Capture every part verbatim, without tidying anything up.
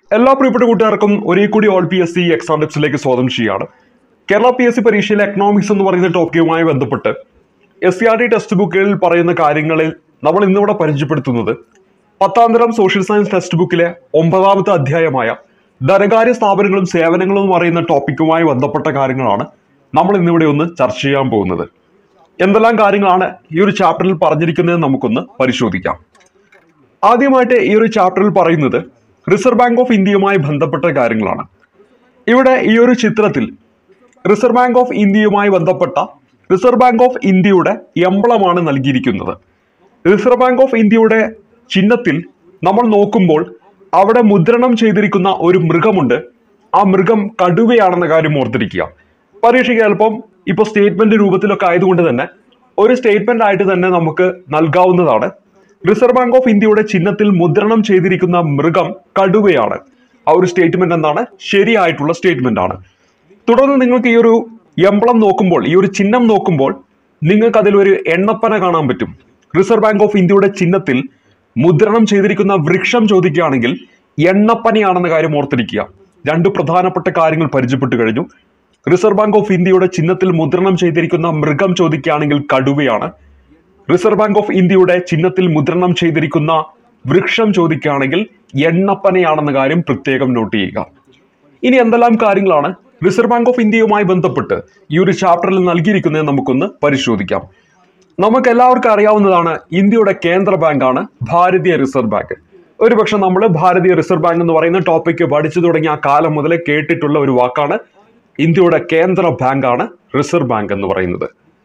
എല്ലാ പ്രിയപ്പെട്ട കൂട്ടുകാർക്കും ഒരേ കൂടി all P S C exam ടിപ്സിലേക്ക് സ്വാഗതം ചെയ്യുകയാണ്. കേരള പി എസ് സി പരീക്ഷയിലെ എക്കണോമിക്സ് എന്ന് പറയുന്ന ടോപ്പിക്കുമായി ബന്ധപ്പെട്ട് S C R T text ബുക്കുകളിൽ പറയുന്ന കാര്യങ്ങളിൽ നമ്മൾ ഇന്നിവിടെ പരിചയപ്പെടുത്തുന്നത് പത്താം തരം സോഷ്യൽ സയൻസ് ടെക്സ്റ്റ് ബുക്കിലെ ഒമ്പതാമത്തെ അധ്യായമായ ധനകാര്യ സ്ഥാപനങ്ങളും സേവനങ്ങളും എന്ന് പറയുന്ന ടോപ്പിക്കുമായി ബന്ധപ്പെട്ട കാര്യങ്ങളാണ് നമ്മൾ ഇന്നിവിടെ ഒന്ന് ചർച്ച ചെയ്യാൻ പോകുന്നത്. എന്തെല്ലാം കാര്യങ്ങളാണ് ഈ ഒരു ചാപ്റ്ററിൽ പറഞ്ഞിരിക്കുന്നത് നമുക്കൊന്ന് പരിശോധിക്കാം. ആദ്യമായിട്ട് ഈ ഒരു ചാപ്റ്ററിൽ പറയുന്നത് റിസർവ് ബാങ്ക് ഓഫ് ഇന്ത്യയുമായി ബന്ധപ്പെട്ട കാര്യങ്ങളാണ്. ഇവിടെ ഈ ഒരു ചിത്രത്തിൽ റിസർവ് ബാങ്ക് ഓഫ് ഇന്ത്യയുമായി ബന്ധപ്പെട്ട റിസർവ് ബാങ്ക് ഓഫ് ഇന്ത്യയുടെ എംബ്ലമാണ് നൽകിയിരിക്കുന്നത്. റിസർവ് ബാങ്ക് ഓഫ് ഇന്ത്യയുടെ ചിഹ്നത്തിൽ നമ്മൾ നോക്കുമ്പോൾ അവിടെ മുദ്രണം ചെയ്തിരിക്കുന്ന ഒരു മൃഗമുണ്ട്. ആ മൃഗം കടുവയാണെന്ന കാര്യം ഓർത്തിരിക്കുക. പരീക്ഷയ്ക്ക് ചിലപ്പം ഇപ്പോൾ സ്റ്റേറ്റ്മെന്റ് രൂപത്തിലൊക്കെ ആയതുകൊണ്ട് തന്നെ ഒരു സ്റ്റേറ്റ്മെന്റ് ആയിട്ട് തന്നെ നമുക്ക് നൽകാവുന്നതാണ്. റിസർവ് ബാങ്ക് ഓഫ് ഇന്ത്യയുടെ ചിഹ്നത്തിൽ മുദ്രണം ചെയ്തിരിക്കുന്ന മൃഗം കടുവയാണ്. ആ ഒരു സ്റ്റേറ്റ്മെന്റ് എന്താണ്? ശരിയായിട്ടുള്ള സ്റ്റേറ്റ്മെന്റ് ആണ്. തുടർന്ന് നിങ്ങൾക്ക് ഈ ഒരു എംബ്ലം നോക്കുമ്പോൾ, ഈ ഒരു ചിഹ്നം നോക്കുമ്പോൾ നിങ്ങൾക്ക് അതിലൊരു എണ്ണപ്പന കാണാൻ പറ്റും. റിസർവ് ബാങ്ക് ഓഫ് ഇന്ത്യയുടെ ചിഹ്നത്തിൽ മുദ്രണം ചെയ്തിരിക്കുന്ന വൃക്ഷം ചോദിക്കുകയാണെങ്കിൽ എണ്ണപ്പനയാണെന്ന കാര്യം ഓർത്തിരിക്കുക. രണ്ട് പ്രധാനപ്പെട്ട കാര്യങ്ങൾ പരിചയപ്പെട്ടു കഴിഞ്ഞു. റിസർവ് ബാങ്ക് ഓഫ് ഇന്ത്യയുടെ ചിഹ്നത്തിൽ മുദ്രണം ചെയ്തിരിക്കുന്ന മൃഗം ചോദിക്കുകയാണെങ്കിൽ കടുവയാണ്. റിസർവ് ബാങ്ക് ഓഫ് ഇന്ത്യയുടെ ചിഹ്നത്തിൽ മുദ്രണം ചെയ്തിരിക്കുന്ന വൃക്ഷം ചോദിക്കുകയാണെങ്കിൽ എണ്ണപ്പനയാണെന്ന കാര്യം പ്രത്യേകം നോട്ട് ചെയ്യുക. ഇനി എന്തെല്ലാം കാര്യങ്ങളാണ് റിസർവ് ബാങ്ക് ഓഫ് ഇന്ത്യയുമായി ബന്ധപ്പെട്ട് ഈ ഒരു ചാപ്റ്ററിൽ നൽകിയിരിക്കുന്നത് നമുക്കൊന്ന് പരിശോധിക്കാം. നമുക്ക് എല്ലാവർക്കും അറിയാവുന്നതാണ്, ഇന്ത്യയുടെ കേന്ദ്ര ബാങ്കാണ് ഭാരതീയ റിസർവ് ബാങ്ക്. ഒരുപക്ഷെ നമ്മൾ ഭാരതീയ റിസർവ് ബാങ്ക് എന്ന് പറയുന്ന ടോപ്പിക്ക് പഠിച്ചു തുടങ്ങിയ ആ കാലം മുതലേ കേട്ടിട്ടുള്ള ഒരു വാക്കാണ്. ഇന്ത്യയുടെ കേന്ദ്ര ബാങ്കാണ് റിസർവ് ബാങ്ക് എന്ന് പറയുന്നത്.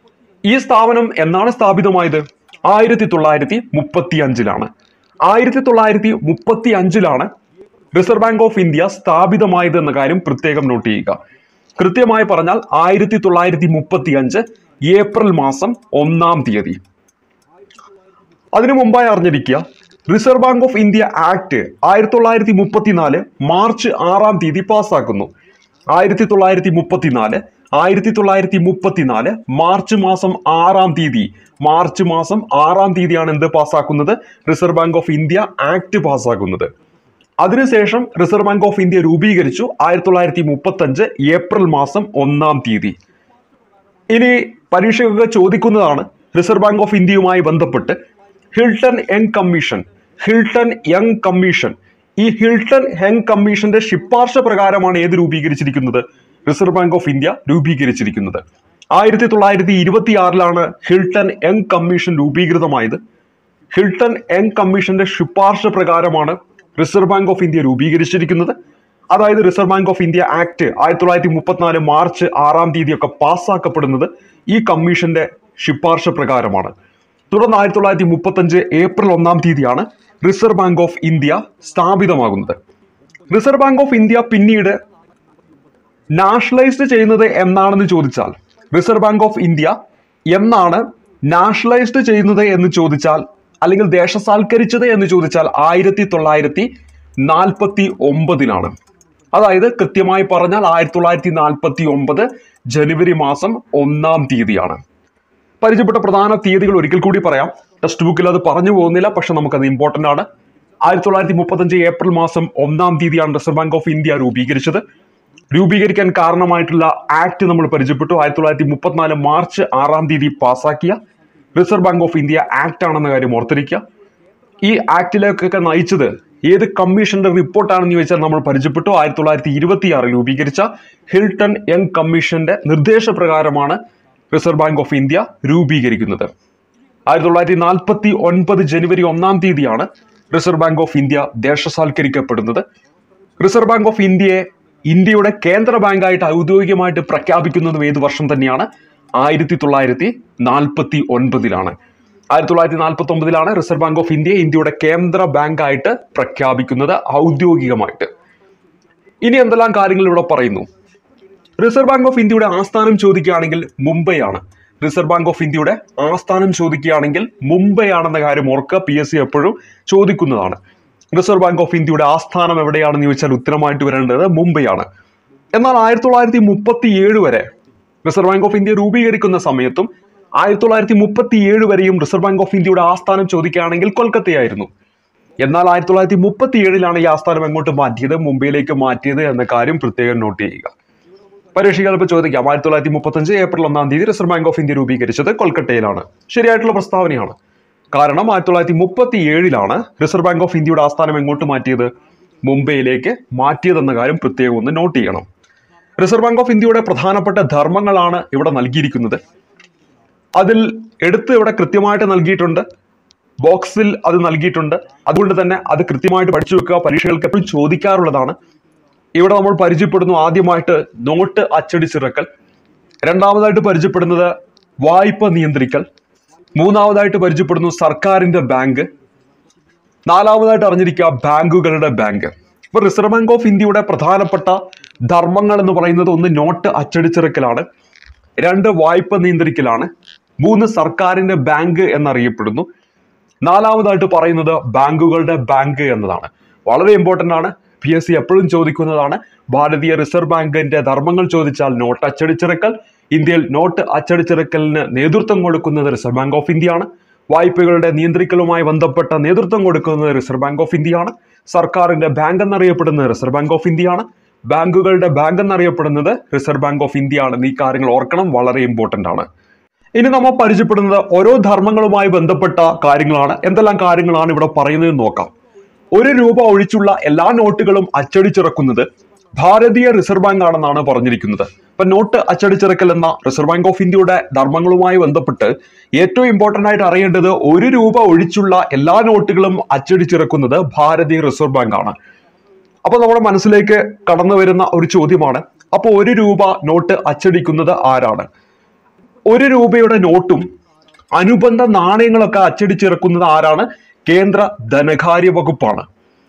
ഈ സ്ഥാപനം എന്നാണ് സ്ഥാപിതമായത്? ആയിരത്തി തൊള്ളായിരത്തി മുപ്പത്തി അഞ്ചിലാണ്. ആയിരത്തി തൊള്ളായിരത്തി മുപ്പത്തി അഞ്ചിലാണ് റിസർവ് ബാങ്ക് ഓഫ് ഇന്ത്യ സ്ഥാപിതമായത് എന്ന കാര്യം പ്രത്യേകം നോട്ട് ചെയ്യുക. കൃത്യമായി പറഞ്ഞാൽ ആയിരത്തി തൊള്ളായിരത്തി മുപ്പത്തി അഞ്ച് ഏപ്രിൽ മാസം ഒന്നാം തീയതി. അതിനു മുമ്പായി അറിഞ്ഞിരിക്കുക, Reserve bank of India Act ആയിരത്തി തൊള്ളായിരത്തി മുപ്പത്തിനാല് മാർച്ച് ആറാം തീയതി പാസ്സാക്കുന്നു. ആയിരത്തി തൊള്ളായിരത്തി മുപ്പത്തിനാല് ആയിരത്തി തൊള്ളായിരത്തി മുപ്പത്തിനാല് മാർച്ച് മാസം ആറാം തീയതി മാർച്ച് മാസം ആറാം തീയതിയാണ് എന്ത് പാസ്സാക്കുന്നത്? Reserve bank of India Act പാസ്സാക്കുന്നത്. അതിനുശേഷം റിസർവ് ബാങ്ക് ഓഫ് ഇന്ത്യ രൂപീകരിച്ചു ആയിരത്തി തൊള്ളായിരത്തി മുപ്പത്തി അഞ്ച് ഏപ്രിൽ മാസം ഒന്നാം തീയതി. ഇനി പരീക്ഷയൊക്കെ ചോദിക്കുന്നതാണ് റിസർവ് ബാങ്ക് ഓഫ് ഇന്ത്യയുമായി ബന്ധപ്പെട്ട് Hilton Young Commission Hilton Young Commission ഈ ഹിൽട്ടൺ യങ് കമ്മീഷന്റെ ശുപാർശ പ്രകാരമാണ് ഏത് രൂപീകരിച്ചിരിക്കുന്നത്? റിസർവ് ബാങ്ക് ഓഫ് ഇന്ത്യ രൂപീകരിച്ചിരിക്കുന്നത്. ആയിരത്തി തൊള്ളായിരത്തി ഇരുപത്തി ആറിലാണ് ഹിൽട്ടൺ യങ് കമ്മീഷൻ രൂപീകൃതമായത്. ഹിൽട്ടൺ യങ് കമ്മീഷന്റെ ശുപാർശ പ്രകാരമാണ് റിസർവ് ബാങ്ക് ഓഫ് ഇന്ത്യ രൂപീകരിച്ചിരിക്കുന്നത്. അതായത് Reserve bank of India Act ആയിരത്തി തൊള്ളായിരത്തി മുപ്പത്തിനാല് മാർച്ച് ആറാം തീയതിയൊക്കെ പാസ്സാക്കപ്പെടുന്നത് ഈ കമ്മീഷന്റെ ശുപാർശ പ്രകാരമാണ്. തുടർന്ന് ആയിരത്തി തൊള്ളായിരത്തി മുപ്പത്തി അഞ്ച് ഏപ്രിൽ ഒന്നാം തീയതിയാണ് റിസർവ് ബാങ്ക് ഓഫ് ഇന്ത്യ സ്ഥാപിതമാകുന്നത്. റിസർവ് ബാങ്ക് ഓഫ് ഇന്ത്യ പിന്നീട് നാഷണലൈസ്ഡ് ചെയ്യുന്നത് എന്നാണെന്ന് ചോദിച്ചാൽ, റിസർവ് ബാങ്ക് ഓഫ് ഇന്ത്യ എന്നാണ് നാഷണലൈസ്ഡ് ചെയ്യുന്നത് എന്ന് ചോദിച്ചാൽ, അല്ലെങ്കിൽ ദേശസാൽക്കരിച്ചത് എന്ന് ചോദിച്ചാൽ ആയിരത്തി തൊള്ളായിരത്തി നാൽപ്പത്തി ഒമ്പതിലാണ്. അതായത് കൃത്യമായി പറഞ്ഞാൽ ആയിരത്തി തൊള്ളായിരത്തി നാൽപ്പത്തി ഒമ്പത് ജനുവരി മാസം ഒന്നാം തീയതിയാണ്. പരിചയപ്പെട്ട പ്രധാന തീയതികൾ ഒരിക്കൽ കൂടി പറയാം. ടെക്സ്റ്റ് ബുക്കിൽ അത് പറഞ്ഞു പോകുന്നില്ല, പക്ഷെ നമുക്കത് ഇമ്പോർട്ടന്റ് ആണ്. ആയിരത്തി തൊള്ളായിരത്തി മുപ്പത്തി അഞ്ച് ഏപ്രിൽ മാസം ഒന്നാം തീയതിയാണ് റിസർവ് ബാങ്ക് ഓഫ് ഇന്ത്യ രൂപീകരിച്ചത്. രൂപീകരിക്കാൻ കാരണമായിട്ടുള്ള ആക്ട് നമ്മൾ പരിചയപ്പെട്ടു. ആയിരത്തി തൊള്ളായിരത്തി മുപ്പത്തിനാല് മാർച്ച് ആറാം തീയതി പാസ്സാക്കിയ Reserve bank of India Act ആണെന്ന കാര്യം ഓർത്തിരിക്കുക. ഈ ആക്ടിലേക്കൊക്കെ നയിച്ചത് ഏത് കമ്മീഷന്റെ റിപ്പോർട്ടാണെന്ന് ചോദിച്ചാൽ നമ്മൾ പരിചയപ്പെട്ടു. ആയിരത്തി തൊള്ളായിരത്തി ഇരുപത്തി ആറിൽ രൂപീകരിച്ച ഹിൽട്ടൺ യങ് കമ്മീഷന്റെ നിർദ്ദേശപ്രകാരമാണ് റിസർവ് ബാങ്ക് ഓഫ് ഇന്ത്യ രൂപീകരിക്കുന്നത്. ആയിരത്തി തൊള്ളായിരത്തി നാൽപ്പത്തി ഒൻപത് ജനുവരി ഒന്നാം തീയതിയാണ് റിസർവ് ബാങ്ക് ഓഫ് ഇന്ത്യ ദേശസാൽക്കരിക്കപ്പെടുന്നത്. റിസർവ് ബാങ്ക് ഓഫ് ഇന്ത്യയെ ഇന്ത്യയുടെ കേന്ദ്ര ബാങ്കായിട്ട് ഔദ്യോഗികമായിട്ട് പ്രഖ്യാപിക്കുന്നതും ഏത് വർഷം തന്നെയാണ്? ആയിരത്തി തൊള്ളായിരത്തി നാൽപ്പത്തി ഒൻപതിലാണ്. ആയിരത്തി തൊള്ളായിരത്തി നാൽപ്പത്തി ഒമ്പതിലാണ് റിസർവ് ബാങ്ക് ഓഫ് ഇന്ത്യയെ ഇന്ത്യയുടെ കേന്ദ്ര ബാങ്കായിട്ട് പ്രഖ്യാപിക്കുന്നത് ഔദ്യോഗികമായിട്ട്. ഇനി എന്തെല്ലാം കാര്യങ്ങൾ ഇവിടെ പറയുന്നു? റിസർവ് ബാങ്ക് ഓഫ് ഇന്ത്യയുടെ ആസ്ഥാനം ചോദിക്കുകയാണെങ്കിൽ മുംബൈ ആണ്. റിസർവ് ബാങ്ക് ഓഫ് ഇന്ത്യയുടെ ആസ്ഥാനം ചോദിക്കുകയാണെങ്കിൽ മുംബൈ ആണെന്ന കാര്യം ഓർക്കുക. പി എസ് സി എപ്പോഴും ചോദിക്കുന്നതാണ്. റിസർവ് ബാങ്ക് ഓഫ് ഇന്ത്യയുടെ ആസ്ഥാനം എവിടെയാണെന്ന് ചോദിച്ചാൽ ഉത്തരമായിട്ട് വരേണ്ടത് മുംബൈ ആണ്. എന്നാൽ ആയിരത്തി തൊള്ളായിരത്തി മുപ്പത്തി ഏഴ് വരെ റിസർവ് ബാങ്ക് ഓഫ് ഇന്ത്യ രൂപീകരിക്കുന്ന സമയത്തും ആയിരത്തി തൊള്ളായിരത്തി മുപ്പത്തി ഏഴ് വരെയും റിസർവ് ബാങ്ക് ഓഫ് ഇന്ത്യയുടെ ആസ്ഥാനം ചോദിക്കുകയാണെങ്കിൽ കൊൽക്കത്തയായിരുന്നു. എന്നാൽ ആയിരത്തി തൊള്ളായിരത്തി മുപ്പത്തി ഏഴിലാണ് ഈ ആസ്ഥാനം എങ്ങോട്ട് മാറ്റിയത്, മുംബൈയിലേക്ക് മാറ്റിയത് എന്ന കാര്യം പ്രത്യേകം നോട്ട് ചെയ്യുക. പരീക്ഷകൾ ഇപ്പോൾ ചോദിക്കാം, ആയിരത്തി തൊള്ളായിരത്തി മുപ്പത്തഞ്ച് ഏപ്രിൽ ഒന്നാം തീയതി റിസർവ് ബാങ്ക് ഓഫ് ഇന്ത്യ രൂപീകരിച്ചത് കൊൽക്കത്തയിലാണ്. ശരിയായിട്ടുള്ള പ്രസ്താവനയാണ്. കാരണം ആയിരത്തി തൊള്ളായിരത്തി മുപ്പത്തി ഏഴിലാണ് റിസർവ് ബാങ്ക് ഓഫ് ഇന്ത്യയുടെ ആസ്ഥാനം എങ്ങോട്ട് മാറ്റിയത്, മുംബൈയിലേക്ക് മാറ്റിയതെന്ന കാര്യം പ്രത്യേകം ഒന്ന് നോട്ട് ചെയ്യണം. റിസർവ് ബാങ്ക് ഓഫ് ഇന്ത്യയുടെ പ്രധാനപ്പെട്ട ധർമ്മങ്ങളാണ് ഇവിടെ നൽകിയിരിക്കുന്നത്. അതിൽ എടുത്ത് ഇവിടെ കൃത്യമായിട്ട് നൽകിയിട്ടുണ്ട്, ബോക്സിൽ അത് നൽകിയിട്ടുണ്ട്. അതുകൊണ്ട് തന്നെ അത് കൃത്യമായിട്ട് പഠിച്ചു വെക്കുക, പരീക്ഷകൾക്ക് എപ്പോഴും ചോദിക്കാറുള്ളതാണ്. ഇവിടെ നമ്മൾ പരിചയപ്പെടുന്നു ആദ്യമായിട്ട് നോട്ട് അച്ചടിച്ചിറക്കൽ, രണ്ടാമതായിട്ട് പരിചയപ്പെടുന്നത് വായ്പ നിയന്ത്രിക്കൽ, മൂന്നാമതായിട്ട് പരിചയപ്പെടുന്നു സർക്കാരിന്റെ ബാങ്ക്, നാലാമതായിട്ട് അറിഞ്ഞിരിക്കുക ബാങ്കുകളുടെ ബാങ്ക്. ഇപ്പൊ റിസർവ് ബാങ്ക് ഓഫ് ഇന്ത്യയുടെ പ്രധാനപ്പെട്ട ധർമ്മങ്ങൾ എന്ന് പറയുന്നത് ഒന്ന് നോട്ട് അച്ചടിച്ചിറക്കലാണ്, രണ്ട് വായ്പ നിയന്ത്രിക്കലാണ്, മൂന്ന് സർക്കാരിന്റെ ബാങ്ക് എന്നറിയപ്പെടുന്നു, നാലാമതായിട്ട് പറയുന്നത് ബാങ്കുകളുടെ ബാങ്ക് എന്നതാണ്. വളരെ ഇമ്പോർട്ടന്റ് ആണ്, പി എസ് സി എപ്പോഴും ചോദിക്കുന്നതാണ്. ഭാരതീയ റിസർവ് ബാങ്കിന്റെ ധർമ്മങ്ങൾ ചോദിച്ചാൽ നോട്ട് അച്ചടിച്ചിറക്കൽ, ഇന്ത്യയിൽ നോട്ട് അച്ചടിച്ചിറക്കലിന് നേതൃത്വം കൊടുക്കുന്നത് റിസർവ് ബാങ്ക് ഓഫ് ഇന്ത്യയാണ്, വായ്പകളുടെ നിയന്ത്രിക്കലുമായി ബന്ധപ്പെട്ട നേതൃത്വം കൊടുക്കുന്നത് റിസർവ് ബാങ്ക് ഓഫ് ഇന്ത്യയാണ്, സർക്കാരിന്റെ ബാങ്ക് എന്നറിയപ്പെടുന്നത് റിസർവ് ബാങ്ക് ഓഫ് ഇന്ത്യയാണ്, ബാങ്കുകളുടെ ബാങ്ക് എന്നറിയപ്പെടുന്നത് റിസർവ് ബാങ്ക് ഓഫ് ഇന്ത്യയാണ്. ഈ കാര്യങ്ങൾ ഓർക്കണം, വളരെ ഇമ്പോർട്ടന്റ് ആണ്. ഇനി നമ്മൾ പരിചയപ്പെടുന്നത് ഓരോ ധർമ്മങ്ങളുമായി ബന്ധപ്പെട്ട കാര്യങ്ങളാണ്. എന്തെല്ലാം കാര്യങ്ങളാണ് ഇവിടെ പറയുന്നത് നോക്കാം. ഒരു രൂപ ഒഴിച്ചുള്ള എല്ലാ നോട്ടുകളും അച്ചടിച്ചിറക്കുന്നത് ഭാരതീയ റിസർവ് ബാങ്ക് ആണെന്നാണ് പറഞ്ഞിരിക്കുന്നത്. ഇപ്പൊ നോട്ട് അച്ചടിച്ചിറക്കൽ എന്ന റിസർവ് ബാങ്ക് ഓഫ് ഇന്ത്യയുടെ ധർമ്മങ്ങളുമായി ബന്ധപ്പെട്ട് ഏറ്റവും ഇമ്പോർട്ടന്റ് ആയിട്ട് അറിയേണ്ടത് ഒരു രൂപ ഒഴിച്ചുള്ള എല്ലാ നോട്ടുകളും അച്ചടിച്ചിറക്കുന്നത് ഭാരതീയ റിസർവ് ബാങ്ക് ആണ്. അപ്പൊ നമ്മുടെ മനസ്സിലേക്ക് കടന്നു വരുന്ന ഒരു ചോദ്യമാണ്, അപ്പൊ ഒരു രൂപ നോട്ട് അച്ചടിക്കുന്നത് ആരാണ്? ഒരു രൂപയുടെ നോട്ടും അനുബന്ധ നാണയങ്ങളൊക്കെ അച്ചടിച്ചിറക്കുന്നത് ആരാണ്? കേന്ദ്ര ധനകാര്യ വകുപ്പാണ്.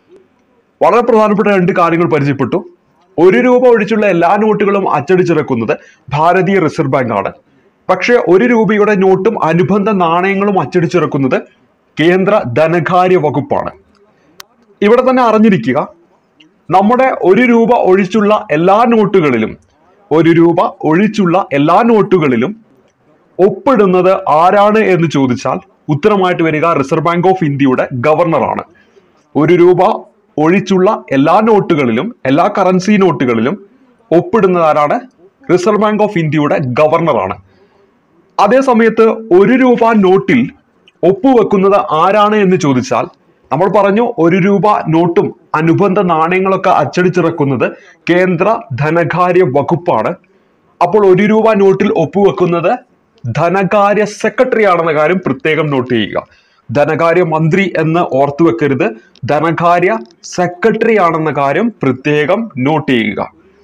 വളരെ പ്രധാനപ്പെട്ട രണ്ട് കാര്യങ്ങൾ പരിചയപ്പെട്ടു. ഒരു രൂപ ഒഴിച്ചുള്ള എല്ലാ നോട്ടുകളും അച്ചടിച്ചിറക്കുന്നത് ഭാരതീയ റിസർവ് ബാങ്ക് ആണ്. പക്ഷെ ഒരു രൂപയുടെ നോട്ടും അനുബന്ധ നാണയങ്ങളും അച്ചടിച്ചിറക്കുന്നത് കേന്ദ്ര ധനകാര്യ വകുപ്പാണ്. ഇവിടെ തന്നെ അറിഞ്ഞിരിക്കുക, നമ്മുടെ ഒരു രൂപ ഒഴിച്ചുള്ള എല്ലാ നോട്ടുകളിലും ഒരു രൂപ ഒഴിച്ചുള്ള എല്ലാ നോട്ടുകളിലും ഒപ്പിടുന്നത് ആരാണ് എന്ന് ചോദിച്ചാൽ ഉത്തരമായിട്ട് വരിക റിസർവ് ബാങ്ക് ഓഫ് ഇന്ത്യയുടെ ഗവർണറാണ്. ഒരു രൂപ ഒഴിച്ചുള്ള എല്ലാ നോട്ടുകളിലും എല്ലാ കറൻസി നോട്ടുകളിലും ഒപ്പിടുന്നത് ആരാണ്? റിസർവ് ബാങ്ക് ഓഫ് ഇന്ത്യയുടെ ഗവർണറാണ്. അതേ സമയത്ത് ഒരു രൂപ നോട്ടിൽ ഒപ്പുവെക്കുന്നത് ആരാണ് എന്ന് ചോദിച്ചാൽ നമ്മൾ പറഞ്ഞു ഒരു രൂപ നോട്ടും അനുബന്ധ നാണയങ്ങളൊക്കെ അച്ചടിച്ചിറക്കുന്നത് കേന്ദ്ര ധനകാര്യ വകുപ്പാണ്. അപ്പോൾ ഒരു രൂപ നോട്ടിൽ ഒപ്പുവെക്കുന്നത് ധനകാര്യ സെക്രട്ടറി ആണെന്ന കാര്യം പ്രത്യേകം നോട്ട് ചെയ്യുക. ധനകാര്യ മന്ത്രി എന്ന് ഓർത്തു വെക്കരുത്, ധനകാര്യ സെക്രട്ടറി ആണെന്ന കാര്യം പ്രത്യേകം നോട്ട് ചെയ്യുക.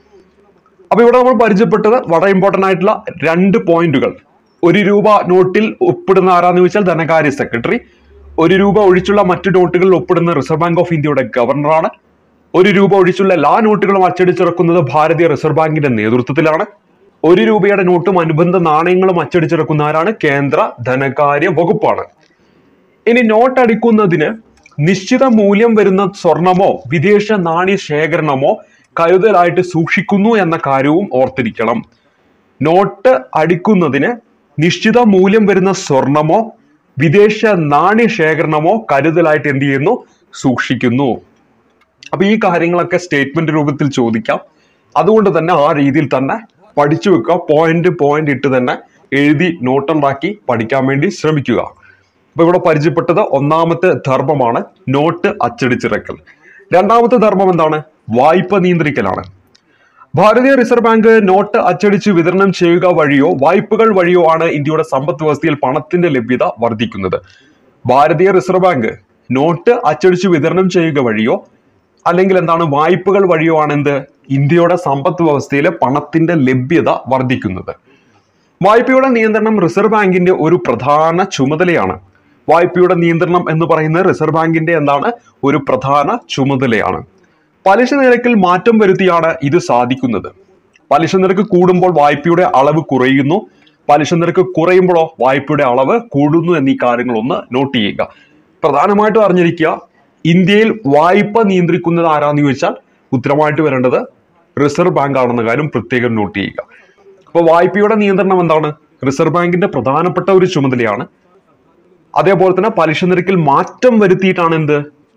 അപ്പൊ ഇവിടെ നമ്മൾ പരിചയപ്പെട്ടത് വളരെ ഇമ്പോർട്ടന്റ് ആയിട്ടുള്ള രണ്ട് പോയിന്റുകൾ. ഒരു രൂപ നോട്ടിൽ ഒപ്പിടുന്ന ആരാന്ന് ചോദിച്ചാൽ ധനകാര്യ സെക്രട്ടറി, ഒരു രൂപ ഒഴിച്ചുള്ള മറ്റു നോട്ടുകളിൽ ഒപ്പിടുന്ന റിസർവ് ബാങ്ക് ഓഫ് ഇന്ത്യയുടെ ഗവർണറാണ്, ഒരു രൂപ ഒഴിച്ചുള്ള എല്ലാ നോട്ടുകളും അച്ചടിച്ചിറക്കുന്നത് ഭാരതീയ റിസർവ് ബാങ്കിന്റെ നേതൃത്വത്തിലാണ്, ഒരു രൂപയുടെ നോട്ടും അനുബന്ധ നാണയങ്ങളും അച്ചടിച്ചിറക്കുന്ന ആരാണ്? കേന്ദ്ര ധനകാര്യ വകുപ്പാണ്. ഇനി നോട്ട് അടിക്കുന്നതിന് നിശ്ചിത മൂല്യം വരുന്ന സ്വർണമോ വിദേശ നാണ്യ ശേഖരണമോ കരുതലായിട്ട് സൂക്ഷിക്കുന്നു എന്ന കാര്യവും ഓർത്തിരിക്കണം. നോട്ട് അടിക്കുന്നതിന് നിശ്ചിത മൂല്യം വരുന്ന സ്വർണമോ വിദേശ നാണ്യ ശേഖരണമോ കരുതലായിട്ട് എന്ത് ചെയ്യുന്നു? സൂക്ഷിക്കുന്നു. അപ്പൊ ഈ കാര്യങ്ങളൊക്കെ സ്റ്റേറ്റ്മെന്റ് രൂപത്തിൽ ചോദിക്കാം. അതുകൊണ്ട് തന്നെ ആ രീതിയിൽ തന്നെ പഠിച്ചു വെക്കുക. പോയിന്റ് പോയിന്റ് ഇട്ട് തന്നെ എഴുതി നോട്ടുണ്ടാക്കി പഠിക്കാൻ വേണ്ടി ശ്രമിക്കുക. അപ്പൊ ഇവിടെ പരിചയപ്പെട്ടത് ഒന്നാമത്തെ ധർമ്മമാണ് നോട്ട് അച്ചടിച്ചിറക്കൽ. രണ്ടാമത്തെ ധർമ്മം എന്താണ്? വായ്പ നിയന്ത്രിക്കലാണ്. ഭാരതീയ റിസർവ് ബാങ്ക് നോട്ട് അച്ചടിച്ച് വിതരണം ചെയ്യുക വഴിയോ വായ്പകൾ വഴിയോ ആണ് ഇന്ത്യയുടെ സമ്പദ് വ്യവസ്ഥയിൽ പണത്തിന്റെ ലഭ്യത വർദ്ധിക്കുന്നത്. ഭാരതീയ റിസർവ് ബാങ്ക് നോട്ട് അച്ചടിച്ച് വിതരണം ചെയ്യുക വഴിയോ അല്ലെങ്കിൽ എന്താണ് വായ്പകൾ വഴിയോ ആണ് എന്ത് ഇന്ത്യയുടെ സമ്പദ് വ്യവസ്ഥയിലെ പണത്തിന്റെ ലഭ്യത വർദ്ധിക്കുന്നത്. വായ്പയുടെ നിയന്ത്രണം റിസർവ് ബാങ്കിന്റെ ഒരു പ്രധാന ചുമതലയാണ്. വായ്പയുടെ നിയന്ത്രണം എന്ന് പറയുന്നത് റിസർവ് ബാങ്കിന്റെ എന്താണ് ഒരു പ്രധാന ചുമതലയാണ്. പലിശ നിരക്കിൽ മാറ്റം വരുത്തിയാണ് ഇത് സാധിക്കുന്നത്. പലിശ നിരക്ക് കൂടുമ്പോൾ വായ്പയുടെ അളവ് കുറയുന്നു, പലിശ നിരക്ക് കുറയുമ്പോഴോ വായ്പയുടെ അളവ് കൂടുന്നു എന്നീ കാര്യങ്ങളൊന്ന് നോട്ട് ചെയ്യുക. പ്രധാനമായിട്ടും അറിഞ്ഞിരിക്കുക, ഇന്ത്യയിൽ വായ്പ നിയന്ത്രിക്കുന്നത് ആരാന്ന് ചോദിച്ചാൽ ഉത്തരമായിട്ട് വരേണ്ടത് റിസർവ് ബാങ്ക് ആണെന്ന കാര്യം പ്രത്യേകം നോട്ട് ചെയ്യുക. അപ്പൊ വായ്പയുടെ നിയന്ത്രണം എന്താണ്? റിസർവ് ബാങ്കിന്റെ പ്രധാനപ്പെട്ട ഒരു ചുമതലയാണ്. അതേപോലെ തന്നെ പലിശ നിരക്കിൽ മാറ്റം വരുത്തിയിട്ടാണ് എന്ത്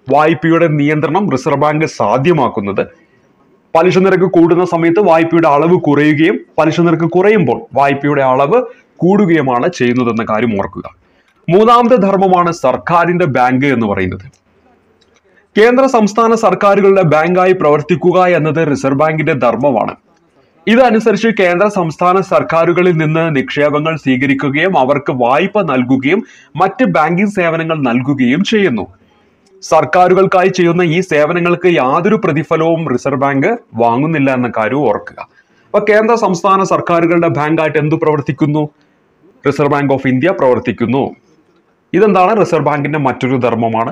വായ്പയുടെ നിയന്ത്രണം റിസർവ് ബാങ്ക് സാധ്യമാക്കുന്നത്. പലിശ നിരക്ക് കൂടുന്ന സമയത്ത് വായ്പയുടെ അളവ് കുറയുകയും പലിശ നിരക്ക് കുറയുമ്പോൾ വായ്പയുടെ അളവ് കൂടുകയുമാണ് ചെയ്യുന്നതെന്ന കാര്യം ഓർക്കുക. മൂന്നാമത്തെ ധർമ്മമാണ് സർക്കാരിന്റെ ബാങ്ക് എന്ന് പറയുന്നത്. കേന്ദ്ര സംസ്ഥാന സർക്കാരുകളുടെ ബാങ്കായി പ്രവർത്തിക്കുക എന്നത് റിസർവ് ബാങ്കിന്റെ ധർമ്മമാണ്. ഇതനുസരിച്ച് കേന്ദ്ര സംസ്ഥാന സർക്കാരുകളിൽ നിന്ന് നിക്ഷേപങ്ങൾ സ്വീകരിക്കുകയും അവർക്ക് വായ്പ നൽകുകയും മറ്റ് ബാങ്കിംഗ് സേവനങ്ങൾ നൽകുകയും ചെയ്യുന്നു. സർക്കാരുകൾക്കായി ചെയ്യുന്ന ഈ സേവനങ്ങൾക്ക് യാതൊരു പ്രതിഫലവും റിസർവ് ബാങ്ക് വാങ്ങുന്നില്ല എന്ന കാര്യം ഓർക്കുക. അപ്പൊ കേന്ദ്ര സംസ്ഥാന സർക്കാരുകളുടെ ബാങ്കായിട്ട് എന്ത് പ്രവർത്തിക്കുന്നു? റിസർവ് ബാങ്ക് ഓഫ് ഇന്ത്യ പ്രവർത്തിക്കുന്നു. ഇതെന്താണ്? റിസർവ് ബാങ്കിന്റെ മറ്റൊരു ധർമ്മമാണ്.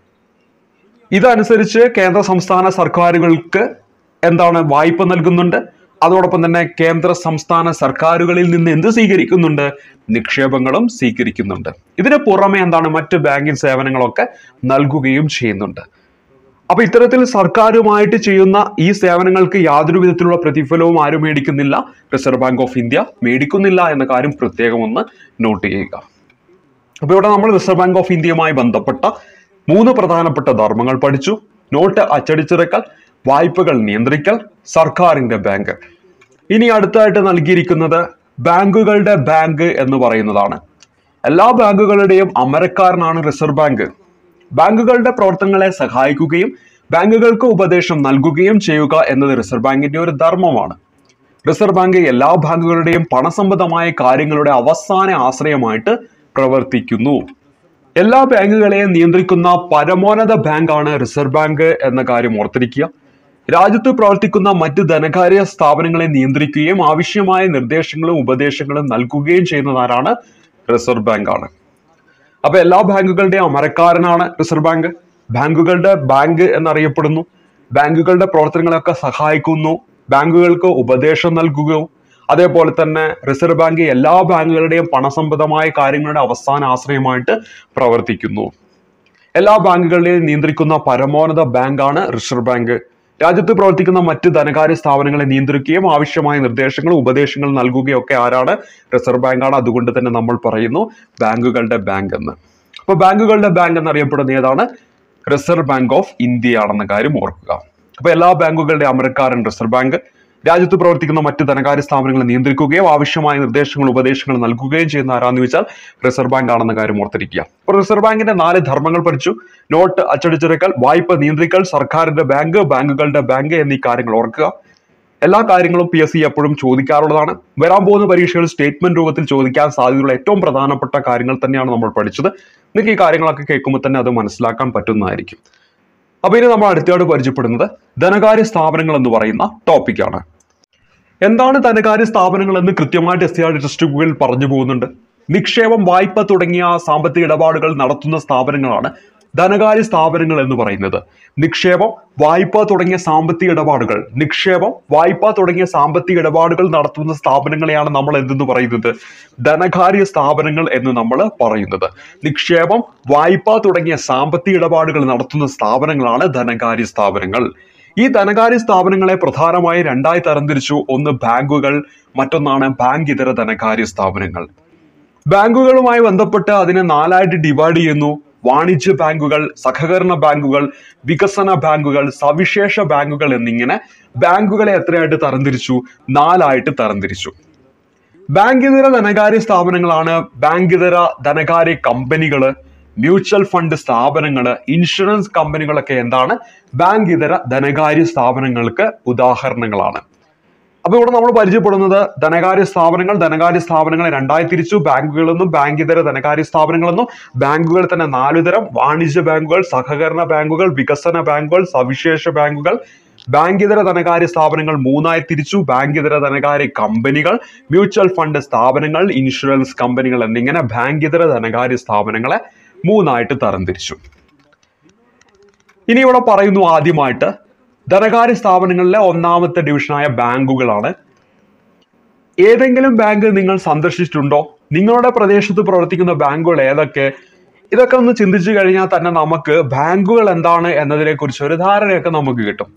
ഇതനുസരിച്ച് കേന്ദ്ര സംസ്ഥാന സർക്കാരുകൾക്ക് എന്താണ് വായ്പ നൽകുന്നുണ്ട്. അതോടൊപ്പം തന്നെ കേന്ദ്ര സംസ്ഥാന സർക്കാരുകളിൽ നിന്ന് എന്ത് സ്വീകരിക്കുന്നുണ്ട്? നിക്ഷേപങ്ങളും സ്വീകരിക്കുന്നുണ്ട്. ഇതിന് പുറമെ എന്താണ് മറ്റ് ബാങ്കിങ് സേവനങ്ങളൊക്കെ നൽകുകയും ചെയ്യുന്നുണ്ട്. അപ്പൊ ഇത്തരത്തിൽ സർക്കാരുമായിട്ട് ചെയ്യുന്ന ഈ സേവനങ്ങൾക്ക് യാതൊരു വിധത്തിലുള്ള പ്രതിഫലവും ആരും മേടിക്കുന്നില്ല. റിസർവ് ബാങ്ക് ഓഫ് ഇന്ത്യ മേടിക്കുന്നില്ല എന്ന കാര്യം പ്രത്യേകം ഒന്ന് നോട്ട് ചെയ്യുക. അപ്പൊ ഇവിടെ നമ്മൾ റിസർവ് ബാങ്ക് ഓഫ് ഇന്ത്യയുമായി ബന്ധപ്പെട്ട മൂന്ന് പ്രധാനപ്പെട്ട ധർമ്മങ്ങൾ പഠിച്ചു. നോട്ട് അച്ചടിച്ചിറക്കൽ, വായ്പകൾ നിയന്ത്രിക്കൽ, സർക്കാരിന്റെ ബാങ്ക്. ഇനി അടുത്തായിട്ട് നൽകിയിരിക്കുന്നത് ബാങ്കുകളുടെ ബാങ്ക് എന്ന് പറയുന്നതാണ്. എല്ലാ ബാങ്കുകളുടെയും അമരക്കാരനാണ് റിസർവ് ബാങ്ക്. ബാങ്കുകളുടെ പ്രവർത്തനങ്ങളെ സഹായിക്കുകയും ബാങ്കുകൾക്ക് ഉപദേശം നൽകുകയും ചെയ്യുക എന്നത് റിസർവ് ബാങ്കിന്റെ ഒരു ധർമ്മമാണ്. റിസർവ് ബാങ്ക് എല്ലാ ബാങ്കുകളുടെയും പണസംബന്ധമായ കാര്യങ്ങളുടെ അവസാന ആശ്രയമായിട്ട് പ്രവർത്തിക്കുന്നു. എല്ലാ ബാങ്കുകളെയും നിയന്ത്രിക്കുന്ന പരമോന്നത ബാങ്കാണ് റിസർവ് ബാങ്ക് എന്ന കാര്യം ഓർത്തിരിക്കുക. രാജ്യത്ത് പ്രവർത്തിക്കുന്ന മറ്റ് ധനകാര്യ സ്ഥാപനങ്ങളെ നിയന്ത്രിക്കുകയും ആവശ്യമായ നിർദ്ദേശങ്ങളും ഉപദേശങ്ങളും നൽകുകയും ചെയ്യുന്നതാരാണ്? റിസർവ് ബാങ്ക് ആണ്. അപ്പൊ എല്ലാ ബാങ്കുകളുടെയും അമരക്കാരനാണ് റിസർവ് ബാങ്ക്. ബാങ്കുകളുടെ ബാങ്ക് എന്നറിയപ്പെടുന്നു. ബാങ്കുകളുടെ പ്രവർത്തനങ്ങളൊക്കെ സഹായിക്കുന്നു, ബാങ്കുകൾക്ക് ഉപദേശം നൽകുകയും അതേപോലെ തന്നെ റിസർവ് ബാങ്ക് എല്ലാ ബാങ്കുകളുടെയും പണസംബന്ധമായ കാര്യങ്ങളുടെ അവസാന ആശ്രയമായിട്ട് പ്രവർത്തിക്കുന്നു. എല്ലാ ബാങ്കുകളെയും നിയന്ത്രിക്കുന്ന പരമോന്നത ബാങ്കാണ് റിസർവ് ബാങ്ക്. രാജ്യത്ത് പ്രവർത്തിക്കുന്ന മറ്റ് ധനകാര്യ സ്ഥാപനങ്ങളെ നിയന്ത്രിക്കുകയും ആവശ്യമായ നിർദ്ദേശങ്ങളും ഉപദേശങ്ങളും നൽകുകയും ഒക്കെ ആരാണ്? റിസർവ് ബാങ്കാണ്. അതുകൊണ്ട് തന്നെ നമ്മൾ പറയുന്നു ബാങ്കുകളുടെ ബാങ്ക് എന്ന്. അപ്പൊ ബാങ്കുകളുടെ ബാങ്ക് എന്നറിയപ്പെടുന്ന ഏതാണ്? റിസർവ് ബാങ്ക് ഓഫ് ഇന്ത്യ ആണെന്ന കാര്യം ഓർക്കുക. അപ്പൊ എല്ലാ ബാങ്കുകളുടെ അമരക്കാരൻ റിസർവ് ബാങ്ക്. രാജ്യത്ത് പ്രവർത്തിക്കുന്ന മറ്റ് ധനകാര്യ സ്ഥാപനങ്ങളെ നിയന്ത്രിക്കുകയും ആവശ്യമായ നിർദ്ദേശങ്ങൾ ഉപദേശങ്ങൾ നൽകുകയും ചെയ്യുന്ന ആരാന്ന് ചോദിച്ചാൽ റിസർവ് ബാങ്ക് ആണെന്ന കാര്യം ഓർത്തിരിക്കുക. അപ്പൊ റിസർവ് ബാങ്കിന്റെ നാല് ധർമ്മങ്ങൾ പഠിച്ചു. നോട്ട് അച്ചടിച്ചിറക്കൽ, വായ്പ നിയന്ത്രിക്കൽ, സർക്കാരിന്റെ ബാങ്ക്, ബാങ്കുകളുടെ ബാങ്ക് എന്നീ കാര്യങ്ങൾ ഓർക്കുക. എല്ലാ കാര്യങ്ങളും പി എസ് സി എപ്പോഴും ചോദിക്കാറുള്ളതാണ്. വരാൻ പോകുന്ന പരീക്ഷകൾ സ്റ്റേറ്റ്മെന്റ് രൂപത്തിൽ ചോദിക്കാൻ സാധ്യതയുള്ള ഏറ്റവും പ്രധാനപ്പെട്ട കാര്യങ്ങൾ തന്നെയാണ് നമ്മൾ പഠിച്ചത്. നിങ്ങൾക്ക് ഈ കാര്യങ്ങളൊക്കെ കേൾക്കുമ്പോൾ തന്നെ അത് മനസ്സിലാക്കാൻ പറ്റുന്നതായിരിക്കും. അപ്പൊ ഇനി നമ്മൾ അടുത്തയായിട്ട് പരിചയപ്പെടുന്നത് ധനകാര്യ സ്ഥാപനങ്ങൾ എന്ന് പറയുന്ന ടോപ്പിക്കാണ്. എന്താണ് ധനകാര്യ സ്ഥാപനങ്ങൾ എന്ന് കൃത്യമായിട്ട് S C R T text ബുക്കിൽ പറഞ്ഞു പോകുന്നുണ്ട്. നിക്ഷേപം, വായ്പ തുടങ്ങിയ സാമ്പത്തിക ഇടപാടുകൾ നടത്തുന്ന സ്ഥാപനങ്ങളാണ് ധനകാര്യ സ്ഥാപനങ്ങൾ എന്ന് പറയുന്നത്. നിക്ഷേപം, വായ്പ തുടങ്ങിയ സാമ്പത്തിക ഇടപാടുകൾ നിക്ഷേപം വായ്പ തുടങ്ങിയ സാമ്പത്തിക ഇടപാടുകൾ നടത്തുന്ന സ്ഥാപനങ്ങളെയാണ് നമ്മൾ എന്തെന്ന് പറയുന്നത്? ധനകാര്യ സ്ഥാപനങ്ങൾ എന്ന് നമ്മൾ പറയുന്നത്. നിക്ഷേപം, വായ്പ തുടങ്ങിയ സാമ്പത്തിക ഇടപാടുകൾ നടത്തുന്ന സ്ഥാപനങ്ങളാണ് ധനകാര്യ സ്ഥാപനങ്ങൾ. ഈ ധനകാര്യ സ്ഥാപനങ്ങളെ പ്രധാനമായി രണ്ടായി തരംതിരിച്ചു. ഒന്ന് ബാങ്കുകൾ, മറ്റൊന്നാണ് ബാങ്ക് ഇതര ധനകാര്യ സ്ഥാപനങ്ങൾ. ബാങ്കുകളുമായി ബന്ധപ്പെട്ട് അതിനെ നാലായിട്ട് ഡിവൈഡ് ചെയ്യുന്നു. വാണിജ്യ ബാങ്കുകൾ, സഹകരണ ബാങ്കുകൾ, വികസന ബാങ്കുകൾ, സവിശേഷ ബാങ്കുകൾ എന്നിങ്ങനെ ബാങ്കുകളെ എത്രയായിട്ട് തരംതിരിച്ചു? നാലായിട്ട് തരംതിരിച്ചു. ബാങ്കിതര ധനകാര്യ സ്ഥാപനങ്ങളാണ് ബാങ്കിതര ധനകാര്യ കമ്പനികള്, മ്യൂച്വൽ ഫണ്ട് സ്ഥാപനങ്ങള്, ഇൻഷുറൻസ് കമ്പനികളൊക്കെ എന്താണ്? ബാങ്കിതര ധനകാര്യ സ്ഥാപനങ്ങൾക്ക് ഉദാഹരണങ്ങളാണ്. അപ്പൊ ഇവിടെ നമ്മൾ പരിചയപ്പെടുന്നത് ധനകാര്യ സ്ഥാപനങ്ങൾ ധനകാര്യ സ്ഥാപനങ്ങളെ രണ്ടായി തിരിച്ചു. ബാങ്കുകളെന്നും ബാങ്കിതര ധനകാര്യ സ്ഥാപനങ്ങളെന്നും. ബാങ്കുകൾ തന്നെ നാലു തരം: വാണിജ്യ ബാങ്കുകൾ, സഹകരണ ബാങ്കുകൾ, വികസന ബാങ്കുകൾ, സവിശേഷ ബാങ്കുകൾ. ബാങ്കിതര ധനകാര്യ സ്ഥാപനങ്ങൾ മൂന്നായി തിരിച്ചു: ബാങ്കിതര ധനകാര്യ കമ്പനികൾ, മ്യൂച്വൽ ഫണ്ട് സ്ഥാപനങ്ങൾ, ഇൻഷുറൻസ് കമ്പനികൾ എന്നിങ്ങനെ ബാങ്കിതര ധനകാര്യ സ്ഥാപനങ്ങളെ മൂന്നായിട്ട് തരംതിരിച്ചു. ഇനി ഇവിടെ പറയുന്നു ആദ്യമായിട്ട് ധനകാര്യ സ്ഥാപനങ്ങളിലെ ഒന്നാമത്തെ ഡിവിഷനായ ബാങ്കുകളാണ്. ഏതെങ്കിലും ബാങ്ക് നിങ്ങൾ സന്ദർശിച്ചിട്ടുണ്ടോ? നിങ്ങളുടെ പ്രദേശത്ത് പ്രവർത്തിക്കുന്ന ബാങ്കുകൾ ഏതൊക്കെ? ഇതൊക്കെ ഒന്ന് ചിന്തിച്ചു കഴിഞ്ഞാൽ തന്നെ നമുക്ക് ബാങ്കുകൾ എന്താണ് എന്നതിനെ കുറിച്ച് ഒരു ധാരണയൊക്കെ നമുക്ക് കിട്ടും.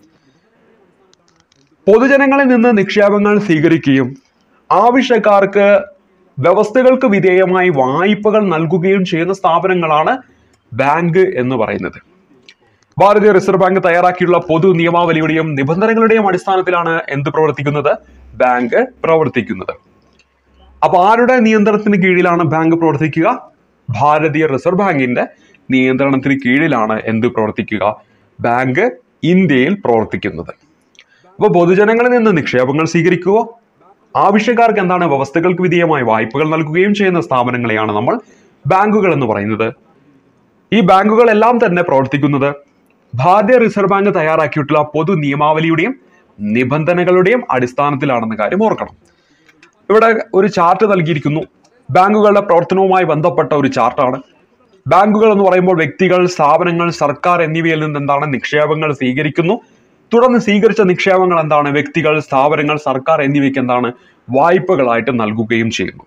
പൊതുജനങ്ങളിൽ നിന്ന് നിക്ഷേപങ്ങൾ സ്വീകരിക്കുകയും ആവശ്യക്കാർക്ക് വ്യവസ്ഥകൾക്ക് വിധേയമായി വായ്പകൾ നൽകുകയും ചെയ്യുന്ന സ്ഥാപനങ്ങളാണ് ബാങ്ക് എന്ന് പറയുന്നത്. ഭാരതീയ റിസർവ് ബാങ്ക് തയ്യാറാക്കിയുള്ള പൊതു നിയമാവലിയുടെയും നിബന്ധനകളുടെയും അടിസ്ഥാനത്തിലാണ് എന്ത് പ്രവർത്തിക്കുന്നത്? ബാങ്ക് പ്രവർത്തിക്കുന്നത്. അപ്പൊ ആരുടെ നിയന്ത്രണത്തിന് കീഴിലാണ് ബാങ്ക് പ്രവർത്തിക്കുക? ഭാരതീയ റിസർവ് ബാങ്കിന്റെ നിയന്ത്രണത്തിന് കീഴിലാണ് എന്ത് പ്രവർത്തിക്കുക? ബാങ്ക് ഇന്ത്യയിൽ പ്രവർത്തിക്കുന്നത്. അപ്പൊ പൊതുജനങ്ങളിൽ നിന്ന് നിക്ഷേപങ്ങൾ സ്വീകരിക്കുക, ആവശ്യക്കാർക്ക് എന്താണ് വ്യവസ്ഥകൾക്ക് വിധേയമായി വായ്പകൾ നൽകുകയും ചെയ്യുന്ന സ്ഥാപനങ്ങളെയാണ് നമ്മൾ ബാങ്കുകൾ എന്ന് പറയുന്നത്. ഈ ബാങ്കുകളെല്ലാം തന്നെ പ്രവർത്തിക്കുന്നത് ഭാരതീയ റിസർവ് ബാങ്ക് തയ്യാറാക്കിയിട്ടുള്ള പൊതു നിയമാവലിയുടെയും നിബന്ധനകളുടെയും അടിസ്ഥാനത്തിലാണെന്ന കാര്യം ഓർക്കണം. ഇവിടെ ഒരു ചാർട്ട് നൽകിയിരിക്കുന്നു. ബാങ്കുകളുടെ പ്രവർത്തനവുമായി ബന്ധപ്പെട്ട ഒരു ചാർട്ടാണ്. ബാങ്കുകൾ എന്ന് പറയുമ്പോൾ വ്യക്തികൾ, സ്ഥാപനങ്ങൾ, സർക്കാർ എന്നിവയിൽ നിന്ന് എന്താണ് നിക്ഷേപങ്ങൾ സ്വീകരിക്കുന്നു. തുടർന്ന് സ്വീകരിച്ച നിക്ഷേപങ്ങൾ എന്താണ് വ്യക്തികൾ, സ്ഥാപനങ്ങൾ, സർക്കാർ എന്നിവയ്ക്ക് എന്താണ് വായ്പകളായിട്ട് നൽകുകയും ചെയ്യുന്നു.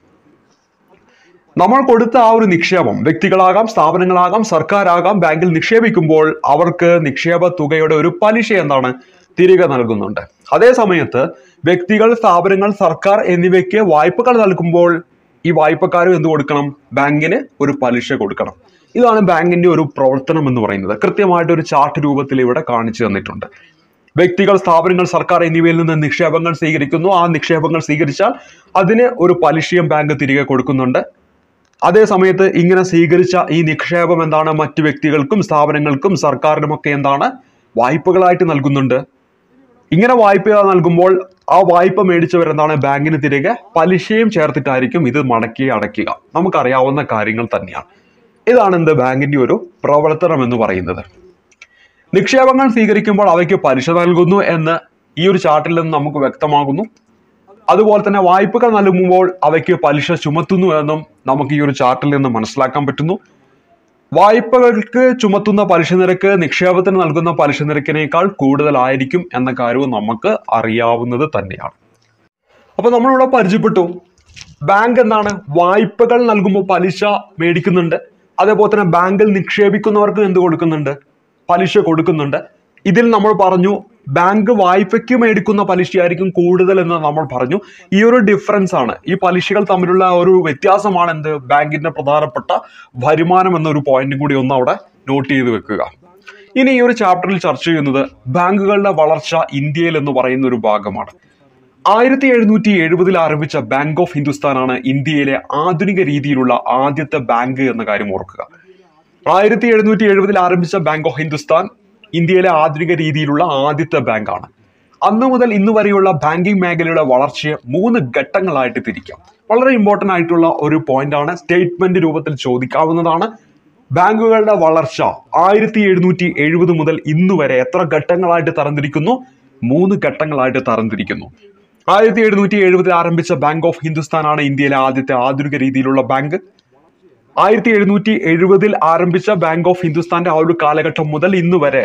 നമ്മൾ കൊടുത്ത ആ ഒരു നിക്ഷേപം വ്യക്തികളാകാം, സ്ഥാപനങ്ങളാകാം, സർക്കാരാകാം, ബാങ്കിൽ നിക്ഷേപിക്കുമ്പോൾ അവർക്ക് നിക്ഷേപ തുകയുടെ ഒരു പലിശ എന്താണ് തിരികെ നൽകുന്നുണ്ട്. അതേ സമയത്ത് വ്യക്തികൾ, സ്ഥാപനങ്ങൾ, സർക്കാർ എന്നിവയ്ക്ക് വായ്പകൾ നൽകുമ്പോൾ ഈ വായ്പക്കാരും എന്ത് കൊടുക്കണം? ബാങ്കിന് ഒരു പലിശ കൊടുക്കണം. ഇതാണ് ബാങ്കിന്റെ ഒരു പ്രവർത്തനം എന്ന് പറയുന്നത്. കൃത്യമായിട്ട് ഒരു ചാർട്ട് രൂപത്തിൽ ഇവിടെ കാണിച്ചു തന്നിട്ടുണ്ട്. വ്യക്തികൾ, സ്ഥാപനങ്ങൾ, സർക്കാർ എന്നിവയിൽ നിന്ന് നിക്ഷേപങ്ങൾ സ്വീകരിക്കുന്നു. ആ നിക്ഷേപങ്ങൾ സ്വീകരിച്ചാൽ അതിന് ഒരു പലിശയും ബാങ്ക് തിരികെ കൊടുക്കുന്നുണ്ട്. അതേ സമയത്ത് ഇങ്ങനെ സ്വീകരിച്ച ഈ നിക്ഷേപം എന്താണ് മറ്റു വ്യക്തികൾക്കും, സ്ഥാപനങ്ങൾക്കും, സർക്കാരിനുമൊക്കെ എന്താണ് വായ്പകളായിട്ട് നൽകുന്നുണ്ട്. ഇങ്ങനെ വായ്പ നൽകുമ്പോൾ ആ വായ്പ മേടിച്ചവരെന്താണ് ബാങ്കിന് തിരികെ പലിശയും ചേർത്തിട്ടായിരിക്കും ഇത് മടക്കി അടയ്ക്കുക. നമുക്കറിയാവുന്ന കാര്യങ്ങൾ തന്നെയാണ്. ഇതാണ് എന്ത് ബാങ്കിന്റെ ഒരു പ്രവർത്തനം എന്ന് പറയുന്നത്. നിക്ഷേപങ്ങൾ സ്വീകരിക്കുമ്പോൾ അവയ്ക്ക് പലിശ നൽകുന്നു എന്ന് ഈ ഒരു ചാർട്ടിൽ നിന്ന് നമുക്ക് വ്യക്തമാകുന്നു. അതുപോലെ തന്നെ വായ്പകൾ നൽകുമ്പോൾ അവയ്ക്ക് പലിശ ചുമത്തുന്നു എന്നും നമുക്ക് ഈ ഒരു ചാർട്ടിൽ നിന്ന് മനസ്സിലാക്കാൻ പറ്റുന്നു. വായ്പകൾക്ക് ചുമത്തുന്ന പലിശ നിരക്ക് നിക്ഷേപത്തിന് നൽകുന്ന പലിശ നിരക്കിനേക്കാൾ കൂടുതലായിരിക്കും എന്ന കാര്യവും നമുക്ക് അറിയാവുന്നത് തന്നെയാണ്. അപ്പൊ നമ്മളിവിടെ പരിചയപ്പെട്ടു, ബാങ്ക് എന്താണ് വായ്പകൾ നൽകുമ്പോൾ പലിശ മേടിക്കുന്നുണ്ട്. അതേപോലെ തന്നെ ബാങ്കിൽ നിക്ഷേപിക്കുന്നവർക്ക് എന്ത് കൊടുക്കുന്നുണ്ട്? പലിശ കൊടുക്കുന്നുണ്ട്. ഇതിൽ നമ്മൾ പറഞ്ഞു ബാങ്ക് വായ്പയ്ക്ക് മേടിക്കുന്ന പലിശയായിരിക്കും കൂടുതൽ എന്ന് നമ്മൾ പറഞ്ഞു. ഈ ഒരു ഡിഫറൻസ് ആണ്, ഈ പലിശകൾ തമ്മിലുള്ള ഒരു വ്യത്യാസമാണ് എന്ത് ബാങ്കിന്റെ പ്രധാനപ്പെട്ട വരുമാനം എന്നൊരു പോയിന്റും കൂടി ഒന്ന് അവിടെ നോട്ട് ചെയ്ത് വെക്കുക. ഇനി ഈ ഒരു ചാപ്റ്ററിൽ ചർച്ച ചെയ്യുന്നത് ബാങ്കുകളുടെ വളർച്ച ഇന്ത്യയിൽ എന്ന് പറയുന്ന ഒരു ഭാഗമാണ്. ആയിരത്തി എഴുന്നൂറ്റി എഴുപതിൽ ആരംഭിച്ച ബാങ്ക് ഓഫ് ഹിന്ദുസ്ഥാനാണ് ഇന്ത്യയിലെ ആധുനിക രീതിയിലുള്ള ആദ്യത്തെ ബാങ്ക് എന്ന കാര്യം ഓർക്കുക. ആയിരത്തി എഴുന്നൂറ്റി എഴുപതിൽ ആരംഭിച്ച ബാങ്ക് ഓഫ് ഹിന്ദുസ്ഥാൻ ഇന്ത്യയിലെ ആധുനിക രീതിയിലുള്ള ആദ്യത്തെ ബാങ്കാണ്. അന്നു മുതൽ ഇന്ന് വരെയുള്ള ബാങ്കിങ് മേഖലയുടെ വളർച്ചയെ മൂന്ന് ഘട്ടങ്ങളായിട്ട് തിരിക്കാം. വളരെ ഇമ്പോർട്ടന്റ് ആയിട്ടുള്ള ഒരു പോയിന്റ് ആണ്, സ്റ്റേറ്റ്മെന്റ് രൂപത്തിൽ ചോദിക്കാവുന്നതാണ്. ബാങ്കുകളുടെ വളർച്ച ആയിരത്തി എഴുന്നൂറ്റി എഴുപത് മുതൽ ഇന്ന് വരെ എത്ര ഘട്ടങ്ങളായിട്ട് തരംതിരിക്കുന്നു? മൂന്ന് ഘട്ടങ്ങളായിട്ട് തരംതിരിക്കുന്നു. ആയിരത്തി എഴുന്നൂറ്റി എഴുപതിൽ ആരംഭിച്ച ബാങ്ക് ഓഫ് ഹിന്ദുസ്ഥാൻ ആണ് ഇന്ത്യയിലെ ആദ്യത്തെ ആധുനിക രീതിയിലുള്ള ബാങ്ക്. ആയിരത്തി എഴുന്നൂറ്റി എഴുപതിൽ ആരംഭിച്ച ബാങ്ക് ഓഫ് ഹിന്ദുസ്ഥാന്റെ ആ ഒരു കാലഘട്ടം മുതൽ ഇന്ന് വരെ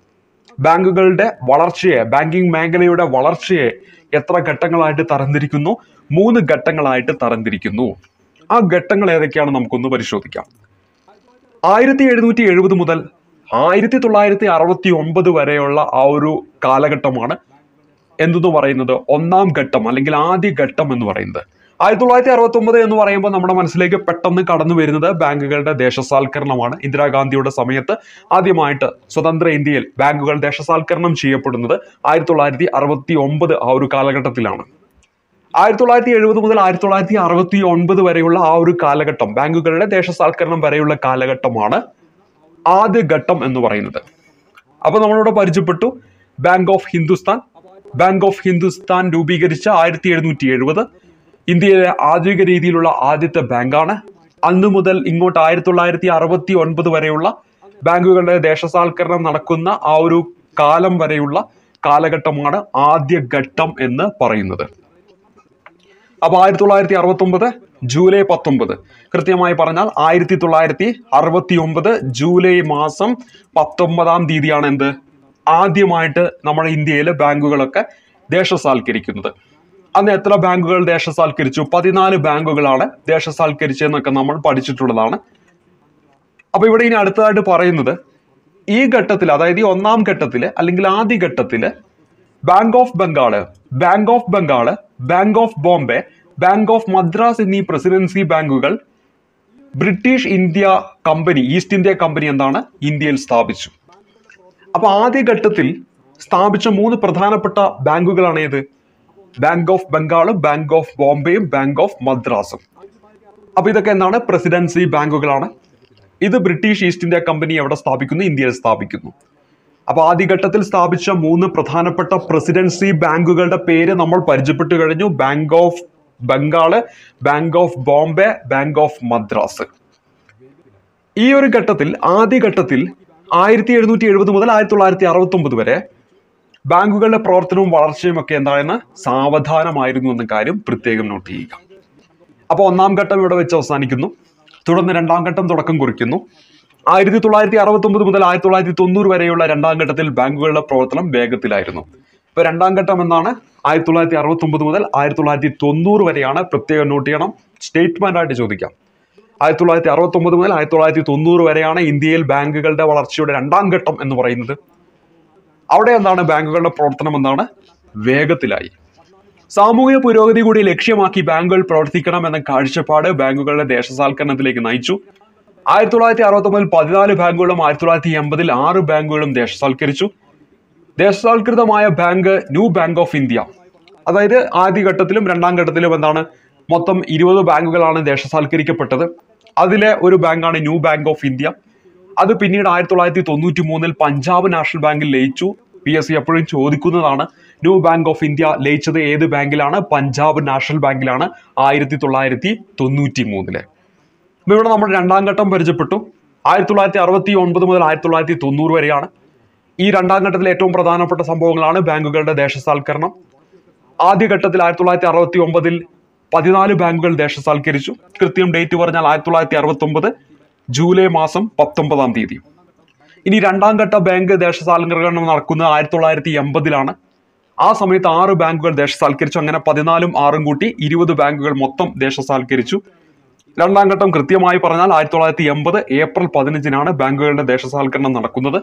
ബാങ്കുകളുടെ വളർച്ചയെ, ബാങ്കിങ് മേഖലയുടെ വളർച്ചയെ എത്ര ഘട്ടങ്ങളായിട്ട് തരംതിരിക്കുന്നു? മൂന്ന് ഘട്ടങ്ങളായിട്ട് തരംതിരിക്കുന്നു. ആ ഘട്ടങ്ങൾ ഏതൊക്കെയാണ് നമുക്കൊന്ന് പരിശോധിക്കാം. ആയിരത്തി എഴുന്നൂറ്റി എഴുപത് മുതൽ ആയിരത്തി തൊള്ളായിരത്തി അറുപത്തി ഒമ്പത് വരെയുള്ള ആ ഒരു കാലഘട്ടമാണ് എന്തെന്ന് പറയുന്നത് ഒന്നാം ഘട്ടം അല്ലെങ്കിൽ ആദ്യ ഘട്ടം എന്ന് പറയുന്നത്. ആയിരത്തി തൊള്ളായിരത്തി അറുപത്തി ഒമ്പത് എന്ന് പറയുമ്പോൾ നമ്മുടെ മനസ്സിലേക്ക് പെട്ടെന്ന് കടന്നു വരുന്നത് ബാങ്കുകളുടെ ദേശസാൽക്കരണമാണ്. ഇന്ദിരാഗാന്ധിയുടെ സമയത്ത് ആദ്യമായിട്ട് സ്വതന്ത്ര ഇന്ത്യയിൽ ബാങ്കുകൾ ദേശസാൽക്കരണം ചെയ്യപ്പെടുന്നത് ആയിരത്തി തൊള്ളായിരത്തി അറുപത്തി ഒമ്പത് ആ ഒരു കാലഘട്ടത്തിലാണ്. ആയിരത്തി തൊള്ളായിരത്തി എഴുപത് മുതൽ ആയിരത്തി തൊള്ളായിരത്തി അറുപത്തി ഒൻപത് വരെയുള്ള ആ ഒരു കാലഘട്ടം, ബാങ്കുകളുടെ ദേശസാൽക്കരണം വരെയുള്ള കാലഘട്ടമാണ് ആദ്യ ഘട്ടം എന്ന് പറയുന്നത്. അപ്പൊ നമ്മളിവിടെ പരിചയപ്പെട്ടു Bank of Hindustan. Bank of Hindustan രൂപീകരിച്ച ആയിരത്തി എഴുന്നൂറ്റി എഴുപത് ഇന്ത്യയിലെ ആധുനിക രീതിയിലുള്ള ആദ്യത്തെ ബാങ്കാണ്. അന്നു മുതൽ ഇങ്ങോട്ട് ആയിരത്തി തൊള്ളായിരത്തി അറുപത്തി ഒൻപത് വരെയുള്ള ബാങ്കുകളുടെ ദേശസാൽക്കരണം നടക്കുന്ന ആ ഒരു കാലം വരെയുള്ള കാലഘട്ടമാണ് ആദ്യ ഘട്ടം എന്ന് പറയുന്നത്. അപ്പൊ ആയിരത്തി തൊള്ളായിരത്തി അറുപത്തി ഒമ്പത് ജൂലൈ പത്തൊമ്പത്, കൃത്യമായി പറഞ്ഞാൽ ആയിരത്തി തൊള്ളായിരത്തി അറുപത്തി ഒമ്പത് ജൂലൈ മാസം പത്തൊമ്പതാം തീയതിയാണ് എന്ത് ആദ്യമായിട്ട് നമ്മുടെ ഇന്ത്യയിലെ ബാങ്കുകളൊക്കെ ദേശസാൽക്കരിക്കുന്നത്. അന്ന് എത്ര ബാങ്കുകൾ ദേശസാൽക്കരിച്ചു? പതിനാല് ബാങ്കുകളാണ് ദേശസാൽക്കരിച്ചതെന്നൊക്കെ നമ്മൾ പഠിച്ചിട്ടുള്ളതാണ്. അപ്പൊ ഇവിടെ ഇനി അടുത്തതായിട്ട് പറയുന്നത് ഈ ഘട്ടത്തിൽ, അതായത് ഈ ഒന്നാം ഘട്ടത്തില് അല്ലെങ്കിൽ ആദ്യ ഘട്ടത്തില് Bank of Bengal, Bank of Bengal, Bank of Bombay, Bank of Madras എന്നീ പ്രസിഡൻസി ബാങ്കുകൾ British India company, East India Company എന്താണ് ഇന്ത്യയിൽ സ്ഥാപിച്ചു. അപ്പൊ ആദ്യഘട്ടത്തിൽ സ്ഥാപിച്ച മൂന്ന് പ്രധാനപ്പെട്ട ബാങ്കുകളാണ് ഏത്? ബാങ്ക് ഓഫ് ബംഗാളും ബാങ്ക് ഓഫ് ബോംബെയും ബാങ്ക് ഓഫ് മദ്രാസും. അപ്പൊ ഇതൊക്കെ എന്താണ്? പ്രസിഡൻസി ബാങ്കുകളാണ്. ഇത് ബ്രിട്ടീഷ് ഈസ്റ്റ് ഇന്ത്യ കമ്പനി എവിടെ സ്ഥാപിക്കുന്നു? ഇന്ത്യയിൽ സ്ഥാപിക്കുന്നു. അപ്പൊ ആദ്യഘട്ടത്തിൽ സ്ഥാപിച്ച മൂന്ന് പ്രധാനപ്പെട്ട പ്രസിഡൻസി ബാങ്കുകളുടെ പേര് നമ്മൾ പരിചയപ്പെട്ടു കഴിഞ്ഞു. Bank of Bengal, Bank of Bombay, Bank of Madras. ഈ ഒരു ഘട്ടത്തിൽ ആദ്യഘട്ടത്തിൽ ആയിരത്തി എഴുന്നൂറ്റി എഴുപത് മുതൽ ആയിരത്തി തൊള്ളായിരത്തി അറുപത്തി ഒമ്പത് വരെ ബാങ്കുകളുടെ പ്രവർത്തനവും വളർച്ചയും ഒക്കെ എന്താണെന്ന് സാവധാനമായിരുന്നു എന്ന കാര്യം പ്രത്യേകം നോട്ട് ചെയ്യുക. അപ്പൊ ഒന്നാം ഘട്ടം ഇവിടെ വെച്ച് അവസാനിക്കുന്നു. തുടർന്ന് രണ്ടാം ഘട്ടം തുടക്കം കുറിക്കുന്നു. ആയിരത്തി തൊള്ളായിരത്തി അറുപത്തി ഒമ്പത് മുതൽ ആയിരത്തി തൊള്ളായിരത്തി തൊണ്ണൂറ് വരെയുള്ള രണ്ടാം ഘട്ടത്തിൽ ബാങ്കുകളുടെ പ്രവർത്തനം വേഗത്തിലായിരുന്നു. ഇപ്പൊ രണ്ടാം ഘട്ടം എന്നാണ് ആയിരത്തി തൊള്ളായിരത്തി അറുപത്തി ഒമ്പത് മുതൽ ആയിരത്തി തൊള്ളായിരത്തി തൊണ്ണൂറ് വരെയാണ്. പ്രത്യേകം നോട്ട് ചെയ്യണം, സ്റ്റേറ്റ്മെന്റ് ആയിട്ട് ചോദിക്കാം. ആയിരത്തി തൊള്ളായിരത്തി അറുപത്തി ഒമ്പത് മുതൽ ആയിരത്തി തൊള്ളായിരത്തി തൊണ്ണൂറ് വരെയാണ് ഇന്ത്യയിൽ ബാങ്കുകളുടെ വളർച്ചയുടെ രണ്ടാം ഘട്ടം എന്ന് പറയുന്നത്. അവിടെ എന്താണ്? ബാങ്കുകളുടെ പ്രവർത്തനം എന്താണ്? വേഗത്തിലായി. സാമൂഹിക പുരോഗതി കൂടി ലക്ഷ്യമാക്കി ബാങ്കുകൾ പ്രവർത്തിക്കണം എന്ന കാഴ്ചപ്പാട് ബാങ്കുകളുടെ ദേശസാൽക്കരണത്തിലേക്ക് നയിച്ചു. ആയിരത്തി തൊള്ളായിരത്തി അറുപത്തി ഒമ്പതിൽ പതിനാല് ബാങ്കുകളും ആയിരത്തി തൊള്ളായിരത്തി എൺപതിൽ ആറ് ബാങ്കുകളും ദേശസാൽക്കരിച്ചു. ദേശസാൽകൃതമായ bank New Bank of India. അതായത് ആദ്യഘട്ടത്തിലും രണ്ടാം ഘട്ടത്തിലും എന്താണ്? മൊത്തം ഇരുപത് ബാങ്കുകളാണ് ദേശസാൽക്കരിക്കപ്പെട്ടത്. അതിലെ ഒരു ബാങ്കാണ് ന്യൂ ബാങ്ക് ഓഫ് ഇന്ത്യ. അത് പിന്നീട് ആയിരത്തി തൊള്ളായിരത്തി തൊണ്ണൂറ്റി മൂന്നിൽ പഞ്ചാബ് നാഷണൽ ബാങ്കിൽ ലയിച്ചു. പി എസ് സി എപ്പോഴും ചോദിക്കുന്നതാണ്, ന്യൂ ബാങ്ക് ഓഫ് ഇന്ത്യ ലയിച്ചത് ഏത് ബാങ്കിലാണ്? പഞ്ചാബ് നാഷണൽ ബാങ്കിലാണ് ആയിരത്തി തൊള്ളായിരത്തി തൊണ്ണൂറ്റി മൂന്നില്. ഇവിടെ നമ്മൾ രണ്ടാം ഘട്ടം പരിചയപ്പെട്ടു. ആയിരത്തി തൊള്ളായിരത്തി അറുപത്തി ഒൻപത് മുതൽ ആയിരത്തി തൊള്ളായിരത്തി തൊണ്ണൂറ് വരെയാണ്. ഈ രണ്ടാം ഘട്ടത്തിൽ ഏറ്റവും പ്രധാനപ്പെട്ട സംഭവങ്ങളാണ് ബാങ്കുകളുടെ ദേശസാൽക്കരണം. ആദ്യഘട്ടത്തിൽ ആയിരത്തി തൊള്ളായിരത്തി അറുപത്തി ഒമ്പതിൽ പതിനാല് ബാങ്കുകൾ ദേശസാൽക്കരിച്ചു. കൃത്യം ഡേറ്റ് പറഞ്ഞാൽ ആയിരത്തി തൊള്ളായിരത്തി അറുപത്തി ഒമ്പത് ജൂലൈ മാസം പത്തൊമ്പതാം തീയതി. ഇനി രണ്ടാം ഘട്ട ബാങ്ക് ദേശസാൽക്കരണം നടക്കുന്നത് ആയിരത്തി തൊള്ളായിരത്തി എൺപതിലാണ്. ആ സമയത്ത് ആറ് ബാങ്കുകൾ ദേശസാൽക്കരിച്ചു. അങ്ങനെ പതിനാലും ആറും കൂട്ടി ഇരുപത് ബാങ്കുകൾ മൊത്തം ദേശസാൽക്കരിച്ചു. രണ്ടാം ഘട്ടം കൃത്യമായി പറഞ്ഞാൽ ആയിരത്തി തൊള്ളായിരത്തി എൺപത് ഏപ്രിൽ പതിനഞ്ചിനാണ് ബാങ്കുകളുടെ ദേശസാൽക്കരണം നടക്കുന്നത്.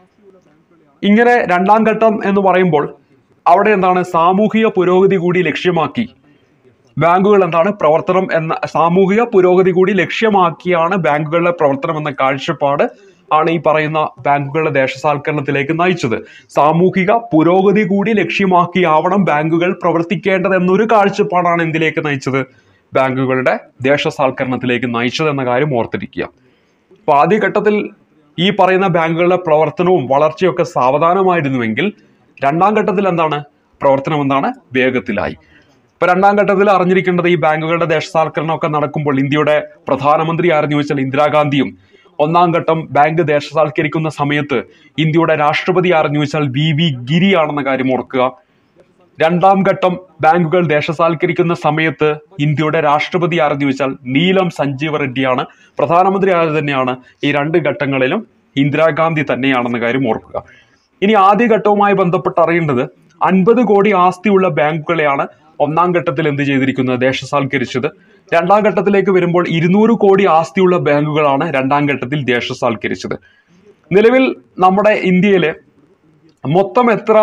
ഇങ്ങനെ രണ്ടാം ഘട്ടം എന്ന് പറയുമ്പോൾ അവിടെ എന്താണ്? സാമൂഹിക പുരോഗതി കൂടി ലക്ഷ്യമാക്കി ബാങ്കുകൾ എന്താണ്? പ്രവർത്തനം എന്ന സാമൂഹിക പുരോഗതി കൂടി ലക്ഷ്യമാക്കിയാണ് ബാങ്കുകളുടെ പ്രവർത്തനം എന്ന കാഴ്ചപ്പാട് ആണ് ഈ പറയുന്ന ബാങ്കുകളുടെ ദേശസാൽക്കരണത്തിലേക്ക് നയിച്ചത്. സാമൂഹിക പുരോഗതി കൂടി ലക്ഷ്യമാക്കിയാവണം ബാങ്കുകൾ പ്രവർത്തിക്കേണ്ടത് എന്നൊരു കാഴ്ചപ്പാടാണ് എന്തിലേക്ക് നയിച്ചത്? ബാങ്കുകളുടെ ദേശസാൽക്കരണത്തിലേക്ക് നയിച്ചത് എന്ന കാര്യം ഓർത്തിരിക്കുക. അപ്പൊ ആദ്യഘട്ടത്തിൽ ഈ പറയുന്ന ബാങ്കുകളുടെ പ്രവർത്തനവും വളർച്ചയൊക്കെ സാവധാനമായിരുന്നുവെങ്കിൽ രണ്ടാം ഘട്ടത്തിൽ എന്താണ്? പ്രവർത്തനം എന്താണ്? വേഗത്തിലായി. ഇപ്പൊ രണ്ടാം ഘട്ടത്തിൽ അറിഞ്ഞിരിക്കേണ്ടത്, ഈ ബാങ്കുകളുടെ ദേശസാൽക്കരണം ഒക്കെ നടക്കുമ്പോൾ ഇന്ത്യയുടെ പ്രധാനമന്ത്രി ആരെന്ന് ചോദിച്ചാൽ ഇന്ദിരാഗാന്ധിയും, ഒന്നാം ഘട്ടം ബാങ്ക് ദേശസാൽക്കരിക്കുന്ന സമയത്ത് ഇന്ത്യയുടെ രാഷ്ട്രപതി ആരെന്ന് ചോദിച്ചാൽ വി വി ഗിരിയാണെന്ന കാര്യം ഓർക്കുക. രണ്ടാം ഘട്ടം ബാങ്കുകൾ ദേശസാൽക്കരിക്കുന്ന സമയത്ത് ഇന്ത്യയുടെ രാഷ്ട്രപതി ആരെന്ന് ചോദിച്ചാൽ നീലം സഞ്ജീവ റെഡ്ഡിയാണ്. പ്രധാനമന്ത്രി ആര് തന്നെയാണ്. ഈ രണ്ട് ഘട്ടങ്ങളിലും ഇന്ദിരാഗാന്ധി തന്നെയാണെന്ന കാര്യം ഓർക്കുക. ഇനി ആദ്യ ഘട്ടവുമായി ബന്ധപ്പെട്ട് അറിയേണ്ടത്, അൻപത് കോടി ആസ്തിയുള്ള ബാങ്കുകളെയാണ് ഒന്നാം ഘട്ടത്തിൽ എന്ത് ചെയ്തിരിക്കുന്നത്? ദേശസാൽക്കരിച്ചത്. രണ്ടാം ഘട്ടത്തിലേക്ക് വരുമ്പോൾ ഇരുന്നൂറ് കോടി ആസ്തിയുള്ള ബാങ്കുകളാണ് രണ്ടാം ഘട്ടത്തിൽ ദേശസാൽക്കരിച്ചത്. നിലവിൽ നമ്മുടെ ഇന്ത്യയിലെ മൊത്തം എത്ര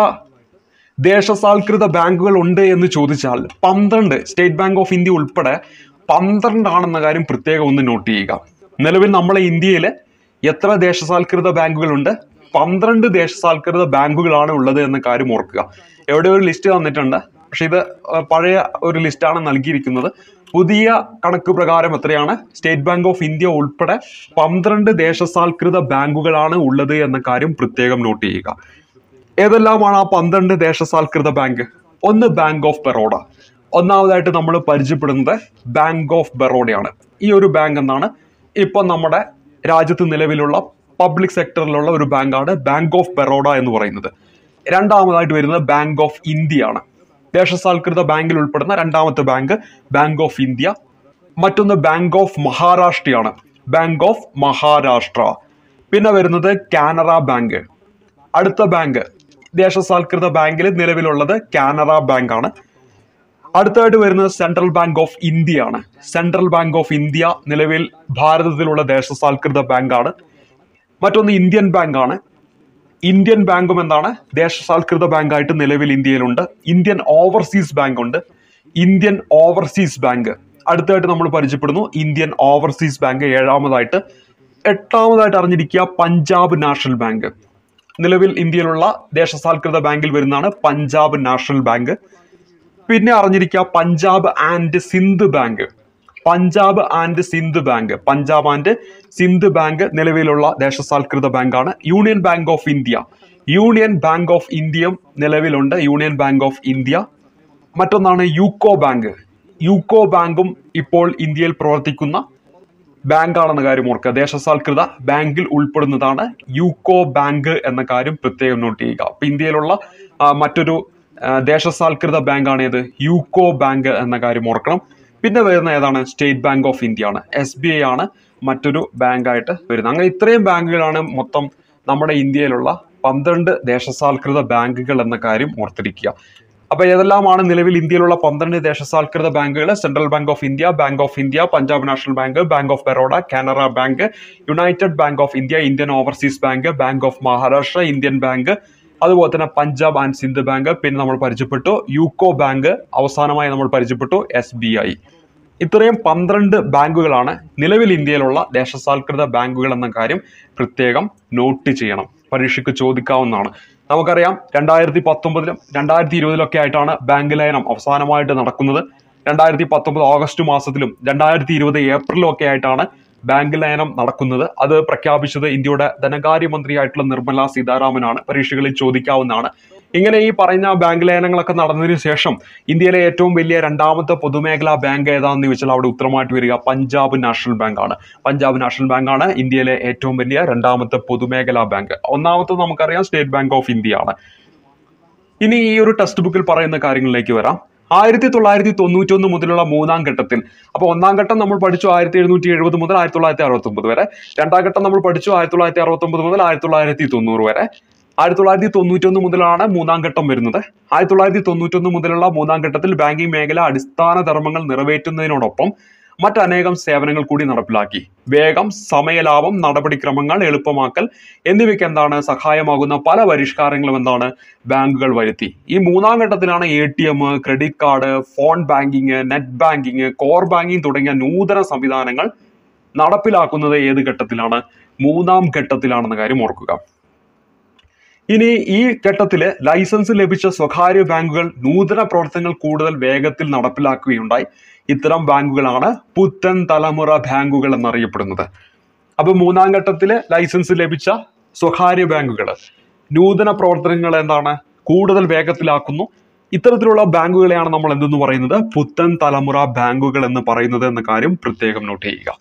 ദേശസാൽകൃത ബാങ്കുകൾ ഉണ്ട് എന്ന് ചോദിച്ചാൽ പന്ത്രണ്ട്. സ്റ്റേറ്റ് ബാങ്ക് ഓഫ് ഇന്ത്യ ഉൾപ്പെടെ പന്ത്രണ്ടാണെന്ന കാര്യം പ്രത്യേകം ഒന്ന് നോട്ട് ചെയ്യുക. നിലവിൽ നമ്മളെ ഇന്ത്യയിൽ എത്ര ദേശസാൽകൃത ബാങ്കുകളുണ്ട്? പന്ത്രണ്ട് ദേശസാൽകൃത ബാങ്കുകളാണ് ഉള്ളത് എന്ന കാര്യം ഓർക്കുക. എവിടെ ഒരു ലിസ്റ്റ് തന്നിട്ടുണ്ട്, പക്ഷെ ഇത് പഴയ ഒരു ലിസ്റ്റാണ് നൽകിയിരിക്കുന്നത്. പുതിയ കണക്ക് പ്രകാരം എത്രയാണ്? സ്റ്റേറ്റ് ബാങ്ക് ഓഫ് ഇന്ത്യ ഉൾപ്പെടെ പന്ത്രണ്ട് ദേശസാൽകൃത ബാങ്കുകളാണ് ഉള്ളത് എന്ന കാര്യം പ്രത്യേകം നോട്ട് ചെയ്യുക. ഏതെല്ലാമാണ് ആ പന്ത്രണ്ട് ദേശസാൽകൃത ബാങ്ക്? ഒന്ന് ബാങ്ക് ഓഫ് ബറോഡ. ഒന്നാമതായിട്ട് നമ്മൾ പരിചയപ്പെടുന്നത് ബാങ്ക് ഓഫ് ബറോഡയാണ്. ഈ ഒരു ബാങ്ക് എന്നാണ് ഇപ്പം നമ്മുടെ രാജ്യത്ത് നിലവിലുള്ള പബ്ലിക് സെക്ടറിലുള്ള ഒരു ബാങ്കാണ് ബാങ്ക് ഓഫ് ബറോഡ എന്ന് പറയുന്നത്. രണ്ടാമതായിട്ട് വരുന്നത് ബാങ്ക് ഓഫ് ഇന്ത്യ ആണ്. ദേശസാൽകൃത ബാങ്കിൽ ഉൾപ്പെടുന്ന രണ്ടാമത്തെ ബാങ്ക് ബാങ്ക് ഓഫ് ഇന്ത്യ. മറ്റൊന്ന് ബാങ്ക് ഓഫ് മഹാരാഷ്ട്രയാണ്, ബാങ്ക് ഓഫ് മഹാരാഷ്ട്ര. പിന്നെ വരുന്നത് കാനറ ബാങ്ക്. അടുത്ത ബാങ്ക് ദേശസാൽകൃത ബാങ്കിൽ നിലവിലുള്ളത് കാനറ ബാങ്ക് ആണ്. അടുത്തായിട്ട് വരുന്നത് സെൻട്രൽ ബാങ്ക് ഓഫ് ഇന്ത്യ ആണ്. സെൻട്രൽ ബാങ്ക് ഓഫ് ഇന്ത്യ നിലവിൽ ഭാരതത്തിലുള്ള ദേശസാൽകൃത ബാങ്കാണ്. മറ്റൊന്ന് ഇന്ത്യൻ ബാങ്ക് ആണ്. ഇന്ത്യൻ ബാങ്കും എന്താണ്? ദേശസാൽകൃത ബാങ്കായിട്ട് നിലവിൽ ഇന്ത്യയിലുണ്ട്. ഇന്ത്യൻ ഓവർസീസ് ബാങ്ക് ഉണ്ട്. ഇന്ത്യൻ ഓവർസീസ് ബാങ്ക് അടുത്തായിട്ട് നമ്മൾ പരിചയപ്പെടുന്നു. ഇന്ത്യൻ ഓവർസീസ് ബാങ്ക് ഏഴാമതായിട്ട്. എട്ടാമതായിട്ട് അറിഞ്ഞിരിക്കുക പഞ്ചാബ് നാഷണൽ ബാങ്ക്. നിലവിൽ ഇന്ത്യയിലുള്ള ദേശസാൽകൃത ബാങ്കിൽ വരുന്നതാണ് പഞ്ചാബ് നാഷണൽ ബാങ്ക്. പിന്നെ അറിഞ്ഞിരിക്കുക Punjab and Sindh Bank. Punjab and Sindh Bank Punjab and Sindh Bank നിലവിലുള്ള ദേശസാൽകൃത ബാങ്കാണ്. Union Bank of India Union Bank of ഇന്ത്യയും നിലവിലുണ്ട്. Union Bank of India. മറ്റൊന്നാണ് യൂക്കോ ബാങ്ക്. യൂക്കോ ബാങ്കും ഇപ്പോൾ ഇന്ത്യയിൽ പ്രവർത്തിക്കുന്ന ബാങ്കാണെന്ന കാര്യം ഓർക്കുക. ദേശസാൽകൃത ബാങ്കിൽ ഉൾപ്പെടുന്നതാണ് യൂക്കോ ബാങ്ക് എന്ന കാര്യം പ്രത്യേകം നോട്ട് ചെയ്യുക. അപ്പൊ ഇന്ത്യയിലുള്ള മറ്റൊരു ദേശസാൽകൃത ബാങ്കാണ് ഏത്? യൂക്കോ ബാങ്ക് എന്ന കാര്യം ഓർക്കണം. പിന്നെ വരുന്ന ഏതാണ്? സ്റ്റേറ്റ് ബാങ്ക് ഓഫ് ഇന്ത്യ ആണ്. എസ് ബി ഐ ആണ് മറ്റൊരു ബാങ്കായിട്ട് വരുന്നത്. അങ്ങനെ ഇത്രയും ബാങ്കുകളാണ് മൊത്തം നമ്മുടെ ഇന്ത്യയിലുള്ള പന്ത്രണ്ട് ദേശസാൽകൃത ബാങ്കുകൾ എന്ന കാര്യം ഓർത്തിരിക്കുക. അപ്പൊ ഏതെല്ലാമാണ് നിലവിൽ ഇന്ത്യയിലുള്ള പന്ത്രണ്ട് ദേശസാൽകൃത ബാങ്കുകൾ? Central Bank of India, Bank of India, Punjab National Bank, Bank of Baroda, Canara Bank, United Bank of India, Indian Overseas Bank, Bank of Maharashtra, Indian Bank, അതുപോലെ തന്നെ പഞ്ചാബ് ആൻഡ് സിന്ധ് ബാങ്ക്. പിന്നെ നമ്മൾ പരിചയപ്പെട്ടു യൂക്കോ ബാങ്ക്. അവസാനമായി നമ്മൾ പരിചയപ്പെട്ടു എസ് ബി ഐ. ഇത്രയും പന്ത്രണ്ട് ബാങ്കുകളാണ് നിലവിൽ ഇന്ത്യയിലുള്ള ദേശസാൽകൃത ബാങ്കുകൾ എന്ന കാര്യം പ്രത്യേകം നോട്ട് ചെയ്യണം. പരീക്ഷയ്ക്ക് ചോദിക്കാവുന്നതാണ്. നമുക്കറിയാം രണ്ടായിരത്തി പത്തൊമ്പതിലും രണ്ടായിരത്തി ഇരുപതിലൊക്കെ ആയിട്ടാണ് ബാങ്ക് ലയനം അവസാനമായിട്ട് നടക്കുന്നത്. രണ്ടായിരത്തി പത്തൊമ്പത് ഓഗസ്റ്റ് മാസത്തിലും രണ്ടായിരത്തി ഇരുപത് ഏപ്രിലും ഒക്കെ ആയിട്ടാണ് ബാങ്ക് ലയനം നടക്കുന്നത്. അത് പ്രഖ്യാപിച്ചത് ഇന്ത്യയുടെ ധനകാര്യമന്ത്രിയായിട്ടുള്ള നിർമ്മല സീതാരാമനാണ്. പരീക്ഷകളിൽ ചോദിക്കാവുന്നതാണ്. ഇങ്ങനെ ഈ പറയുന്ന ബാങ്ക് ലയനങ്ങളൊക്കെ നടന്നതിന് ശേഷം ഇന്ത്യയിലെ ഏറ്റവും വലിയ രണ്ടാമത്തെ പൊതുമേഖലാ ബാങ്ക് ഏതാണെന്ന് ചോദിച്ചാൽ അവിടെ ഉത്തരമായിട്ട് വരിക പഞ്ചാബ് നാഷണൽ ബാങ്ക് ആണ്. പഞ്ചാബ് നാഷണൽ ബാങ്ക് ആണ് ഇന്ത്യയിലെ ഏറ്റവും വലിയ രണ്ടാമത്തെ പൊതുമേഖലാ ബാങ്ക്. ഒന്നാമത്തെ നമുക്കറിയാം സ്റ്റേറ്റ് ബാങ്ക് ഓഫ് ഇന്ത്യ ആണ്. ഇനി ഈ ഒരു ടെക്സ്റ്റ് ബുക്കിൽ പറയുന്ന കാര്യങ്ങളിലേക്ക് വരാം. ആയിരത്തി തൊള്ളായിരത്തി തൊണ്ണൂറ്റി ഒന്ന് മുതലുള്ള മൂന്നാം ഘട്ടത്തിൽ, അപ്പൊ ഒന്നാം ഘട്ടം നമ്മൾ പഠിച്ചു ആയിരത്തി എഴുന്നൂറ്റി എഴുപത് മുതൽ ആയിരത്തി തൊള്ളായിരത്തി അറുപത്തി ഒമ്പത് വരെ. രണ്ടാം ഘട്ടം നമ്മൾ പഠിച്ചു ആയിരത്തി തൊള്ളായിരത്തി അറുപത്തി ഒമ്പത് മുതൽ ആയിരത്തി തൊള്ളായിരത്തി തൊണ്ണൂറ് വരെ. ആയിരത്തി തൊള്ളായിരത്തി തൊണ്ണൂറ്റി ഒന്ന് മുതലാണ് മൂന്നാം ഘട്ടം വരുന്നത്. ആയിരത്തി തൊള്ളായിരത്തി തൊണ്ണൂറ്റി ഒന്ന് മുതലുള്ള മൂന്നാം ഘട്ടത്തിൽ ബാങ്കിംഗ് മേഖല അടിസ്ഥാന ധർമ്മങ്ങൾ നിറവേറ്റുന്നതിനോടൊപ്പം മറ്റനേകം സേവനങ്ങൾ കൂടി നടപ്പിലാക്കി. വേഗം, സമയലാഭം, നടപടിക്രമങ്ങൾ എളുപ്പമാക്കൽ എന്നിവയ്ക്ക് എന്താണ് സഹായമാകുന്ന പല പരിഷ്കാരങ്ങളും എന്താണ് ബാങ്കുകൾ വരുത്തി. ഈ മൂന്നാം ഘട്ടത്തിലാണ് A T M, credit card, phone banking, net banking, core banking തുടങ്ങിയ നൂതന സംവിധാനങ്ങൾ നടപ്പിലാക്കുന്നത്. ഏത് ഘട്ടത്തിലാണ്? മൂന്നാം ഘട്ടത്തിലാണെന്ന കാര്യം ഓർക്കുക. ഇനി ഈ ഘട്ടത്തില് ലൈസൻസ് ലഭിച്ച സ്വകാര്യ ബാങ്കുകൾ നൂതന പ്രവർത്തനങ്ങൾ കൂടുതൽ വേഗത്തിൽ നടപ്പിലാക്കുകയുണ്ടായി. ഇത്തരം ബാങ്കുകളാണ് പുത്തൻ തലമുറ ബാങ്കുകൾ എന്നറിയപ്പെടുന്നത്. അപ്പൊ മൂന്നാം ഘട്ടത്തില് ലൈസൻസ് ലഭിച്ച സ്വകാര്യ ബാങ്കുകൾ നൂതന പ്രവർത്തനങ്ങൾ എന്താണ് കൂടുതൽ വേഗത്തിലാക്കുന്നു. ഇത്തരത്തിലുള്ള ബാങ്കുകളെയാണ് നമ്മൾ എന്തെന്ന് പറയുന്നത്? പുത്തൻ തലമുറ ബാങ്കുകൾ എന്ന് പറയുന്നത് എന്ന കാര്യം പ്രത്യേകം നോട്ട് ചെയ്യുക.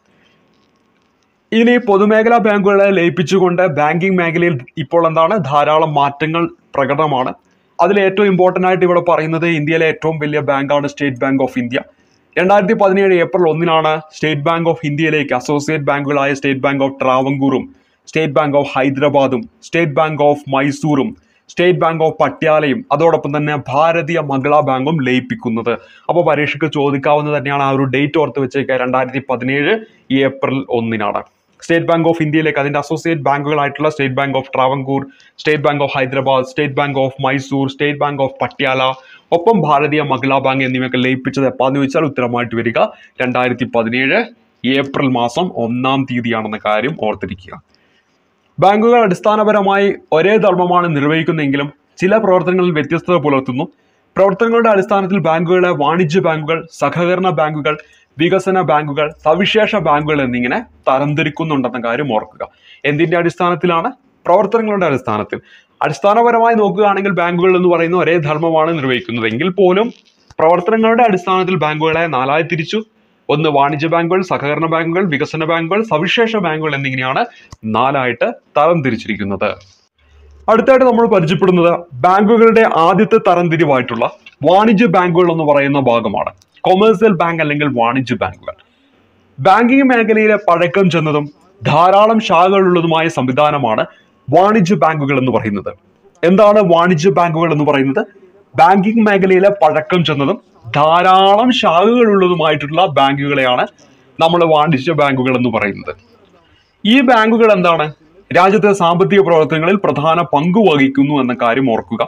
ഇനി പൊതുമേഖലാ ബാങ്കുകളെ ലയിപ്പിച്ചുകൊണ്ട് ബാങ്കിങ് മേഖലയിൽ ഇപ്പോൾ എന്താണ് ധാരാളം മാറ്റങ്ങൾ പ്രകടമാണ്. അതിൽ ഏറ്റവും ഇമ്പോർട്ടൻ്റ് ആയിട്ട് ഇവിടെ പറയുന്നത് ഇന്ത്യയിലെ ഏറ്റവും വലിയ ബാങ്കാണ് സ്റ്റേറ്റ് ബാങ്ക് ഓഫ് ഇന്ത്യ. രണ്ടായിരത്തി പതിനേഴ് ഏപ്രിൽ ഒന്നിനാണ് സ്റ്റേറ്റ് ബാങ്ക് ഓഫ് ഇന്ത്യയിലേക്ക് അസോസിയേറ്റ് ബാങ്കുകളായ സ്റ്റേറ്റ് ബാങ്ക് ഓഫ് ട്രാവങ്കൂറും, സ്റ്റേറ്റ് ബാങ്ക് ഓഫ് ഹൈദരാബാദും, സ്റ്റേറ്റ് ബാങ്ക് ഓഫ് മൈസൂറും, സ്റ്റേറ്റ് ബാങ്ക് ഓഫ് പട്യാലയും അതോടൊപ്പം തന്നെ ഭാരതീയ മഹിളാ ബാങ്കും ലയിപ്പിക്കുന്നത്. അപ്പോൾ പരീക്ഷയ്ക്ക് ചോദിക്കാവുന്നത് തന്നെയാണ്. ആ ഒരു ഡേറ്റ് ഓർത്ത് വെച്ചേക്കുക. രണ്ടായിരത്തി പതിനേഴ് ഏപ്രിൽ ഒന്നിനാണ് സ്റ്റേറ്റ് ബാങ്ക് ഓഫ് ഇന്ത്യയിലേക്ക് അതിന്റെ അസോസിയേറ്റ് ബാങ്കുകളായിട്ടുള്ള State Bank of Travancore, State Bank of Hyderabad, State Bank of Mysore, State Bank of Patiala ഒപ്പം ഭാരതീയ മഹിളാ ബാങ്ക് എന്നിവയൊക്കെ ലയിപ്പിച്ചത് എപ്പാന്ന് ചോദിച്ചാൽ ഉത്തരമായിട്ട് വരിക രണ്ടായിരത്തി പതിനേഴ് ഏപ്രിൽ മാസം ഒന്നാം തീയതിയാണെന്ന കാര്യം ഓർത്തിരിക്കുക. ബാങ്കുകൾ അടിസ്ഥാനപരമായി ഒരേ ധർമ്മമാണ് നിർവഹിക്കുന്നതെങ്കിലും ചില പ്രവർത്തനങ്ങളിൽ വ്യത്യസ്തത പുലർത്തുന്നു. പ്രവർത്തനങ്ങളുടെ അടിസ്ഥാനത്തിൽ ബാങ്കുകളെ വാണിജ്യ ബാങ്കുകൾ, സഹകരണ ബാങ്കുകൾ, വികസന ബാങ്കുകൾ, സവിശേഷ ബാങ്കുകൾ എന്നിങ്ങനെ തരംതിരിക്കുന്നുണ്ടെന്ന കാര്യം ഓർക്കുക. എന്തിന്റെ അടിസ്ഥാനത്തിലാണ്? പ്രവർത്തനങ്ങളുടെ അടിസ്ഥാനത്തിൽ. അടിസ്ഥാനപരമായി നോക്കുകയാണെങ്കിൽ ബാങ്കുകൾ എന്ന് പറയുന്ന ഒരേ ധർമ്മമാണ് നിർവഹിക്കുന്നത്. എങ്കിൽ പോലും പ്രവർത്തനങ്ങളുടെ അടിസ്ഥാനത്തിൽ ബാങ്കുകളെ നാലായി തിരിച്ചു. ഒന്ന് വാണിജ്യ ബാങ്കുകൾ, സഹകരണ ബാങ്കുകൾ, വികസന ബാങ്കുകൾ, സവിശേഷ ബാങ്കുകൾ എന്നിങ്ങനെയാണ് നാലായിട്ട് തരംതിരിച്ചിരിക്കുന്നത്. അടുത്തായിട്ട് നമ്മൾ പരിചയപ്പെടുന്നത് ബാങ്കുകളുടെ ആദ്യത്തെ തരംതിരിവായിട്ടുള്ള വാണിജ്യ ബാങ്കുകൾ എന്ന് പറയുന്ന ഭാഗമാണ്. കൊമേഴ്സ്യൽ ബാങ്ക് അല്ലെങ്കിൽ വാണിജ്യ ബാങ്കുകൾ. ബാങ്കിങ് മേഖലയിലെ പഴക്കം ചെന്നതും ധാരാളം ശാഖകളുള്ളതുമായ സംവിധാനമാണ് വാണിജ്യ ബാങ്കുകൾ എന്ന് പറയുന്നത്. എന്താണ് വാണിജ്യ ബാങ്കുകൾ എന്ന് പറയുന്നത്? ബാങ്കിങ് മേഖലയിലെ പഴക്കം ചെന്നതും ധാരാളം ശാഖകളുള്ളതുമായിട്ടുള്ള ബാങ്കുകളെയാണ് നമ്മൾ വാണിജ്യ ബാങ്കുകൾ എന്ന് പറയുന്നത്. ഈ ബാങ്കുകൾ എന്താണ്? രാജ്യത്തെ സാമ്പത്തിക പ്രവർത്തനങ്ങളിൽ പ്രധാന പങ്ക് വഹിക്കുന്നു എന്ന കാര്യം ഓർക്കുക.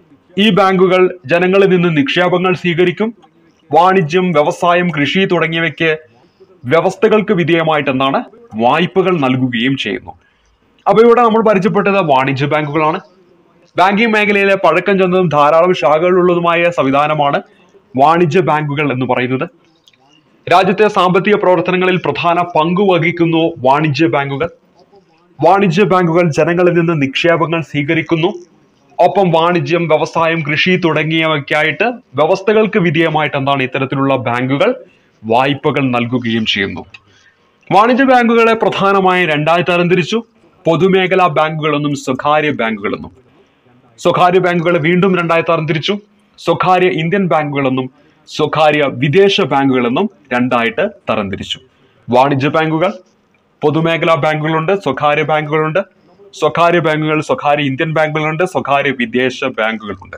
ഈ ബാങ്കുകൾ ജനങ്ങളിൽ നിന്ന് നിക്ഷേപങ്ങൾ സ്വീകരിക്കും. വാണിജ്യം, വ്യവസായം, കൃഷി തുടങ്ങിയവയ്ക്ക് വ്യവസ്ഥകൾക്ക് വിധേയമായിട്ട് എന്താണ് വായ്പകൾ നൽകുകയും ചെയ്യുന്നു. അപ്പൊ ഇവിടെ നമ്മൾ പരിചയപ്പെട്ടത് വാണിജ്യ ബാങ്കുകളാണ്. ബാങ്കിംഗ് മേഖലയിലെ പഴക്കം ചെന്നതും ധാരാളം ശാഖകളുള്ളതുമായ സംവിധാനമാണ് വാണിജ്യ ബാങ്കുകൾ എന്ന് പറയുന്നത്. രാജ്യത്തെ സാമ്പത്തിക പ്രവർത്തനങ്ങളിൽ പ്രധാന പങ്ക് വഹിക്കുന്നു വാണിജ്യ ബാങ്കുകൾ. വാണിജ്യ ബാങ്കുകൾ ജനങ്ങളിൽ നിന്ന് നിക്ഷേപങ്ങൾ സ്വീകരിക്കുന്നു. ഒപ്പം വാണിജ്യം, വ്യവസായം, കൃഷി തുടങ്ങിയവയ്ക്കായിട്ട് വ്യവസ്ഥകൾക്ക് വിധേയമായിട്ട് എന്താണ് ഇത്തരത്തിലുള്ള ബാങ്കുകൾ വായ്പകൾ നൽകുകയും ചെയ്യുന്നു. വാണിജ്യ ബാങ്കുകളെ പ്രധാനമായും രണ്ടായി തരംതിരിച്ചു: പൊതുമേഖലാ ബാങ്കുകളെന്നും സ്വകാര്യ ബാങ്കുകളെന്നും. സ്വകാര്യ ബാങ്കുകളെ വീണ്ടും രണ്ടായി തരംതിരിച്ചു: സ്വകാര്യ ഇന്ത്യൻ ബാങ്കുകളെന്നും സ്വകാര്യ വിദേശ ബാങ്കുകളെന്നും രണ്ടായിട്ട് തരംതിരിച്ചു. വാണിജ്യ ബാങ്കുകൾ, പൊതുമേഖലാ ബാങ്കുകളുണ്ട്, സ്വകാര്യ ബാങ്കുകളുണ്ട്. സ്വകാര്യ ബാങ്കുകൾ, സ്വകാര്യ ഇന്ത്യൻ ബാങ്കുകളുണ്ട്, സ്വകാര്യ വിദേശ ബാങ്കുകളുണ്ട്.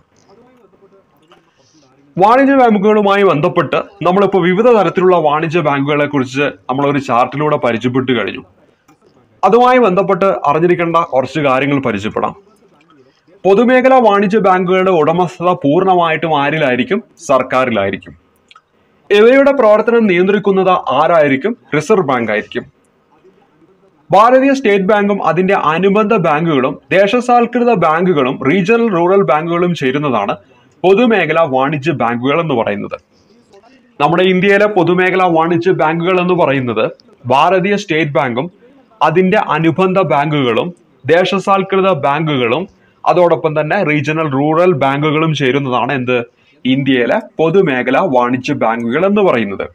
വാണിജ്യ ബാങ്കുകളുമായി ബന്ധപ്പെട്ട് നമ്മളിപ്പോൾ വിവിധ തരത്തിലുള്ള വാണിജ്യ ബാങ്കുകളെ കുറിച്ച് നമ്മളൊരു ചാർട്ടിലൂടെ പരിചയപ്പെട്ടു കഴിഞ്ഞു. അതുമായി ബന്ധപ്പെട്ട് അറിഞ്ഞിരിക്കേണ്ട കുറച്ച് കാര്യങ്ങൾ പരിചയപ്പെടാം. പൊതുമേഖലാ വാണിജ്യ ബാങ്കുകളുടെ ഉടമസ്ഥത പൂർണ്ണമായിട്ടും ആരിലായിരിക്കും? സർക്കാരിലായിരിക്കും. ഇവയുടെ പ്രവർത്തനം നിയന്ത്രിക്കുന്നത് ആരായിരിക്കും? റിസർവ് ബാങ്ക് ആയിരിക്കും. ഭാരതീയ സ്റ്റേറ്റ് ബാങ്കും അതിന്റെ അനുബന്ധ ബാങ്കുകളും ദേശസാൽകൃത ബാങ്കുകളും റീജിയണൽ റൂറൽ ബാങ്കുകളും ചേരുന്നതാണ് പൊതുമേഖലാ വാണിജ്യ ബാങ്കുകൾ എന്ന് പറയുന്നത്. നമ്മുടെ ഇന്ത്യയിലെ പൊതുമേഖലാ വാണിജ്യ ബാങ്കുകൾ എന്ന് പറയുന്നത് ഭാരതീയ സ്റ്റേറ്റ് ബാങ്കും അതിന്റെ അനുബന്ധ ബാങ്കുകളും ദേശസാൽകൃത ബാങ്കുകളും അതോടൊപ്പം തന്നെ റീജിയണൽ റൂറൽ ബാങ്കുകളും ചേരുന്നതാണ് എന്ത്? ഇന്ത്യയിലെ പൊതുമേഖലാ വാണിജ്യ ബാങ്കുകൾ എന്ന് പറയുന്നത്.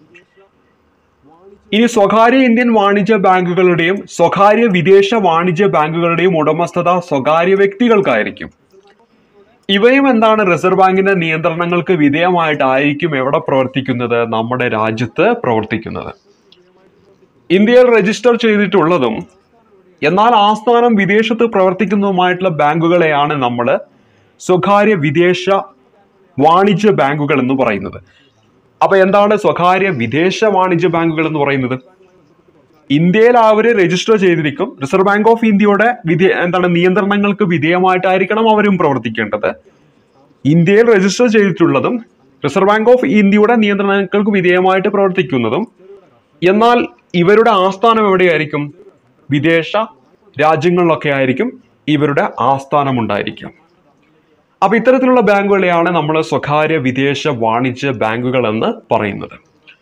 ഇനി സ്വകാര്യ ഇന്ത്യൻ വാണിജ്യ ബാങ്കുകളുടെയും സ്വകാര്യ വിദേശ വാണിജ്യ ബാങ്കുകളുടെയും ഉടമസ്ഥത സ്വകാര്യ വ്യക്തികൾക്കായിരിക്കും. ഇവയും എന്താണ്? റിസർവ് ബാങ്കിന്റെ നിയന്ത്രണങ്ങൾക്ക് വിധേയമായിട്ടായിരിക്കും എവിടെ പ്രവർത്തിക്കുന്നത്? നമ്മുടെ രാജ്യത്ത് പ്രവർത്തിക്കുന്നത്. ഇന്ത്യയിൽ രജിസ്റ്റർ ചെയ്തിട്ടുള്ളതും എന്നാൽ ആസ്ഥാനം വിദേശത്ത് പ്രവർത്തിക്കുന്നതുമായിട്ടുള്ള ബാങ്കുകളെയാണ് നമ്മൾ സ്വകാര്യ വിദേശ വാണിജ്യ ബാങ്കുകൾ എന്ന് പറയുന്നത്. അപ്പൊ എന്താണ് സ്വകാര്യ വിദേശ വാണിജ്യ ബാങ്കുകൾ എന്ന് പറയുന്നത്? ഇന്ത്യയിൽ അവര് രജിസ്റ്റർ ചെയ്തിരിക്കും. റിസർവ് ബാങ്ക് ഓഫ് ഇന്ത്യയുടെ വിധേ എന്താണ് നിയന്ത്രണങ്ങൾക്ക് വിധേയമായിട്ടായിരിക്കണം അവരും പ്രവർത്തിക്കേണ്ടത്. ഇന്ത്യയിൽ രജിസ്റ്റർ ചെയ്തിട്ടുള്ളതും റിസർവ് ബാങ്ക് ഓഫ് ഇന്ത്യയുടെ നിയന്ത്രണങ്ങൾക്ക് വിധേയമായിട്ട് പ്രവർത്തിക്കുന്നതും എന്നാൽ ഇവരുടെ ആസ്ഥാനം എവിടെയായിരിക്കും? വിദേശ രാജ്യങ്ങളിലൊക്കെ ആയിരിക്കും ഇവരുടെ ആസ്ഥാനം ഉണ്ടായിരിക്കും. അപ്പൊ ഇത്തരത്തിലുള്ള ബാങ്കുകളെയാണ് നമ്മൾ സ്വകാര്യ വിദേശ വാണിജ്യ ബാങ്കുകൾ എന്ന് പറയുന്നത്.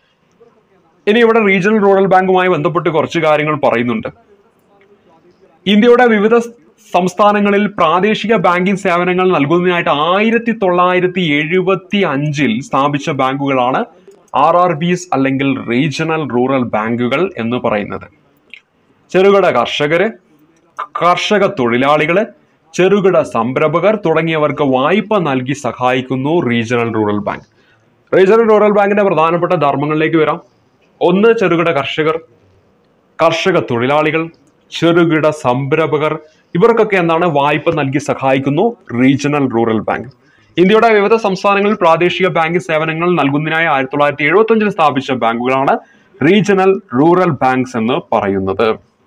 ഇനി ഇവിടെ റീജിയണൽ റൂറൽ ബാങ്കുമായി ബന്ധപ്പെട്ട് കുറച്ച് കാര്യങ്ങൾ പറയുന്നുണ്ട്. ഇന്ത്യയുടെ വിവിധ സംസ്ഥാനങ്ങളിൽ പ്രാദേശിക ബാങ്കിംഗ് സേവനങ്ങൾ നൽകുന്നതിനായിട്ട് ആയിരത്തി തൊള്ളായിരത്തി എഴുപത്തി അഞ്ചിൽ സ്ഥാപിച്ച ബാങ്കുകളാണ് ആർ ആർ ബിസ് അല്ലെങ്കിൽ റീജിയണൽ റൂറൽ ബാങ്കുകൾ എന്ന് പറയുന്നത്. ചെറുകിട കർഷകര്, കർഷക തൊഴിലാളികള്, ചെറുകിട സംരംഭകർ തുടങ്ങിയവർക്ക് വായ്പ നൽകി സഹായിക്കുന്നു regional rural bank. Regional rural ബാങ്കിന്റെ പ്രധാനപ്പെട്ട ധർമ്മങ്ങളിലേക്ക് വരാം. ഒന്ന്, ചെറുകിട കർഷകർ, കർഷക തൊഴിലാളികൾ, ചെറുകിട സംരംഭകർ, ഇവർക്കൊക്കെ എന്താണ് വായ്പ നൽകി സഹായിക്കുന്നു റീജിയണൽ റൂറൽ ബാങ്ക്. ഇന്ത്യയുടെ വിവിധ സംസ്ഥാനങ്ങളിൽ പ്രാദേശിക ബാങ്കിംഗ് സേവനങ്ങൾ നൽകുന്നതിനായി ആയിരത്തി തൊള്ളായിരത്തി എഴുപത്തി അഞ്ചിൽ സ്ഥാപിച്ച ബാങ്കുകളാണ് റീജിയണൽ റൂറൽ ബാങ്ക്സ് എന്ന് പറയുന്നത്.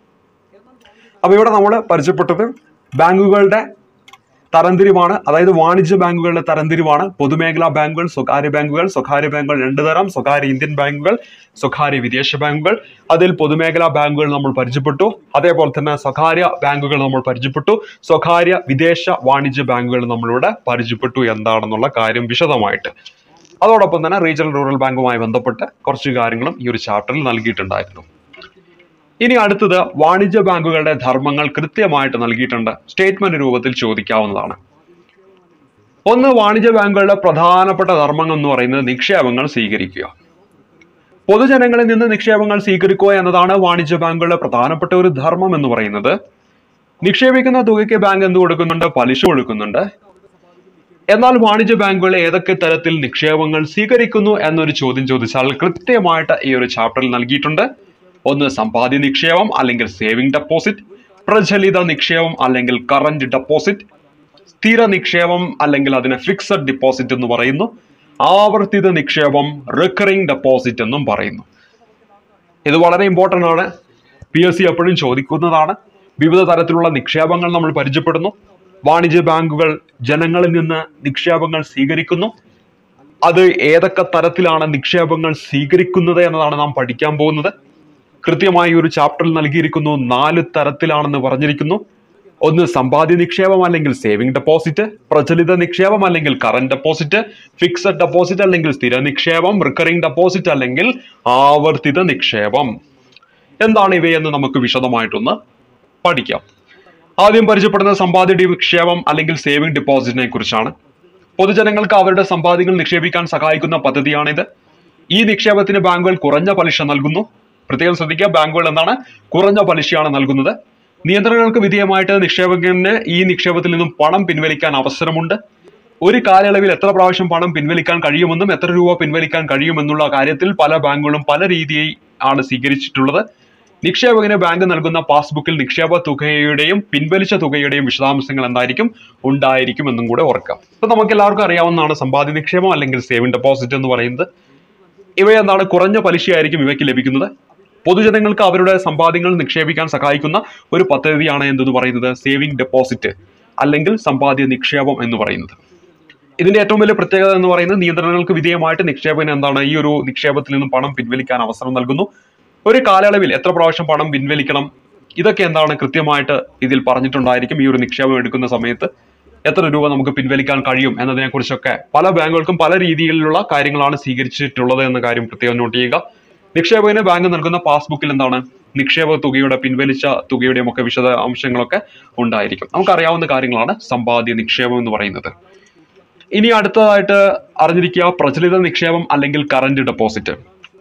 അപ്പൊ ഇവിടെ നമ്മൾ പരിചയപ്പെട്ടത് ബാങ്കുകളുടെ തരംതിരിവാണ്, അതായത് വാണിജ്യ ബാങ്കുകളുടെ തരംതിരിവാണ്. പൊതുമേഖലാ ബാങ്കുകൾ, സ്വകാര്യ ബാങ്കുകൾ. സ്വകാര്യ ബാങ്കുകൾ രണ്ടു തരം: സ്വകാര്യ ഇന്ത്യൻ ബാങ്കുകൾ, സ്വകാര്യ വിദേശ ബാങ്കുകൾ. അതിൽ പൊതുമേഖലാ ബാങ്കുകൾ നമ്മൾ പരിചയപ്പെട്ടു. അതേപോലെ തന്നെ സ്വകാര്യ ബാങ്കുകൾ നമ്മൾ പരിചയപ്പെട്ടു. സ്വകാര്യ വിദേശ വാണിജ്യ ബാങ്കുകൾ നമ്മളിവിടെ പരിചയപ്പെട്ടു എന്താണെന്നുള്ള കാര്യം വിശദമായിട്ട്. അതോടൊപ്പം തന്നെ റീജിയണൽ റൂറൽ ബാങ്കുമായി ബന്ധപ്പെട്ട് കുറച്ച് കാര്യങ്ങളും ഈ ഒരു ചാപ്റ്ററിൽ നൽകിയിട്ടുണ്ടായിരുന്നു. ഇനി അടുത്തത് വാണിജ്യ ബാങ്കുകളുടെ ധർമ്മങ്ങൾ കൃത്യമായിട്ട് നൽകിയിട്ടുണ്ട്. സ്റ്റേറ്റ്മെന്റ് രൂപത്തിൽ ചോദിക്കാവുന്നതാണ്. ഒന്ന്, വാണിജ്യ ബാങ്കുകളുടെ പ്രധാനപ്പെട്ട ധർമ്മങ്ങൾ എന്ന് പറയുന്നത് നിക്ഷേപങ്ങൾ സ്വീകരിക്കുക. പൊതുജനങ്ങളിൽ നിന്ന് നിക്ഷേപങ്ങൾ സ്വീകരിക്കുക എന്നതാണ് വാണിജ്യ ബാങ്കുകളുടെ പ്രധാനപ്പെട്ട ഒരു ധർമ്മം എന്ന് പറയുന്നത്. നിക്ഷേപിക്കുന്ന തുകയ്ക്ക് ബാങ്ക് എന്ത് കൊടുക്കുന്നുണ്ട്? പലിശ കൊടുക്കുന്നുണ്ട്. എന്നാൽ വാണിജ്യ ബാങ്കുകൾ ഏതൊക്കെ തരത്തിൽ നിക്ഷേപങ്ങൾ സ്വീകരിക്കുന്നു എന്നൊരു ചോദ്യം ചോദിച്ചാൽ കൃത്യമായിട്ട് ഈ ഒരു ചാപ്റ്ററിൽ നൽകിയിട്ടുണ്ട്. ഒന്ന്, സമ്പാദ്യ നിക്ഷേപം അല്ലെങ്കിൽ സേവിംഗ് ഡെപ്പോസിറ്റ്, പ്രചലിത നിക്ഷേപം അല്ലെങ്കിൽ കറന്റ് ഡെപ്പോസിറ്റ്, സ്ഥിര നിക്ഷേപം അല്ലെങ്കിൽ അതിനെ ഫിക്സഡ് ഡിപ്പോസിറ്റ് എന്ന് പറയുന്നു, ആവർത്തിത നിക്ഷേപം റിക്കറിംഗ് ഡെപ്പോസിറ്റ് എന്നും പറയുന്നു. ഇത് വളരെ ഇമ്പോർട്ടൻ്റ് ആണ്. പി എസ് സി എപ്പോഴും ചോദിക്കുന്നതാണ്. വിവിധ തരത്തിലുള്ള നിക്ഷേപങ്ങൾ നമ്മൾ പരിചയപ്പെടുന്നു. വാണിജ്യ ബാങ്കുകൾ ജനങ്ങളിൽ നിന്ന് നിക്ഷേപങ്ങൾ സ്വീകരിക്കുന്നു. അത് ഏതൊക്കെ തരത്തിലാണ് നിക്ഷേപങ്ങൾ സ്വീകരിക്കുന്നത് എന്നതാണ് നാം പഠിക്കാൻ പോകുന്നത്. കൃത്യമായി ഒരു ചാപ്റ്ററിൽ നൽകിയിരിക്കുന്നു. നാല് തരത്തിലാണെന്ന് പറഞ്ഞിരിക്കുന്നു. ഒന്ന് സമ്പാദ്യ നിക്ഷേപം അല്ലെങ്കിൽ സേവിംഗ് ഡെപ്പോസിറ്റ്, പ്രചലിത നിക്ഷേപം അല്ലെങ്കിൽ കറന്റ് ഡെപ്പോസിറ്റ്, ഫിക്സഡ് ഡെപ്പോസിറ്റ് അല്ലെങ്കിൽ സ്ഥിര നിക്ഷേപം, റിക്കറിംഗ് ഡെപ്പോസിറ്റ് അല്ലെങ്കിൽ ആവർത്തിത നിക്ഷേപം. എന്താണ് ഇവയെന്ന് നമുക്ക് വിശദമായിട്ടൊന്ന് പഠിക്കാം. ആദ്യം പരിചയപ്പെടുന്ന സമ്പാദ്യ നിക്ഷേപം അല്ലെങ്കിൽ സേവിംഗ് ഡെപ്പോസിറ്റിനെ കുറിച്ചാണ്. പൊതുജനങ്ങൾക്ക് അവരുടെ സമ്പാദ്യങ്ങൾ നിക്ഷേപിക്കാൻ സഹായിക്കുന്ന പദ്ധതിയാണിത്. ഈ നിക്ഷേപത്തിന് ബാങ്കുകൾ കുറഞ്ഞ പലിശ നൽകുന്നു. പ്രത്യേകം ശ്രദ്ധിക്കുക, ബാങ്കുകൾ എന്താണ് കുറഞ്ഞ പലിശയാണ് നൽകുന്നത്. നിയന്ത്രണങ്ങൾക്ക് വിധേയമായിട്ട് നിക്ഷേപകന് ഈ നിക്ഷേപത്തിൽ നിന്നും പണം പിൻവലിക്കാൻ അവസരമുണ്ട്. ഒരു കാലയളവിൽ എത്ര പ്രാവശ്യം പണം പിൻവലിക്കാൻ കഴിയുമെന്നും എത്ര രൂപ പിൻവലിക്കാൻ കഴിയുമെന്നുള്ള കാര്യത്തിൽ പല ബാങ്കുകളും പല രീതിയിൽ ആണ് സ്വീകരിച്ചിട്ടുള്ളത്. നിക്ഷേപകന് ബാങ്ക് നൽകുന്ന പാസ്ബുക്കിൽ നിക്ഷേപ തുകയുടെയും പിൻവലിച്ച തുകയുടെയും വിശദാംശങ്ങൾ എന്തായിരിക്കും ഉണ്ടായിരിക്കും എന്നും കൂടെ ഓർക്കാം. അപ്പൊ നമുക്ക് എല്ലാവർക്കും അറിയാവുന്നതാണ് സമ്പാദ്യ നിക്ഷേപം അല്ലെങ്കിൽ സേവിംഗ് ഡെപ്പോസിറ്റ് എന്ന് പറയുന്നത്. ഇവ എന്താണ് കുറഞ്ഞ പലിശയായിരിക്കും ഇവയ്ക്ക് ലഭിക്കുന്നത്. പൊതുജനങ്ങൾക്ക് അവരുടെ സമ്പാദ്യങ്ങൾ നിക്ഷേപിക്കാൻ സഹായിക്കുന്ന ഒരു പദ്ധതിയാണ് എന്തെന്ന് പറയുന്നത് സേവിംഗ് ഡെപ്പോസിറ്റ് അല്ലെങ്കിൽ സമ്പാദ്യ നിക്ഷേപം എന്ന് പറയുന്നത്. ഇതിന്റെ ഏറ്റവും വലിയ പ്രത്യേകത എന്ന് പറയുന്നത് നിയന്ത്രണങ്ങൾക്ക് വിധേയമായിട്ട് നിക്ഷേപകന് എന്താണ് ഈ ഒരു നിക്ഷേപത്തിൽ നിന്നും പണം പിൻവലിക്കാൻ അവസരം നൽകുന്നു. ഒരു കാലയളവിൽ എത്ര പ്രാവശ്യം പണം പിൻവലിക്കണം, ഇതൊക്കെ എന്താണ് കൃത്യമായിട്ട് ഇതിൽ പറഞ്ഞിട്ടുണ്ടായിരിക്കും. ഈ ഒരു നിക്ഷേപം എടുക്കുന്ന സമയത്ത് എത്ര രൂപ നമുക്ക് പിൻവലിക്കാൻ കഴിയും എന്നതിനെ കുറിച്ചൊക്കെ പല ബാങ്കുകൾക്കും പല രീതിയിലുള്ള കാര്യങ്ങളാണ് സ്വീകരിച്ചിട്ടുള്ളത് എന്ന കാര്യം പ്രത്യേകം നോട്ട് ചെയ്യുക. നിക്ഷേപകന് ബാങ്ക് നൽകുന്ന പാസ്ബുക്കിൽ എന്താണ് നിക്ഷേപ തുകയുടെ പിൻവലിച്ച തുകയുടെയും ഒക്കെ വിശദാംശങ്ങളൊക്കെ ഉണ്ടായിരിക്കും. നമുക്കറിയാവുന്ന കാര്യങ്ങളാണ് സമ്പാദ്യ നിക്ഷേപം എന്ന് പറയുന്നത്. ഇനി അടുത്തതായിട്ട് അറിഞ്ഞിരിക്കുക പ്രചലിത നിക്ഷേപം അല്ലെങ്കിൽ കറന്റ് ഡെപ്പോസിറ്റ്.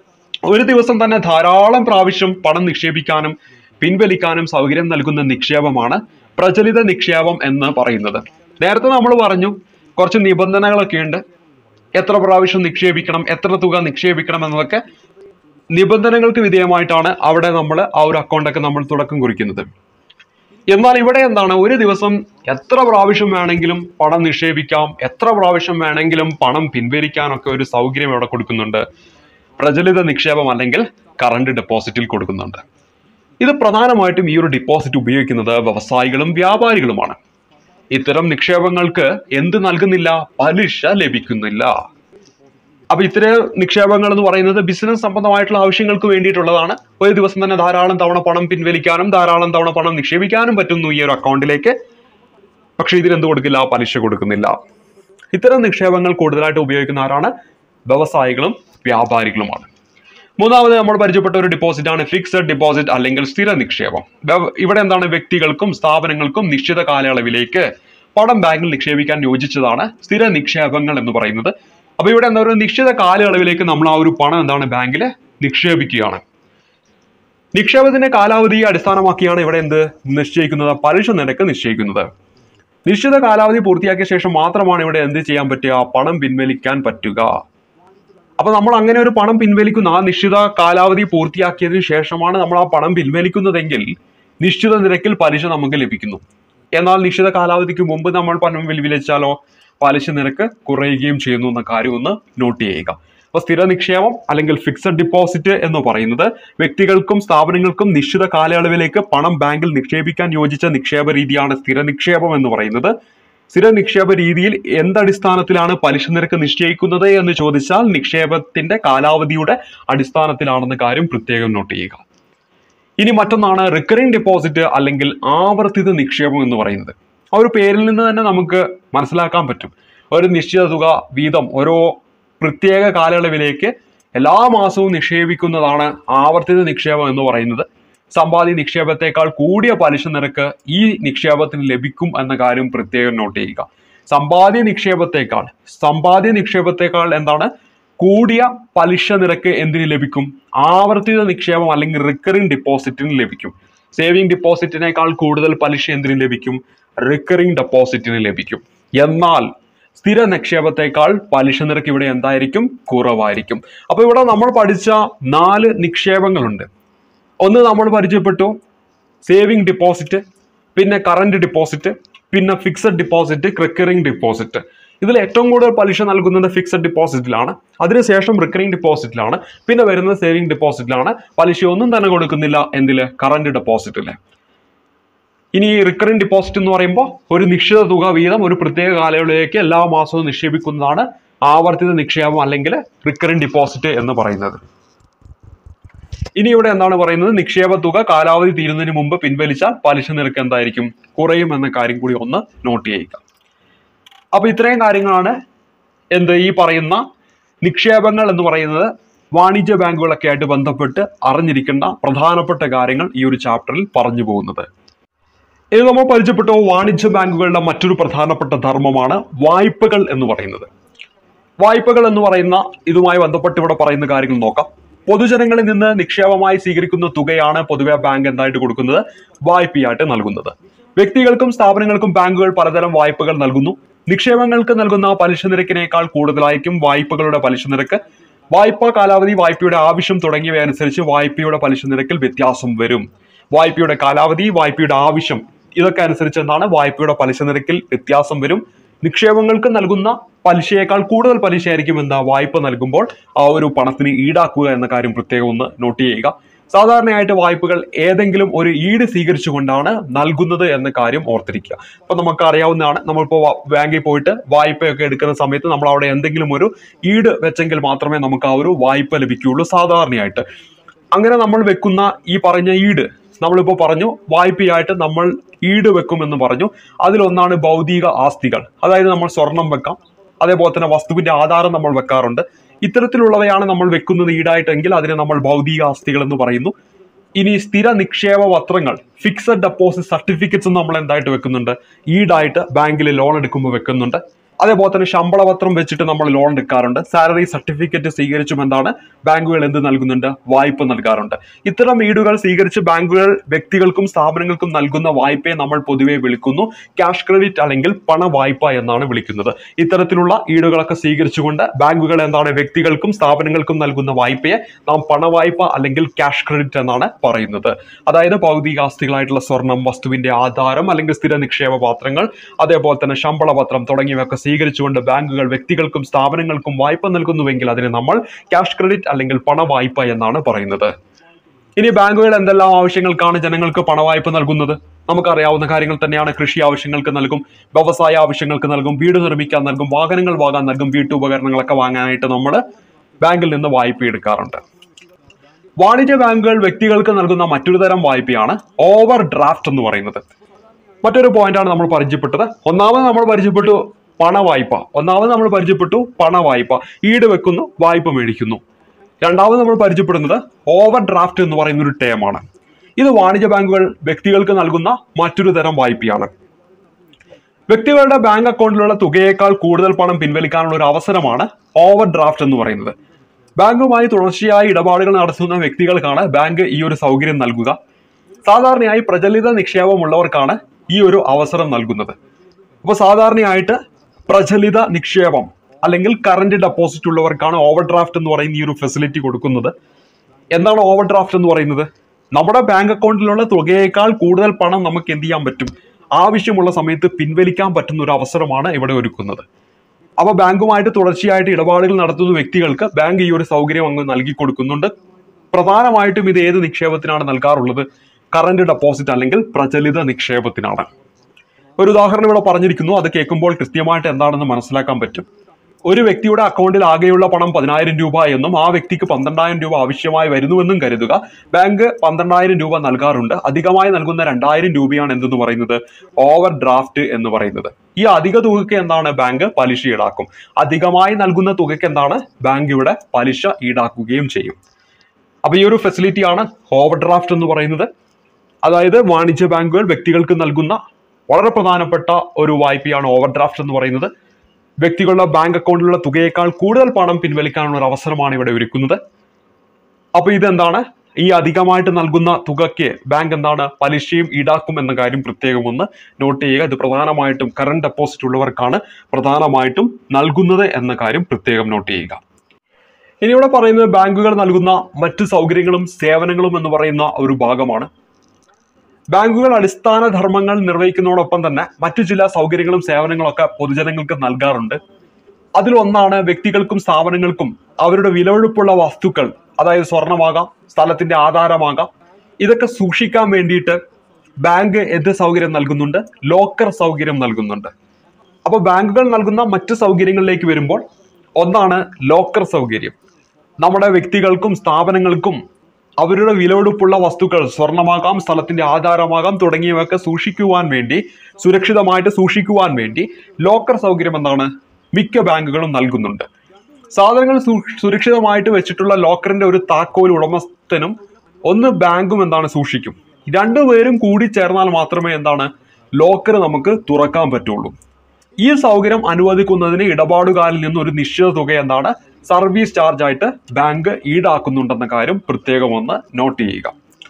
ഒരു ദിവസം തന്നെ ധാരാളം പ്രാവശ്യം പണം നിക്ഷേപിക്കാനും പിൻവലിക്കാനും സൗകര്യം നൽകുന്ന നിക്ഷേപമാണ് പ്രചലിത നിക്ഷേപം എന്ന് പറയുന്നത്. നേരത്തെ നമ്മൾ പറഞ്ഞു കുറച്ച് നിബന്ധനകളൊക്കെ ഉണ്ട്. എത്ര പ്രാവശ്യം നിക്ഷേപിക്കണം, എത്ര തുക നിക്ഷേപിക്കണം എന്നതൊക്കെ നിബന്ധനകൾക്ക് വിധേയമായിട്ടാണ് അവിടെ നമ്മൾ ആ ഒരു അക്കൗണ്ടൊക്കെ നമ്മൾ തുടക്കം കുറിക്കുന്നത്. എന്നാൽ ഇവിടെ എന്താണ് ഒരു ദിവസം എത്ര പ്രാവശ്യം വേണമെങ്കിലും പണം നിക്ഷേപിക്കാം, എത്ര പ്രാവശ്യം വേണമെങ്കിലും പണം പിൻവലിക്കാനൊക്കെ ഒരു സൗകര്യം ഇവിടെ കൊടുക്കുന്നുണ്ട്. പ്രചലിത നിക്ഷേപം അല്ലെങ്കിൽ കറന്റ് ഡെപ്പോസിറ്റിൽ കൊടുക്കുന്നുണ്ട്. ഇത് പ്രധാനമായിട്ടും ഈ ഒരു ഡിപ്പോസിറ്റ് ഉപയോഗിക്കുന്നത് വ്യവസായികളും വ്യാപാരികളുമാണ്. ഇത്തരം നിക്ഷേപങ്ങൾക്ക് എന്ത് നൽകുന്നില്ല, പലിശ ലഭിക്കുന്നില്ല. അപ്പൊ ഇത്തരം നിക്ഷേപങ്ങൾ എന്ന് പറയുന്നത് ബിസിനസ് സംബന്ധമായിട്ടുള്ള ആവശ്യങ്ങൾക്ക് വേണ്ടിയിട്ടുള്ളതാണ്. ഒരു ദിവസം തന്നെ ധാരാളം തവണ പണം പിൻവലിക്കാനും ധാരാളം തവണ പണം നിക്ഷേപിക്കാനും പറ്റുന്നു ഈ ഒരു അക്കൗണ്ടിലേക്ക്. പക്ഷെ ഇതിനെന്ത് കൊടുക്കില്ല, പലിശ കൊടുക്കുന്നില്ല. ഇത്തരം നിക്ഷേപങ്ങൾ കൂടുതലായിട്ട് ഉപയോഗിക്കുന്ന ആരാണ്, വ്യവസായികളും വ്യാപാരികളുമാണ്. മൂന്നാമത് നമ്മൾ പരിചയപ്പെട്ട ഒരു ഡിപ്പോസിറ്റ് ആണ് ഫിക്സഡ് ഡിപ്പോസിറ്റ് അല്ലെങ്കിൽ സ്ഥിര നിക്ഷേപം. ഇവിടെ എന്താണ് വ്യക്തികൾക്കും സ്ഥാപനങ്ങൾക്കും നിശ്ചിത കാലയളവിലേക്ക് പണം ബാങ്കിൽ നിക്ഷേപിക്കാൻ യോജിച്ചതാണ് സ്ഥിര നിക്ഷേപങ്ങൾ എന്ന് പറയുന്നത്. അപ്പൊ ഇവിടെ എന്താ ഒരു നിശ്ചിത കാലയളവിലേക്ക് നമ്മൾ ആ ഒരു പണം എന്താണ് ബാങ്കിൽ നിക്ഷേപിക്കുകയാണ്. നിക്ഷേപത്തിന്റെ കാലാവധിയെ അടിസ്ഥാനമാക്കിയാണ് ഇവിടെ എന്ത് നിശ്ചയിക്കുന്നത്, പലിശ നിരക്ക് നിശ്ചയിക്കുന്നത്. നിശ്ചിത കാലാവധി പൂർത്തിയാക്കിയ ശേഷം മാത്രമാണ് ഇവിടെ എന്ത് ചെയ്യാൻ പറ്റുക, പണം പിൻവലിക്കാൻ പറ്റുക. അപ്പൊ നമ്മൾ അങ്ങനെ ഒരു പണം പിൻവലിക്കുന്ന ആ നിശ്ചിത കാലാവധി പൂർത്തിയാക്കിയതിനു ശേഷമാണ് നമ്മൾ ആ പണം പിൻവലിക്കുന്നതെങ്കിൽ നിശ്ചിത നിരക്കിൽ പലിശ നമുക്ക് ലഭിക്കുന്നു. എന്നാൽ നിശ്ചിത കാലാവധിക്ക് മുമ്പ് നമ്മൾ പണം പിൻവലിച്ചാലോ പലിശ നിരക്ക് കുറയുകയും ചെയ്യുന്നു എന്ന കാര്യം ഒന്ന് നോട്ട് ചെയ്യുക. അപ്പൊ സ്ഥിര നിക്ഷേപം അല്ലെങ്കിൽ ഫിക്സഡ് ഡിപ്പോസിറ്റ് എന്ന് പറയുന്നത് വ്യക്തികൾക്കും സ്ഥാപനങ്ങൾക്കും നിശ്ചിത കാലയളവിലേക്ക് പണം ബാങ്കിൽ നിക്ഷേപിക്കാൻ യോജിച്ച നിക്ഷേപ രീതിയാണ് സ്ഥിര നിക്ഷേപം എന്ന് പറയുന്നത്. സ്ഥിര നിക്ഷേപ രീതിയിൽ എന്തടിസ്ഥാനത്തിലാണ് പലിശ നിരക്ക് നിശ്ചയിക്കുന്നത് എന്ന് ചോദിച്ചാൽ നിക്ഷേപത്തിന്റെ കാലാവധിയുടെ അടിസ്ഥാനത്തിലാണെന്ന കാര്യം പ്രത്യേകം നോട്ട് ചെയ്യുക. ഇനി മറ്റൊന്നാണ് റിക്കറിംഗ് ഡെപ്പോസിറ്റ് അല്ലെങ്കിൽ ആവർത്തിത നിക്ഷേപം എന്ന് പറയുന്നത്. ആ ഒരു പേരിൽ നിന്ന് തന്നെ നമുക്ക് മനസ്സിലാക്കാൻ പറ്റും. ഒരു നിശ്ചിത തുക വീതം ഓരോ പ്രത്യേക കാലയളവിലേക്ക് എല്ലാ മാസവും നിക്ഷേപിക്കുന്നതാണ് ആവർത്തിത നിക്ഷേപം എന്ന് പറയുന്നത്. സമ്പാദ്യ നിക്ഷേപത്തെക്കാൾ കൂടിയ പലിശ നിരക്ക് ഈ നിക്ഷേപത്തിന് ലഭിക്കും എന്ന കാര്യം പ്രത്യേകം നോട്ട് ചെയ്യുക. സമ്പാദ്യ നിക്ഷേപത്തെക്കാൾ സമ്പാദ്യ നിക്ഷേപത്തെക്കാൾ എന്താണ് കൂടിയ പലിശ നിരക്ക് എന്തിന് ലഭിക്കും, ആവർത്തിത നിക്ഷേപം അല്ലെങ്കിൽ റിക്കറിംഗ് ഡിപ്പോസിറ്റിന് ലഭിക്കും. സേവിംഗ് ഡിപ്പോസിറ്റിനേക്കാൾ കൂടുതൽ പലിശ എന്തിന് ലഭിക്കും, റിക്കറിംഗ് ഡെപ്പോസിറ്റിന് ലഭിക്കും. എന്നാൽ സ്ഥിര നിക്ഷേപത്തെക്കാൾ പലിശ നിരക്ക് ഇവിടെ എന്തായിരിക്കും, കുറവായിരിക്കും. അപ്പൊ ഇവിടെ നമ്മൾ പഠിച്ച നാല് നിക്ഷേപങ്ങളുണ്ട്. ഒന്ന് നമ്മൾ പരിചയപ്പെട്ടു സേവിംഗ് ഡിപ്പോസിറ്റ്, പിന്നെ കറന്റ് ഡിപ്പോസിറ്റ്, പിന്നെ ഫിക്സഡ് ഡിപ്പോസിറ്റ്, റിക്കറിംഗ് ഡിപ്പോസിറ്റ്. ഇതിൽ ഏറ്റവും കൂടുതൽ പലിശ നൽകുന്നത് ഫിക്സഡ് ഡിപ്പോസിറ്റിലാണ്, അതിനുശേഷം റിക്കറിംഗ് ഡിപ്പോസിറ്റിലാണ്, പിന്നെ വരുന്നത് സേവിംഗ് ഡിപ്പോസിറ്റിലാണ്. പലിശ ഒന്നും തന്നെ കൊടുക്കുന്നില്ല എന്തില്, കറന്റ് ഡെപ്പോസിറ്റില്. ഇനി റിക്കറിംഗ് ഡിപ്പോസിറ്റ് എന്ന് പറയുമ്പോൾ ഒരു നിശ്ചിത തുക വീതം ഒരു പ്രത്യേക കാലയളവിലേക്ക് എല്ലാ മാസവും നിക്ഷേപിക്കുന്നതാണ് ആവർത്തിത നിക്ഷേപം അല്ലെങ്കിൽ റിക്കറിംഗ് ഡിപ്പോസിറ്റ് എന്ന് പറയുന്നത്. ഇനി ഇവിടെ എന്താണ് പറയുന്നത്? നിക്ഷേപ തുക കാലാവധി തീരുന്നതിന് മുമ്പ് പിൻവലിച്ചാൽ പലിശ നിരക്ക് എന്തായിരിക്കും? കുറയും എന്ന കാര്യം കൂടി ഒന്ന് നോട്ട് ചെയ്യുക. അപ്പൊ ഇത്രയും കാര്യങ്ങളാണ് എന്ത് ഈ പറയുന്ന നിക്ഷേപങ്ങൾ എന്ന് പറയുന്നത് വാണിജ്യ ബാങ്കുകളൊക്കെ ആയിട്ട് ബന്ധപ്പെട്ട് അറിഞ്ഞിരിക്കേണ്ട പ്രധാനപ്പെട്ട കാര്യങ്ങൾ ഈ ഒരു ചാപ്റ്ററിൽ പറഞ്ഞു പോകുന്നത്. ഇത് നമ്മൾ പരിചയപ്പെട്ട വാണിജ്യ ബാങ്കുകളുടെ മറ്റൊരു പ്രധാനപ്പെട്ട ധർമ്മമാണ് വായ്പകൾ എന്ന് പറയുന്നത്. വായ്പകൾ എന്ന് പറയുന്ന ഇതുമായി ബന്ധപ്പെട്ട് ഇവിടെ പറയുന്ന കാര്യങ്ങൾ നോക്കാം. പൊതുജനങ്ങളിൽ നിന്ന് നിക്ഷേപമായി സ്വീകരിക്കുന്ന തുകയാണ് പൊതുവെ ബാങ്ക് എന്തായിട്ട് കൊടുക്കുന്നത്? വായ്പയായിട്ട് നൽകുന്നത്. വ്യക്തികൾക്കും സ്ഥാപനങ്ങൾക്കും ബാങ്കുകൾ പലതരം വായ്പകൾ നൽകുന്നു. നിക്ഷേപങ്ങൾക്ക് നൽകുന്ന പലിശ നിരക്കിനേക്കാൾ കൂടുതലായിരിക്കും വായ്പകളുടെ പലിശ നിരക്ക്. വായ്പാ കാലാവധി, വായ്പയുടെ ആവശ്യം തുടങ്ങിയവ അനുസരിച്ച് വായ്പയുടെ പലിശ നിരക്കിൽ വ്യത്യാസം വരും. വായ്പയുടെ കാലാവധി, വായ്പയുടെ ആവശ്യം ഇതൊക്കെ അനുസരിച്ച് എന്താണ് വായ്പയുടെ പലിശ നിരക്കിൽ വ്യത്യാസം വരും. നിക്ഷേപങ്ങൾക്ക് നൽകുന്ന പലിശയേക്കാൾ കൂടുതൽ പലിശയായിരിക്കും എന്താ വായ്പ നൽകുമ്പോൾ ആ ഒരു പണത്തിന് ഈടാക്കുക എന്ന കാര്യം പ്രത്യേകം ഒന്ന് നോട്ട് ചെയ്യുക. സാധാരണയായിട്ട് വായ്പകൾ ഏതെങ്കിലും ഒരു ഈട് സ്വീകരിച്ചുകൊണ്ടാണ് നൽകുന്നത് എന്ന കാര്യം ഓർത്തിരിക്കുക. അപ്പൊ നമുക്ക് അറിയാവുന്നതാണ്, നമ്മളിപ്പോൾ ബാങ്കിൽ പോയിട്ട് വായ്പയൊക്കെ എടുക്കുന്ന സമയത്ത് നമ്മൾ അവിടെ എന്തെങ്കിലും ഒരു ഈട് വെച്ചെങ്കിൽ മാത്രമേ നമുക്ക് ആ ഒരു വായ്പ ലഭിക്കുകയുള്ളൂ സാധാരണയായിട്ട്. അങ്ങനെ നമ്മൾ വെക്കുന്ന ഈ പറഞ്ഞ ഈട്, നമ്മളിപ്പോൾ പറഞ്ഞു വായ്പയായിട്ട് നമ്മൾ ഈട് വെക്കുമെന്ന് പറഞ്ഞു. അതിലൊന്നാണ് ഭൗതിക ആസ്തികൾ. അതായത് നമ്മൾ സ്വർണം വെക്കാം, അതേപോലെ തന്നെ വസ്തുവിന്റെ ആധാരം നമ്മൾ വെക്കാറുണ്ട്. ഇത്തരത്തിലുള്ളവയാണ് നമ്മൾ വെക്കുന്നത് ഈടായിട്ടെങ്കിൽ അതിനെ നമ്മൾ ഭൗതിക ആസ്തികൾ എന്ന് പറയുന്നു. ഇനി സ്ഥിര നിക്ഷേപ പത്രങ്ങൾ, ഫിക്സഡ് ഡെപ്പോസിറ്റ് സർട്ടിഫിക്കറ്റ്സ് നമ്മൾ എന്തായിട്ട് വെക്കുന്നുണ്ട്? ഈടായിട്ട് ബാങ്കിൽ ലോൺ എടുക്കുമ്പോൾ വെക്കുന്നുണ്ട്. അതേപോലെ തന്നെ ശമ്പള പത്രം വെച്ചിട്ട് നമ്മൾ ലോൺ എടുക്കാറുണ്ട്. സാലറി സർട്ടിഫിക്കറ്റ് സ്വീകരിച്ചും എന്താണ് ബാങ്കുകൾ എന്ത് നൽകുന്നുണ്ട്? വായ്പ നൽകാറുണ്ട്. ഇത്തരം ഈടുകൾ സ്വീകരിച്ച് ബാങ്കുകൾ വ്യക്തികൾക്കും സ്ഥാപനങ്ങൾക്കും നൽകുന്ന വായ്പയെ നമ്മൾ പൊതുവെ വിളിക്കുന്നു ക്യാഷ് ക്രെഡിറ്റ് അല്ലെങ്കിൽ പണ വായ്പ എന്നാണ് വിളിക്കുന്നത്. ഇത്തരത്തിലുള്ള ഈടുകളൊക്കെ സ്വീകരിച്ചുകൊണ്ട് ബാങ്കുകൾ എന്താണ് വ്യക്തികൾക്കും സ്ഥാപനങ്ങൾക്കും നൽകുന്ന വായ്പയെ നാം പണവായ്പ അല്ലെങ്കിൽ ക്യാഷ് ക്രെഡിറ്റ് എന്നാണ് പറയുന്നത്. അതായത് ഭൗതികാസ്തികളായിട്ടുള്ള സ്വർണം, വസ്തുവിന്റെ ആധാരം അല്ലെങ്കിൽ സ്ഥിര നിക്ഷേപ പാത്രങ്ങൾ, അതേപോലെ തന്നെ ശമ്പള പത്രം തുടങ്ങിയവയൊക്കെ സ്വീകരിച്ചുകൊണ്ട് ബാങ്കുകൾ വ്യക്തികൾക്കും സ്ഥാപനങ്ങൾക്കും വായ്പ നൽകുന്നുവെങ്കിൽ അതിനെ നമ്മൾ ക്യാഷ് ക്രെഡിറ്റ് അല്ലെങ്കിൽ പണവായ്പ എന്നാണ് പറയുന്നത്. ഇനി ബാങ്കുകൾ എന്തെല്ലാം ആവശ്യങ്ങൾക്കാണ് ജനങ്ങൾക്ക് പണവായ്പ നൽകുന്നത്? നമുക്കറിയാവുന്ന കാര്യങ്ങൾ തന്നെയാണ്. കൃഷി ആവശ്യങ്ങൾക്ക് നൽകും, വ്യവസായ ആവശ്യങ്ങൾക്ക് നൽകും, വീട് നിർമ്മിക്കാൻ നൽകും, വാഹനങ്ങൾ വാങ്ങാൻ നൽകും, വീട്ടുപകരണങ്ങളൊക്കെ വാങ്ങാനായിട്ട് നമ്മൾ ബാങ്കിൽ നിന്ന് വായ്പ എടുക്കാറുണ്ട്. വാണിജ്യ ബാങ്കുകൾ വ്യക്തികൾക്ക് നൽകുന്ന മറ്റൊരു തരം വായ്പയാണ് ഓവർ ഡ്രാഫ്റ്റ് എന്ന് പറയുന്നത്. മറ്റൊരു പോയിന്റാണ് നമ്മൾ പരിചയപ്പെട്ടത്. ഒന്നാമത് നമ്മൾ പരിചയപ്പെട്ടു പണവായ്പ. ഒന്നാമത് നമ്മൾ പരിചയപ്പെട്ടു പണവായ്പ, ഈട് വെക്കുന്നു, വായ്പ മേടിക്കുന്നു. രണ്ടാമത് നമ്മൾ പരിചയപ്പെടുന്നത് ഓവർ ഡ്രാഫ്റ്റ് എന്ന് പറയുന്ന ഒരു ടേമാണ്. ഇത് വാണിജ്യ ബാങ്കുകൾ വ്യക്തികൾക്ക് നൽകുന്ന മറ്റൊരു തരം വായ്പയാണ്. വ്യക്തികളുടെ ബാങ്ക് അക്കൗണ്ടിലുള്ള തുകയേക്കാൾ കൂടുതൽ പണം പിൻവലിക്കാനുള്ള ഒരു അവസരമാണ് ഓവർ ഡ്രാഫ്റ്റ് എന്ന് പറയുന്നത്. ബാങ്കുമായി തുടർച്ചയായി ഇടപാടുകൾ നടത്തുന്ന വ്യക്തികൾക്കാണ് ബാങ്ക് ഈ ഒരു സൗകര്യം നൽകുക. സാധാരണയായി പ്രചലിത നിക്ഷേപമുള്ളവർക്കാണ് ഈ ഒരു അവസരം നൽകുന്നത്. അപ്പോൾ സാധാരണയായിട്ട് പ്രചലിത നിക്ഷേപം അല്ലെങ്കിൽ കറന്റ് ഡെപ്പോസിറ്റ് ഉള്ളവർക്കാണ് ഓവർ ഡ്രാഫ്റ്റ് എന്ന് പറയുന്ന ഈ ഒരു ഫെസിലിറ്റി കൊടുക്കുന്നത്. എന്താണ് ഓവർ ഡ്രാഫ്റ്റ് എന്ന് പറയുന്നത്? നമ്മുടെ ബാങ്ക് അക്കൗണ്ടിലുള്ള തുകയേക്കാൾ കൂടുതൽ പണം നമുക്ക് എന്ത് ചെയ്യാൻ പറ്റും? ആവശ്യമുള്ള സമയത്ത് പിൻവലിക്കാൻ പറ്റുന്ന ഒരു അവസരമാണ് ഇവിടെ ഒരുക്കുന്നത്. അപ്പോൾ ബാങ്കുമായിട്ട് തുടർച്ചയായിട്ട് ഇടപാടുകൾ നടത്തുന്ന വ്യക്തികൾക്ക് ബാങ്ക് ഈ ഒരു സൗകര്യം അങ്ങ് നൽകി കൊടുക്കുന്നുണ്ട്. പ്രധാനമായിട്ടും ഇത് ഏത് നിക്ഷേപത്തിനാണ് നൽകാറുള്ളത്? കറന്റ് ഡെപ്പോസിറ്റ് അല്ലെങ്കിൽ പ്രചലിത നിക്ഷേപത്തിനാണ്. ഒരു ഉദാഹരണം ഇവിടെ പറഞ്ഞിരിക്കുന്നു, അത് കേൾക്കുമ്പോൾ കൃത്യമായിട്ട് എന്താണെന്ന് മനസ്സിലാക്കാൻ പറ്റും. ഒരു വ്യക്തിയുടെ അക്കൗണ്ടിൽ ആകെയുള്ള പണം പതിനായിരം രൂപ എന്നും ആ വ്യക്തിക്ക് പന്ത്രണ്ടായിരം രൂപ ആവശ്യമായി വരുന്നുവെന്നും കരുതുക. ബാങ്ക് പന്ത്രണ്ടായിരം രൂപ നൽകാറുണ്ട്. അധികമായി നൽകുന്ന രണ്ടായിരം രൂപയാണ് എന്തെന്ന് പറയുന്നത്? ഓവർ ഡ്രാഫ്റ്റ് എന്ന് പറയുന്നത്. ഈ അധിക തുകയ്ക്ക് എന്താണ് ബാങ്ക് പലിശ ഈടാക്കും. അധികമായി നൽകുന്ന തുകയ്ക്ക് എന്താണ് ബാങ്ക് ഇവിടെ പലിശ ഈടാക്കുകയും ചെയ്യും. അപ്പൊ ഈ ഒരു ഫെസിലിറ്റിയാണ് ഓവർ ഡ്രാഫ്റ്റ് എന്ന് പറയുന്നത്. അതായത് വാണിജ്യ ബാങ്കുകൾ വ്യക്തികൾക്ക് നൽകുന്ന വളരെ പ്രധാനപ്പെട്ട ഒരു വായ്പയാണ് ഓവർ ഡ്രാഫ്റ്റ് എന്ന് പറയുന്നത്. വ്യക്തികളുടെ ബാങ്ക് അക്കൗണ്ടിലുള്ള തുകയേക്കാൾ കൂടുതൽ പണം പിൻവലിക്കാനുള്ള ഒരു അവസരമാണ് ഇവിടെ ഒരുക്കുന്നത്. അപ്പൊ ഇതെന്താണ്? ഈ അധികമായിട്ട് നൽകുന്ന തുകയ്ക്ക് ബാങ്ക് എന്താണ് പലിശയും ഈടാക്കും എന്ന കാര്യം പ്രത്യേകം ഒന്ന് നോട്ട് ചെയ്യുക. ഇത് പ്രധാനമായിട്ടും കറന്റ് ഡെപ്പോസിറ്റ് ഉള്ളവർക്കാണ് പ്രധാനമായിട്ടും നൽകുന്നത് എന്ന കാര്യം പ്രത്യേകം നോട്ട് ചെയ്യുക. ഇനി ഇവിടെ പറയുന്നത് ബാങ്കുകൾ നൽകുന്ന മറ്റു സൗകര്യങ്ങളും സേവനങ്ങളും എന്ന് പറയുന്ന ഒരു ഭാഗമാണ്. ബാങ്കുകൾ അടിസ്ഥാന ധർമ്മങ്ങൾ നിർവഹിക്കുന്നതോടൊപ്പം തന്നെ മറ്റു ചില സൗകര്യങ്ങളും സേവനങ്ങളൊക്കെ പൊതുജനങ്ങൾക്ക് നൽകാറുണ്ട്. അതിലൊന്നാണ് വ്യക്തികൾക്കും സ്ഥാപനങ്ങൾക്കും അവരുടെ വിലപിടിപ്പുള്ള വസ്തുക്കൾ, അതായത് സ്വർണമാകാം, സ്ഥലത്തിന്റെ ആധാരമാകാം, ഇതൊക്കെ സൂക്ഷിക്കാൻ വേണ്ടിയിട്ട് ബാങ്ക് എന്ത് സൗകര്യം നൽകുന്നുണ്ട്? ലോക്കർ സൗകര്യം നൽകുന്നുണ്ട്. അപ്പോൾ ബാങ്കുകൾ നൽകുന്ന മറ്റു സൗകര്യങ്ങളിലേക്ക് വരുമ്പോൾ ഒന്നാണ് ലോക്കർ സൗകര്യം. നമ്മുടെ വ്യക്തികൾക്കും സ്ഥാപനങ്ങൾക്കും അവരുടെ വിലപിടിപ്പുള്ള വസ്തുക്കൾ, സ്വർണമാകാം, സ്ഥലത്തിന്റെ ആധാരമാകാം തുടങ്ങിയവയൊക്കെ സൂക്ഷിക്കുവാൻ വേണ്ടി, സുരക്ഷിതമായിട്ട് സൂക്ഷിക്കുവാൻ വേണ്ടി ലോക്കർ സൗകര്യം എന്താണ് മിക്ക ബാങ്കുകളും നൽകുന്നുണ്ട്. സാധനങ്ങൾ സുരക്ഷിതമായിട്ട് വെച്ചിട്ടുള്ള ലോക്കറിന്റെ ഒരു താക്കോൽ ഉടമസ്ഥനും ഒന്ന് ബാങ്കും എന്താണ് സൂക്ഷിക്കും. രണ്ടുപേരും കൂടി ചേർന്നാൽ മാത്രമേ എന്താണ് ലോക്കർ നമുക്ക് തുറക്കാൻ പറ്റുള്ളൂ. ഈ സൗകര്യം അനുവദിക്കുന്നതിന് ഇടപാടുകാരിൽ നിന്ന് ഒരു നിശ്ചിത തുക എന്താണ് സർവീസ് ചാർജ് ആയിട്ട് ബാങ്ക് ഈടാക്കുന്നുണ്ടെന്ന കാര്യം പ്രത്യേകം ഒന്ന് നോട്ട് ചെയ്യുക.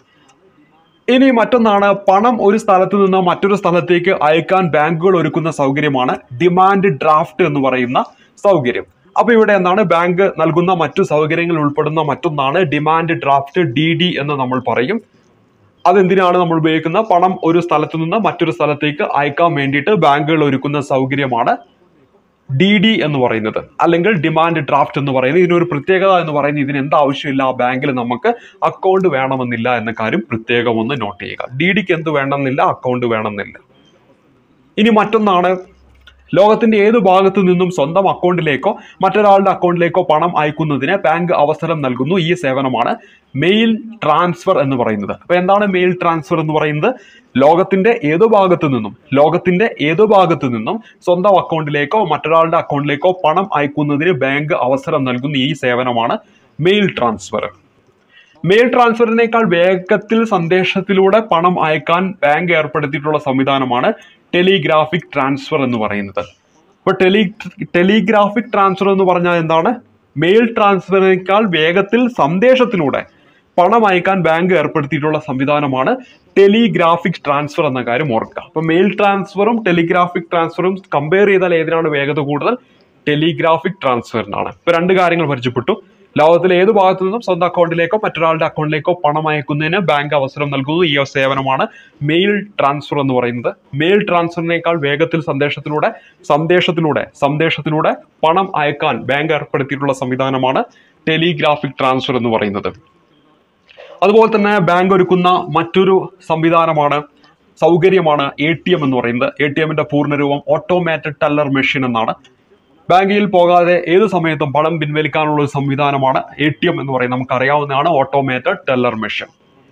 ഇനി മറ്റൊന്നാണ്, പണം ഒരു സ്ഥലത്ത് നിന്ന് മറ്റൊരു സ്ഥലത്തേക്ക് അയക്കാൻ ബാങ്കുകൾ ഒരുക്കുന്ന സൗകര്യമാണ് ഡിമാൻഡ് ഡ്രാഫ്റ്റ് എന്ന് പറയുന്ന സൗകര്യം. അപ്പൊ ഇവിടെ എന്താണ് ബാങ്ക് നൽകുന്ന മറ്റു സൗകര്യങ്ങൾ ഉൾപ്പെടുന്ന മറ്റൊന്നാണ് ഡിമാൻഡ് ഡ്രാഫ്റ്റ്, ഡി ഡി എന്ന് നമ്മൾ പറയും. അതെന്തിനാണ് നമ്മൾ ഉപയോഗിക്കുന്നത്? പണം ഒരു സ്ഥലത്തു നിന്ന് മറ്റൊരു സ്ഥലത്തേക്ക് അയക്കാൻ വേണ്ടിയിട്ട് ബാങ്കുകൾ ഒരുക്കുന്ന സൗകര്യമാണ് ഡി ഡി എന്ന് പറയുന്നത്, അല്ലെങ്കിൽ ഡിമാൻഡ് ഡ്രാഫ്റ്റ് എന്ന് പറയുന്നത്. ഇതിനൊരു പ്രത്യേകത എന്ന് പറയുന്നത് ഇതിന് എന്താ ആവശ്യമില്ല, ആ ബാങ്കിൽ നമുക്ക് അക്കൗണ്ട് വേണമെന്നില്ല എന്ന കാര്യം പ്രത്യേകം ഒന്ന് നോട്ട് ചെയ്യുക. ഡി ഡിക്ക് എന്ത് വേണമെന്നില്ല, അക്കൗണ്ട് വേണമെന്നില്ല. ഇനി മറ്റൊന്നാണ്, ലോകത്തിന്റെ ഏത് ഭാഗത്തു നിന്നും സ്വന്തം അക്കൗണ്ടിലേക്കോ മറ്റൊരാളുടെ അക്കൗണ്ടിലേക്കോ പണം അയക്കുന്നതിന് ബാങ്ക് അവസരം നൽകുന്നു. ഈ സേവനമാണ് മെയിൽ ട്രാൻസ്ഫർ എന്ന് പറയുന്നത്. അപ്പൊ എന്താണ് മെയിൽ ട്രാൻസ്ഫർ എന്ന് പറയുന്നത്? ലോകത്തിന്റെ ഏതു ഭാഗത്തു നിന്നും ലോകത്തിന്റെ ഏതു ഭാഗത്തു നിന്നും സ്വന്തം അക്കൗണ്ടിലേക്കോ മറ്റൊരാളുടെ അക്കൗണ്ടിലേക്കോ പണം അയക്കുന്നതിന് ബാങ്ക് അവസരം നൽകുന്ന ഈ സേവനമാണ് മെയിൽ ട്രാൻസ്ഫർ. മെയിൽ ട്രാൻസ്ഫറിനേക്കാൾ വേഗത്തിൽ സന്ദേശത്തിലൂടെ പണം അയക്കാൻ ബാങ്ക് ഏർപ്പെടുത്തിയിട്ടുള്ള സംവിധാനമാണ് ടെലിഗ്രാഫിക് ട്രാൻസ്ഫർ എന്ന് പറയുന്നത്. ഇപ്പൊ ടെലി ടെലിഗ്രാഫിക് ട്രാൻസ്ഫർ എന്ന് പറഞ്ഞാൽ എന്താണ്? മെയിൽ ട്രാൻസ്ഫറിനേക്കാൾ വേഗത്തിൽ സന്ദേശത്തിലൂടെ പണം അയക്കാൻ ബാങ്ക് ഏർപ്പെടുത്തിയിട്ടുള്ള സംവിധാനമാണ് ടെലിഗ്രാഫിക് ട്രാൻസ്ഫർ എന്ന കാര്യം ഓർക്കുക. അപ്പൊ മെയിൽ ട്രാൻസ്ഫറും ടെലിഗ്രാഫിക് ട്രാൻസ്ഫറും കമ്പയർ ചെയ്താൽ ഏതിനാണ് വേഗത കൂടുതൽ? ടെലിഗ്രാഫിക് ട്രാൻസ്ഫറിനാണ്. ഇപ്പൊ രണ്ട് കാര്യങ്ങൾ പരിചയപ്പെട്ടു. ലോകത്തിലെ ഏത് ഭാഗത്തു നിന്നും സ്വന്തം അക്കൗണ്ടിലേക്കോ മറ്റൊരാളുടെ അക്കൗണ്ടിലേക്കോ പണം അയക്കുന്നതിന് ബാങ്ക് അവസരം നൽകുന്നു. ഈ സേവനമാണ് മെയിൽ ട്രാൻസ്ഫർ എന്ന് പറയുന്നത്. മെയിൽ ട്രാൻസ്ഫറിനേക്കാൾ വേഗത്തിൽ സന്ദേശത്തിലൂടെ സന്ദേശത്തിലൂടെ സന്ദേശത്തിലൂടെ പണം അയക്കാൻ ബാങ്ക് ഏർപ്പെടുത്തിയിട്ടുള്ള സംവിധാനമാണ് ടെലിഗ്രാഫിക് ട്രാൻസ്ഫർ എന്ന് പറയുന്നത്. അതുപോലെ തന്നെ ബാങ്ക് ഒരുക്കുന്ന മറ്റൊരു സംവിധാനമാണ്, സൗകര്യമാണ് എ ടി എം എന്ന് പറയുന്നത്. എ ടി എമ്മിന്റെ പൂർണ്ണരൂപം ഓട്ടോമാറ്റഡ് ടെല്ലർ മെഷീൻ എന്നാണ്. ബാങ്കിൽ പോകാതെ ഏത് സമയത്തും പണം പിൻവലിക്കാനുള്ള ഒരു സംവിധാനമാണ് എ ടി എം എന്ന് പറയുന്നത്. നമുക്കറിയാവുന്നതാണ് ഓട്ടോമേറ്റഡ് ടെല്ലർ മെഷീൻ.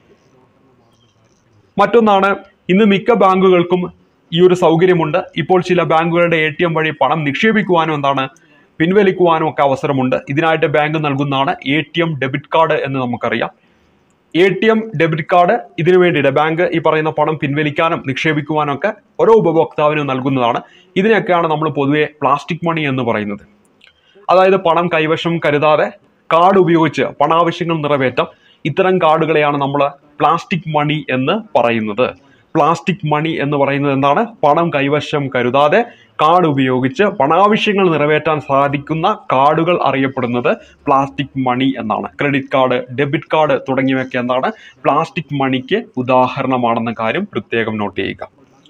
മറ്റൊന്നാണ്, ഇന്ന് മിക്ക ബാങ്കുകൾക്കും ഈ ഒരു സൗകര്യമുണ്ട്. ഇപ്പോൾ ചില ബാങ്കുകളുടെ എ ടി എം വഴി പണം നിക്ഷേപിക്കുവാനും എന്താണ് പിൻവലിക്കുവാനും ഒക്കെ അവസരമുണ്ട്. ഇതിനായിട്ട് ബാങ്ക് നൽകുന്നതാണ് A T M debit card എന്ന് നമുക്കറിയാം. A T M debit card ഇതിനു വേണ്ടിയിട്ട് ബാങ്ക് ഈ പറയുന്ന പണം പിൻവലിക്കാനും നിക്ഷേപിക്കുവാനും ഒക്കെ ഓരോ ഉപഭോക്താവിനും നൽകുന്നതാണ്. ഇതിനെയൊക്കെയാണ് നമ്മൾ പൊതുവെ പ്ലാസ്റ്റിക് മണി എന്ന് പറയുന്നത്. അതായത് പണം കൈവശം കരുതാതെ കാർഡ് ഉപയോഗിച്ച് പണാവശ്യങ്ങൾ നിറവേറ്റാം. ഇത്തരം കാർഡുകളെയാണ് നമ്മൾ പ്ലാസ്റ്റിക് മണി എന്ന് പറയുന്നത്. പ്ലാസ്റ്റിക് മണി എന്ന് പറയുന്നത് എന്താണ്? പണം കൈവശം കരുതാതെ കാർഡ് ഉപയോഗിച്ച് പണാവശ്യങ്ങൾ നിറവേറ്റാൻ സാധിക്കുന്ന കാർഡുകൾ അറിയപ്പെടുന്നത് പ്ലാസ്റ്റിക് മണി എന്നാണ്. ക്രെഡിറ്റ് കാർഡ്, ഡെബിറ്റ് കാർഡ് തുടങ്ങിയവയൊക്കെ എന്താണ് പ്ലാസ്റ്റിക് മണിക്ക് ഉദാഹരണമാണെന്ന കാര്യം പ്രത്യേകം നോട്ട് ചെയ്യുക.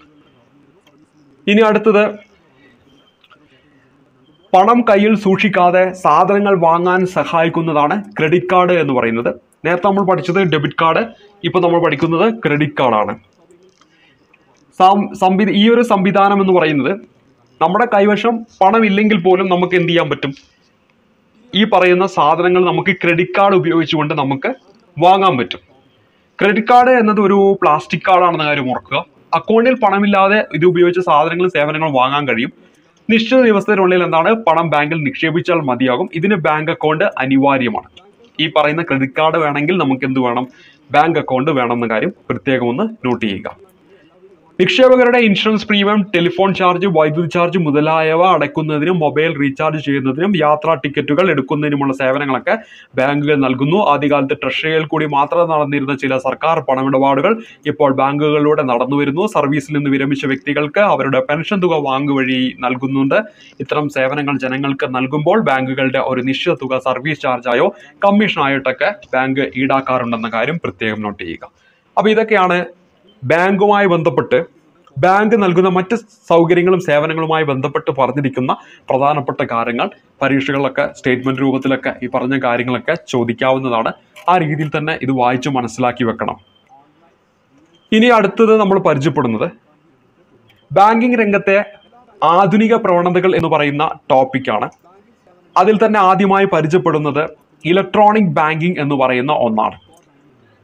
ഇനി അടുത്തത്, പണം കയ്യിൽ സൂക്ഷിക്കാതെ സാധനങ്ങൾ വാങ്ങാൻ സഹായിക്കുന്നതാണ് ക്രെഡിറ്റ് കാർഡ് എന്ന് പറയുന്നത്. നേരത്തെ നമ്മൾ പഠിച്ചത് ഡെബിറ്റ് കാർഡ്, ഇപ്പൊ നമ്മൾ പഠിക്കുന്നത് ക്രെഡിറ്റ് കാർഡാണ്. സംവി ഈ ഒരു സംവിധാനം എന്ന് പറയുന്നത് നമ്മുടെ കൈവശം പണം ഇല്ലെങ്കിൽ പോലും നമുക്ക് എന്ത് ചെയ്യാൻ പറ്റും? ഈ പറയുന്ന സാധനങ്ങൾ നമുക്ക് ക്രെഡിറ്റ് കാർഡ് ഉപയോഗിച്ചുകൊണ്ട് നമുക്ക് വാങ്ങാൻ പറ്റും. ക്രെഡിറ്റ് കാർഡ് എന്നത് ഒരു പ്ലാസ്റ്റിക് കാർഡാണെന്ന കാര്യം ഓർക്കുക. അക്കൗണ്ടിൽ പണമില്ലാതെ ഇത് ഉപയോഗിച്ച് സാധനങ്ങളും സേവനങ്ങളും വാങ്ങാൻ കഴിയും. നിശ്ചിത ദിവസത്തിനുള്ളിൽ എന്താണ് പണം ബാങ്കിൽ നിക്ഷേപിച്ചാൽ മതിയാകും. ഇതിന് ബാങ്ക് അക്കൗണ്ട് അനിവാര്യമാണ്. ഈ പറയുന്ന ക്രെഡിറ്റ് കാർഡ് വേണമെങ്കിൽ നമുക്ക് എന്ത് വേണം? ബാങ്ക് അക്കൗണ്ട് വേണമെന്ന കാര്യം പ്രത്യേകം ഒന്ന് നോട്ട് ചെയ്യുക. നിക്ഷേപകരുടെ ഇൻഷുറൻസ് പ്രീമിയം, ടെലിഫോൺ ചാർജ്, വൈദ്യുതി ചാർജ് മുതലായവ അടയ്ക്കുന്നതിനും മൊബൈൽ റീചാർജ് ചെയ്യുന്നതിനും യാത്രാ ടിക്കറ്റുകൾ എടുക്കുന്നതിനുമുള്ള സേവനങ്ങളൊക്കെ ബാങ്കുകൾ നൽകുന്നു. ആദ്യകാലത്ത് ട്രഷറിയിൽ കൂടി മാത്രം നടന്നിരുന്ന ചില സർക്കാർ പണമിടപാടുകൾ ഇപ്പോൾ ബാങ്കുകളിലൂടെ നടന്നു വരുന്നു. സർവീസിൽ നിന്ന് വിരമിച്ച വ്യക്തികൾക്ക് അവരുടെ പെൻഷൻ തുക വാങ്ങു വഴി നൽകുന്നുണ്ട്. ഇത്തരം സേവനങ്ങൾ ജനങ്ങൾക്ക് നൽകുമ്പോൾ ബാങ്കുകളുടെ ഒരു നിശ്ചിത തുക സർവീസ് ചാർജായോ കമ്മീഷനായിട്ടൊക്കെ ബാങ്ക് ഈടാക്കാറുണ്ടെന്ന കാര്യം പ്രത്യേകം നോട്ട് ചെയ്യുക. അപ്പൊ ഇതൊക്കെയാണ് ബാങ്കുമായി ബന്ധപ്പെട്ട് ബാങ്ക് നൽകുന്ന മറ്റ് സൗകര്യങ്ങളും സേവനങ്ങളുമായി ബന്ധപ്പെട്ട് പറഞ്ഞിരിക്കുന്ന പ്രധാനപ്പെട്ട കാര്യങ്ങൾ. പരീക്ഷകളിലൊക്കെ സ്റ്റേറ്റ്മെന്റ് രൂപത്തിലൊക്കെ ഈ പറഞ്ഞ കാര്യങ്ങളൊക്കെ ചോദിക്കാവുന്നതാണ്. ആ രീതിയിൽ തന്നെ ഇത് വായിച്ച് മനസ്സിലാക്കി വെക്കണം. ഇനി അടുത്തത് നമ്മൾ പരിചയപ്പെടുന്നത് ബാങ്കിങ് രംഗത്തെ ആധുനിക പ്രവണതകൾ എന്ന് പറയുന്ന ടോപ്പിക്കാണ്. അതിൽ തന്നെ ആദ്യമായി പരിചയപ്പെടുന്നത് ഇലക്ട്രോണിക് ബാങ്കിങ് എന്ന് പറയുന്ന ഒന്നാണ്.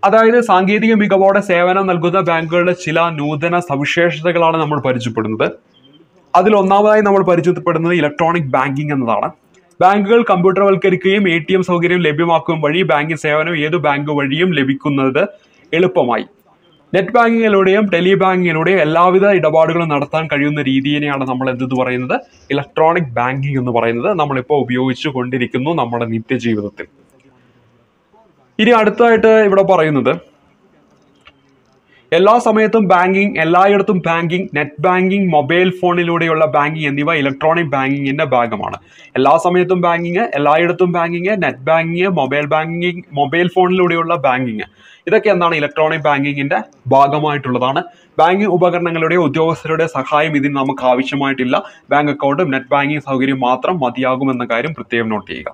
അതായത് സാങ്കേതിക മികവോടെ സേവനം നൽകുന്ന ബാങ്കുകളുടെ ചില നൂതന സവിശേഷതകളാണ് നമ്മൾ പരിചയപ്പെടുന്നത്. അതിൽ ഒന്നാമതായി നമ്മൾ പരിചയപ്പെടുന്നത് ഇലക്ട്രോണിക് ബാങ്കിങ് എന്നതാണ്. ബാങ്കുകൾ കമ്പ്യൂട്ടർവൽക്കരിക്കുകയും എ ടി എം സൗകര്യം ലഭ്യമാക്കുകയും വഴി ബാങ്കിങ് സേവനം ഏതു ബാങ്ക് വഴിയും ലഭിക്കുന്നത് എളുപ്പമായി. നെറ്റ് ബാങ്കിങ്ങിലൂടെയും ടെലി ബാങ്കിങ്ങിലൂടെയും എല്ലാവിധ ഇടപാടുകളും നടത്താൻ കഴിയുന്ന രീതിയെയാണ് നമ്മൾ എന്തെന്ന് പറയുന്നത്, ഇലക്ട്രോണിക് ബാങ്കിങ് എന്ന് പറയുന്നത്. നമ്മളിപ്പോൾ ഉപയോഗിച്ചു കൊണ്ടിരിക്കുന്നു നമ്മുടെ നിത്യജീവിതത്തിൽ. ഇനി അടുത്തായിട്ട് ഇവിടെ പറയുന്നത് എല്ലാ സമയത്തും ബാങ്കിങ്, എല്ലായിടത്തും ബാങ്കിങ്, നെറ്റ് ബാങ്കിങ്, മൊബൈൽ ഫോണിലൂടെയുള്ള ബാങ്കിങ് എന്നിവ ഇലക്ട്രോണിക് ബാങ്കിങ്ങിന്റെ ഭാഗമാണ്. എല്ലാ സമയത്തും ബാങ്കിങ്, എല്ലായിടത്തും banking, net banking, mobile banking, mobile ഫോണിലൂടെയുള്ള ബാങ്കിങ്, ഇതൊക്കെ എന്താണ് ഇലക്ട്രോണിക് ബാങ്കിങ്ങിന്റെ ഭാഗമായിട്ടുള്ളതാണ്. ബാങ്കിങ് ഉപകരണങ്ങളുടെ ഉദ്യോഗസ്ഥരുടെ സഹായം ഇതിന് നമുക്ക് ആവശ്യമായിട്ടില്ല. ബാങ്ക് അക്കൗണ്ടും നെറ്റ് ബാങ്കിങ് സൗകര്യം മാത്രം മതിയാകുമെന്ന കാര്യം പ്രത്യേകം നോട്ട് ചെയ്യുക.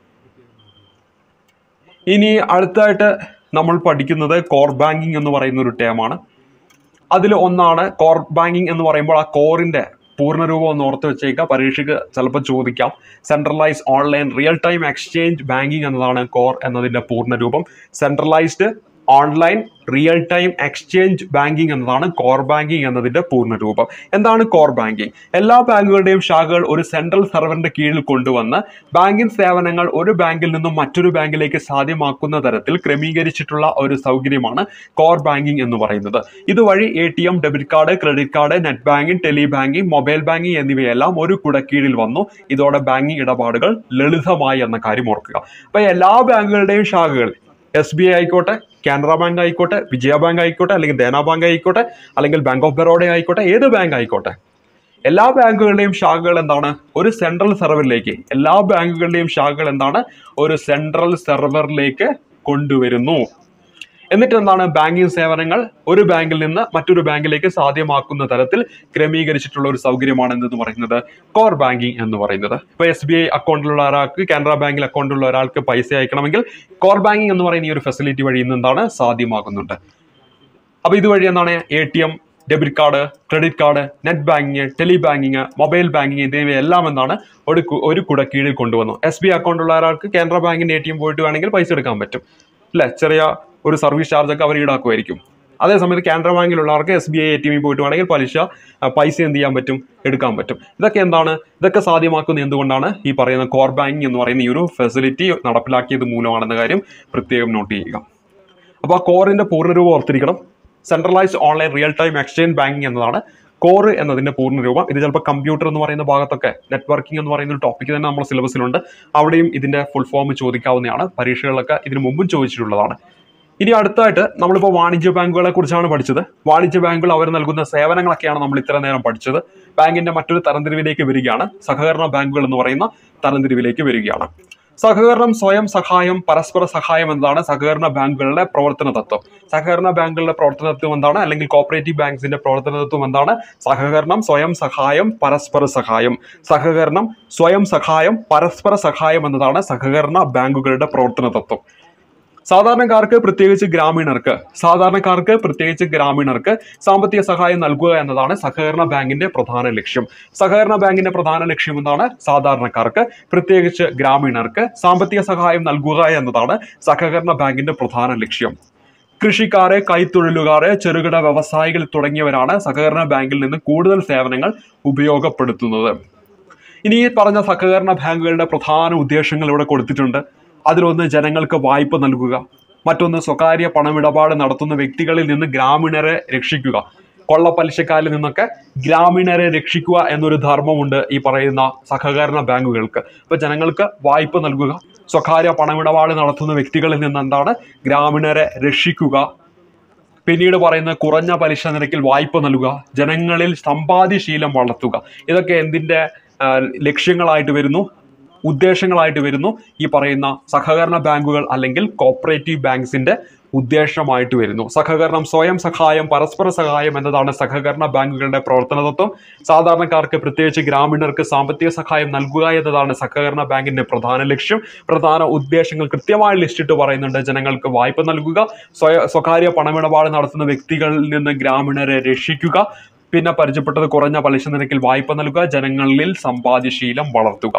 ഇനി അടുത്തായിട്ട് നമ്മൾ പഠിക്കുന്നത് കോർ ബാങ്കിങ് എന്ന് പറയുന്ന ഒരു ടേമാണ്. അതിൽ ഒന്നാണ് കോർ ബാങ്കിങ് എന്ന് പറയുമ്പോൾ ആ കോറിന്റെ പൂർണ്ണരൂപം ഒന്ന് ഓർത്ത് വെച്ചേക്കുക, പരീക്ഷയ്ക്ക് ചിലപ്പോൾ ചോദിക്കാം. Centralised online real time exchange banking എന്നതാണ് കോർ എന്നതിന്റെ പൂർണ്ണരൂപം. Centralised online real time exchange banking എന്നതാണ് കോർ ബാങ്കിങ് എന്നതിന്റെ പൂർണ്ണരൂപം. എന്താണ് കോർ ബാങ്കിങ്? എല്ലാ ബാങ്കുകളുടെയും ശാഖകൾ ഒരു സെൻട്രൽ സെർവറിന്റെ കീഴിൽ കൊണ്ടുവന്ന് ബാങ്കിങ് സേവനങ്ങൾ ഒരു ബാങ്കിൽ നിന്നും മറ്റൊരു ബാങ്കിലേക്ക് സാധ്യമാക്കുന്ന തരത്തിൽ ക്രമീകരിച്ചിട്ടുള്ള ഒരു സൗകര്യമാണ് കോർ ബാങ്കിങ് എന്ന് പറയുന്നത്. ഇതുവഴി A T M, debit card, credit card, net banking, tele banking, mobile banking എന്നിവയെല്ലാം ഒരു കുടക്കീഴിൽ വന്നു. ഇതോടെ ബാങ്കിങ് ഇടപാടുകൾ ലളിതമായി എന്ന കാര്യം ഓർക്കുക. അപ്പൊ എല്ലാ ബാങ്കുകളുടെയും ശാഖകൾ, എസ് ബി ഐ ആയിക്കോട്ടെ, കാനറ ബാങ്ക് ആയിക്കോട്ടെ, വിജയ ബാങ്ക് ആയിക്കോട്ടെ, അല്ലെങ്കിൽ ദേന ബാങ്ക് ആയിക്കോട്ടെ, അല്ലെങ്കിൽ ബാങ്ക് ഓഫ് ബറോഡ ആയിക്കോട്ടെ, ഏത് ബാങ്ക് ആയിക്കോട്ടെ, എല്ലാ ബാങ്കുകളുടെയും ശാഖകൾ എന്താണ് ഒരു സെൻട്രൽ സെർവറിലേക്ക്, എല്ലാ ബാങ്കുകളുടെയും ശാഖകൾ എന്താണ് ഒരു സെൻട്രൽ സെർവറിലേക്ക് കൊണ്ടുവരുന്നു. എന്നിട്ട് എന്താണ് ബാങ്കിങ് സേവനങ്ങൾ ഒരു ബാങ്കിൽ നിന്ന് മറ്റൊരു ബാങ്കിലേക്ക് സാധ്യമാക്കുന്ന തരത്തിൽ ക്രമീകരിച്ചിട്ടുള്ള ഒരു സൗകര്യമാണ് എന്തെന്ന് പറയുന്നത് കോർ ബാങ്കിങ് എന്ന് പറയുന്നത്. ഇപ്പൊ എസ് ബി ഐ അക്കൗണ്ടിലുള്ള ഒരാൾക്ക്, കാനറ ബാങ്കിൽ അക്കൗണ്ടിലുള്ള ഒരാൾക്ക് പൈസ അയക്കണമെങ്കിൽ കോർ ബാങ്കിങ് എന്ന് പറയുന്ന ഈ ഒരു ഫെസിലിറ്റി വഴി ഇന്ന് എന്താണ് സാധ്യമാകുന്നുണ്ട്. അപ്പൊ ഇതുവഴി എന്താണ് A T M, debit card, credit card, net banking, tele banking, mobile banking എന്നിവയെല്ലാം എന്താണ് ഒരു ഒരു കുട കീഴിൽ കൊണ്ടുവന്നു. എസ് ബി ഐ അക്കൗണ്ടുള്ള ഒരാൾക്ക് കാനറ ബാങ്കിന്റെ എ ടി എം പോയിട്ട് വേണമെങ്കിൽ പൈസ എടുക്കാൻ പറ്റും അല്ലെ, ചെറിയ ഒരു സർവീസ് ചാർജ് ഒക്കെ അവർ ഈടാക്കുമായിരിക്കും. അതേസമയത്ത് കാനറ ബാങ്കിലുള്ളവർക്ക് S B I A T എമ്മിൽ പോയിട്ട് വേണമെങ്കിൽ പലിശ പൈസ എന്ത് ചെയ്യാൻ പറ്റും, എടുക്കാൻ പറ്റും. ഇതൊക്കെ എന്താണ്, ഇതൊക്കെ സാധ്യമാക്കുന്നത് എന്തുകൊണ്ടാണ് ഈ പറയുന്ന കോർ ബാങ്കിങ് എന്ന് പറയുന്ന ഈ ഒരു ഫെസിലിറ്റി നടപ്പിലാക്കിയത് മൂലമാണെന്ന കാര്യം പ്രത്യേകം നോട്ട് ചെയ്യുക. അപ്പോൾ ആ കോറിന്റെ പൂർണ്ണരൂപം ഓർത്തിരിക്കണം. Centralised online real time exchange banking എന്നതാണ് കോർ എന്നതിന്റെ പൂർണ്ണരൂപം. ഇത് ചിലപ്പോൾ കമ്പ്യൂട്ടർ എന്ന് പറയുന്ന ഭാഗത്തൊക്കെ, നെറ്റ്വർക്കിംഗ് എന്ന് പറയുന്ന ഒരു ടോപ്പിക് തന്നെ നമ്മുടെ സിലബസിലുണ്ട്. അവിടെയും ഇതിന്റെ ഫുൾ ഫോം ചോദിക്കാവുന്നതാണ്. പരീക്ഷകളിലൊക്കെ ഇതിനു മുമ്പും ചോദിച്ചിട്ടുള്ളതാണ്. ഇനി അടുത്തായിട്ട് നമ്മളിപ്പോൾ വാണിജ്യ ബാങ്കുകളെ കുറിച്ചാണ് പഠിച്ചത്. വാണിജ്യ ബാങ്കുകൾ അവർ നൽകുന്ന സേവനങ്ങളൊക്കെയാണ് നമ്മൾ ഇത്ര നേരം പഠിച്ചത്. ബാങ്കിന്റെ മറ്റൊരു തരംതിരിവിലേക്ക് വരികയാണ്. സഹകരണ ബാങ്കുകൾ എന്ന് പറയുന്ന തരംതിരിവിലേക്ക് വരികയാണ്. സഹകരണം, സ്വയം സഹായം, പരസ്പര സഹായം എന്നതാണ് സഹകരണ ബാങ്കുകളുടെ പ്രവർത്തന തത്വം. സഹകരണ ബാങ്കുകളുടെ പ്രവർത്തന തത്വം എന്താണ്, അല്ലെങ്കിൽ കോപ്പറേറ്റീവ് ബാങ്ക്സിന്റെ പ്രവർത്തന തത്വം എന്താണ്? സഹകരണം, സ്വയം സഹായം, പരസ്പര സഹായം. സഹകരണം, സ്വയം സഹായം, പരസ്പര സഹായം എന്നതാണ് സഹകരണ ബാങ്കുകളുടെ പ്രവർത്തന തത്വം. സാധാരണക്കാർക്ക് പ്രത്യേകിച്ച് ഗ്രാമീണർക്ക് സാധാരണക്കാർക്ക് പ്രത്യേകിച്ച് ഗ്രാമീണർക്ക് സാമ്പത്തിക സഹായം നൽകുക എന്നതാണ് സഹകരണ ബാങ്കിന്റെ പ്രധാന ലക്ഷ്യം. സഹകരണ ബാങ്കിന്റെ പ്രധാന ലക്ഷ്യം എന്താണ്? സാധാരണക്കാർക്ക് പ്രത്യേകിച്ച് ഗ്രാമീണർക്ക് സാമ്പത്തിക സഹായം നൽകുക എന്നതാണ് സഹകരണ ബാങ്കിന്റെ പ്രധാന ലക്ഷ്യം. കൃഷിക്കാരെ, കൈത്തൊഴിലുകാരെ, ചെറുകിട വ്യവസായികൾ തുടങ്ങിയവരാണ് സഹകരണ ബാങ്കിൽ നിന്ന് കൂടുതൽ സേവനങ്ങൾ ഉപയോഗപ്പെടുത്തുന്നത്. ഇനി ഈ പറഞ്ഞ സഹകരണ ബാങ്കുകളുടെ പ്രധാന ഉദ്ദേശങ്ങൾ ഇവിടെ കൊടുത്തിട്ടുണ്ട്. അതിലൊന്ന് ജനങ്ങൾക്ക് വായ്പ നൽകുക, മറ്റൊന്ന് സ്വകാര്യ പണമിടപാട് നടത്തുന്ന വ്യക്തികളിൽ നിന്ന് ഗ്രാമീണരെ രക്ഷിക്കുക, കൊള്ളപ്പലിശക്കാരിൽ നിന്നൊക്കെ ഗ്രാമീണരെ രക്ഷിക്കുക എന്നൊരു ധർമ്മമുണ്ട് ഈ പറയുന്ന സഹകരണ ബാങ്കുകൾക്ക്. അപ്പൊ ജനങ്ങൾക്ക് വായ്പ നൽകുക, സ്വകാര്യ പണമിടപാട് നടത്തുന്ന വ്യക്തികളിൽ നിന്ന് എന്താണ് ഗ്രാമീണരെ രക്ഷിക്കുക, പിന്നീട് പറയുന്ന കുറഞ്ഞ പലിശ നിരക്കിൽ വായ്പ നൽകുക, ജനങ്ങളിൽ സമ്പാദ്യശീലം വളർത്തുക. ഇതൊക്കെ എന്തിന്റെ ലക്ഷ്യങ്ങളായിട്ട് വരുന്നു, ഉദ്ദേശങ്ങളായിട്ട് വരുന്നു ഈ പറയുന്ന സഹകരണ ബാങ്കുകൾ അല്ലെങ്കിൽ കോപ്പറേറ്റീവ് ബാങ്ക്സിന്റെ ഉദ്ദേശമായിട്ട് വരുന്നു. സഹകരണം, സ്വയം സഹായം, പരസ്പര സഹായം എന്നതാണ് സഹകരണ ബാങ്കുകളുടെ പ്രവർത്തന തത്വം. സാധാരണക്കാർക്ക് പ്രത്യേകിച്ച് ഗ്രാമീണർക്ക് സാമ്പത്തിക സഹായം നൽകുക എന്നതാണ് സഹകരണ ബാങ്കിന്റെ പ്രധാന ലക്ഷ്യം. പ്രധാന ഉദ്ദേശങ്ങൾ കൃത്യമായി ലിസ്റ്റിട്ട് പറയുന്നുണ്ട്. ജനങ്ങൾക്ക് വായ്പ നൽകുക, സ്വയ സ്വകാര്യ പണമിടപാട് നടത്തുന്ന വ്യക്തികളിൽ നിന്ന് ഗ്രാമീണരെ രക്ഷിക്കുക, പിന്നെ പരിചയപ്പെട്ടത് കുറഞ്ഞ പലിശ നിരക്കിൽ വായ്പ നൽകുക, ജനങ്ങളിൽ സമ്പാദ്യശീലം വളർത്തുക.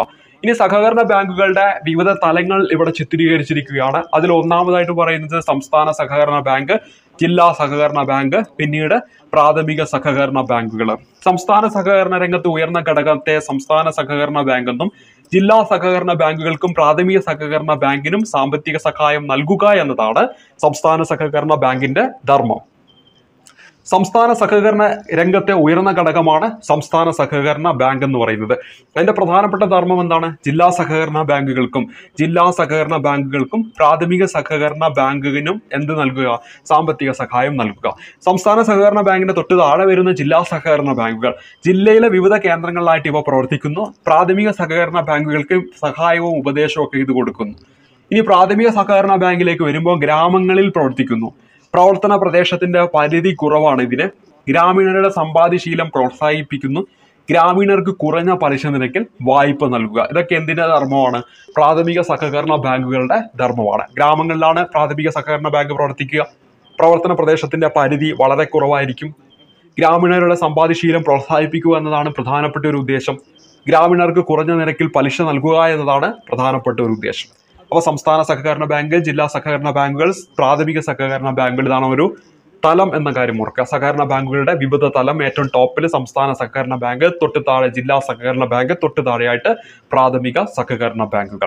ഇനി സഹകരണ ബാങ്കുകളുടെ വിവിധ തലങ്ങൾ ഇവിടെ ചിത്രീകരിച്ചിരിക്കുകയാണ്. അതിൽ ഒന്നാമതായിട്ട് പറയുന്നത് സംസ്ഥാന സഹകരണ ബാങ്ക്, ജില്ലാ സഹകരണ ബാങ്ക്, പിന്നീട് പ്രാഥമിക സഹകരണ ബാങ്കുകൾ. സംസ്ഥാന സഹകരണ രംഗത്ത് ഉയർന്ന ഘടകത്തെ സംസ്ഥാന സഹകരണ ബാങ്ക് എന്നും ജില്ലാ സഹകരണ ബാങ്കുകൾക്കും പ്രാഥമിക സഹകരണ ബാങ്കിനും സാമ്പത്തിക സഹായം നൽകുക എന്നതാണ് സംസ്ഥാന സഹകരണ ബാങ്കിന്റെ ധർമ്മം. സംസ്ഥാന സഹകരണ രംഗത്തെ ഉയർന്ന ഘടകമാണ് സംസ്ഥാന സഹകരണ ബാങ്ക് എന്ന് പറയുന്നത്. അതിന്റെ പ്രധാനപ്പെട്ട ധർമ്മം എന്താണ്? ജില്ലാ സഹകരണ ബാങ്കുകൾക്കും ജില്ലാ സഹകരണ ബാങ്കുകൾക്കും പ്രാഥമിക സഹകരണ ബാങ്കിനും എന്ത് നൽകുക? സാമ്പത്തിക സഹായം നൽകുക. സംസ്ഥാന സഹകരണ ബാങ്കിന്റെ തൊട്ട് താഴെ വരുന്ന ജില്ലാ സഹകരണ ബാങ്കുകൾ ജില്ലയിലെ വിവിധ കേന്ദ്രങ്ങളിലായിട്ട് ഇവ പ്രവർത്തിക്കുന്നു. പ്രാഥമിക സഹകരണ ബാങ്കുകൾക്ക് സഹായവും ഉപദേശവും ഒക്കെ ഇത് കൊടുക്കുന്നു. ഇനി പ്രാഥമിക സഹകരണ ബാങ്കിലേക്ക് വരുമ്പോൾ ഗ്രാമങ്ങളിൽ പ്രവർത്തിക്കുന്നു. പ്രവർത്തന പ്രദേശത്തിന്റെ പരിധി കുറവാണ് ഇതിന്. ഗ്രാമീണരുടെ സമ്പാദ്യശീലം പ്രോത്സാഹിപ്പിക്കുന്നു. ഗ്രാമീണർക്ക് കുറഞ്ഞ പലിശ നിരക്കിൽ വായ്പ നൽകുക. ഇതൊക്കെ എന്തിന്റെ ധർമ്മമാണ്? പ്രാഥമിക സഹകരണ ബാങ്കുകളുടെ ധർമ്മമാണ്. ഗ്രാമങ്ങളിലാണ് പ്രാഥമിക സഹകരണ ബാങ്ക് പ്രവർത്തിക്കുക. പ്രവർത്തന പ്രദേശത്തിന്റെ പരിധി വളരെ കുറവായിരിക്കും. ഗ്രാമീണരുടെ സമ്പാദ്യശീലം പ്രോത്സാഹിപ്പിക്കുക എന്നതാണ് പ്രധാനപ്പെട്ട ഒരു ഉദ്ദേശം. ഗ്രാമീണർക്ക് കുറഞ്ഞ നിരക്കിൽ പലിശ നൽകുക എന്നതാണ് പ്രധാനപ്പെട്ട ഒരു ഉദ്ദേശം. അപ്പോൾ സംസ്ഥാന സഹകരണ ബാങ്ക്, ജില്ലാ സഹകരണ ബാങ്കുകൾ, പ്രാഥമിക സഹകരണ ബാങ്കുകൾ, ഇതാണ് ഒരു തലം എന്ന കാര്യം ഓർക്കുക. സഹകരണ ബാങ്കുകളുടെ വിവിധ തലം. ഏറ്റവും ടോപ്പിൽ സംസ്ഥാന സഹകരണ ബാങ്ക്, തൊട്ട് താഴെ ജില്ലാ സഹകരണ ബാങ്ക്, തൊട്ട് താഴെയായിട്ട് പ്രാഥമിക സഹകരണ ബാങ്കുകൾ.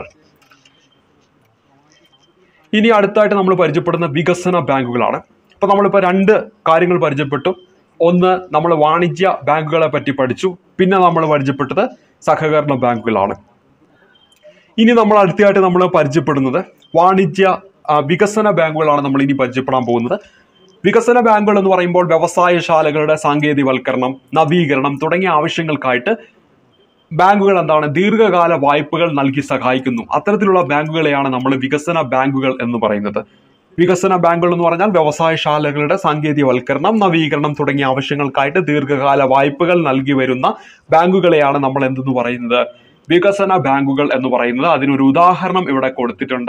ഇനി അടുത്തായിട്ട് നമ്മൾ പരിചയപ്പെടുന്ന വികസന ബാങ്കുകളാണ്. ഇപ്പൊ നമ്മളിപ്പോൾ രണ്ട് കാര്യങ്ങൾ പരിചയപ്പെട്ടു. ഒന്ന്, നമ്മൾ വാണിജ്യ ബാങ്കുകളെ പറ്റി പഠിച്ചു. പിന്നെ നമ്മൾ പരിചയപ്പെട്ടത് സഹകരണ ബാങ്കുകളാണ്. ഇനി നമ്മൾ അടുത്തതായിട്ട് നമ്മൾ പരിചയപ്പെടുന്നത് വാണിജ്യ വികസന ബാങ്കുകളാണ് നമ്മൾ ഇനി പരിചയപ്പെടാൻ പോകുന്നത്. വികസന ബാങ്കുകൾ എന്ന് പറയുമ്പോൾ വ്യവസായശാലകളുടെ സാങ്കേതികവൽക്കരണം, നവീകരണം തുടങ്ങിയ ആവശ്യങ്ങൾക്കായിട്ട് ബാങ്കുകൾ എന്താണ് ദീർഘകാല വായ്പകൾ നൽകി സഹായിക്കുന്നു. അത്തരത്തിലുള്ള ബാങ്കുകളെയാണ് നമ്മൾ വികസന ബാങ്കുകൾ എന്ന് പറയുന്നത്. വികസന ബാങ്കുകൾ എന്ന് പറഞ്ഞാൽ വ്യവസായശാലകളുടെ സാങ്കേതികവൽക്കരണം, നവീകരണം തുടങ്ങിയ ആവശ്യങ്ങൾക്കായിട്ട് ദീർഘകാല വായ്പകൾ നൽകി വരുന്ന ബാങ്കുകളെയാണ് നമ്മൾ എന്തെന്ന് പറയുന്നത്? വികസന ബാങ്കുകൾ എന്ന് പറയുന്നത്. അതിനൊരു ഉദാഹരണം ഇവിടെ കൊടുത്തിട്ടുണ്ട്.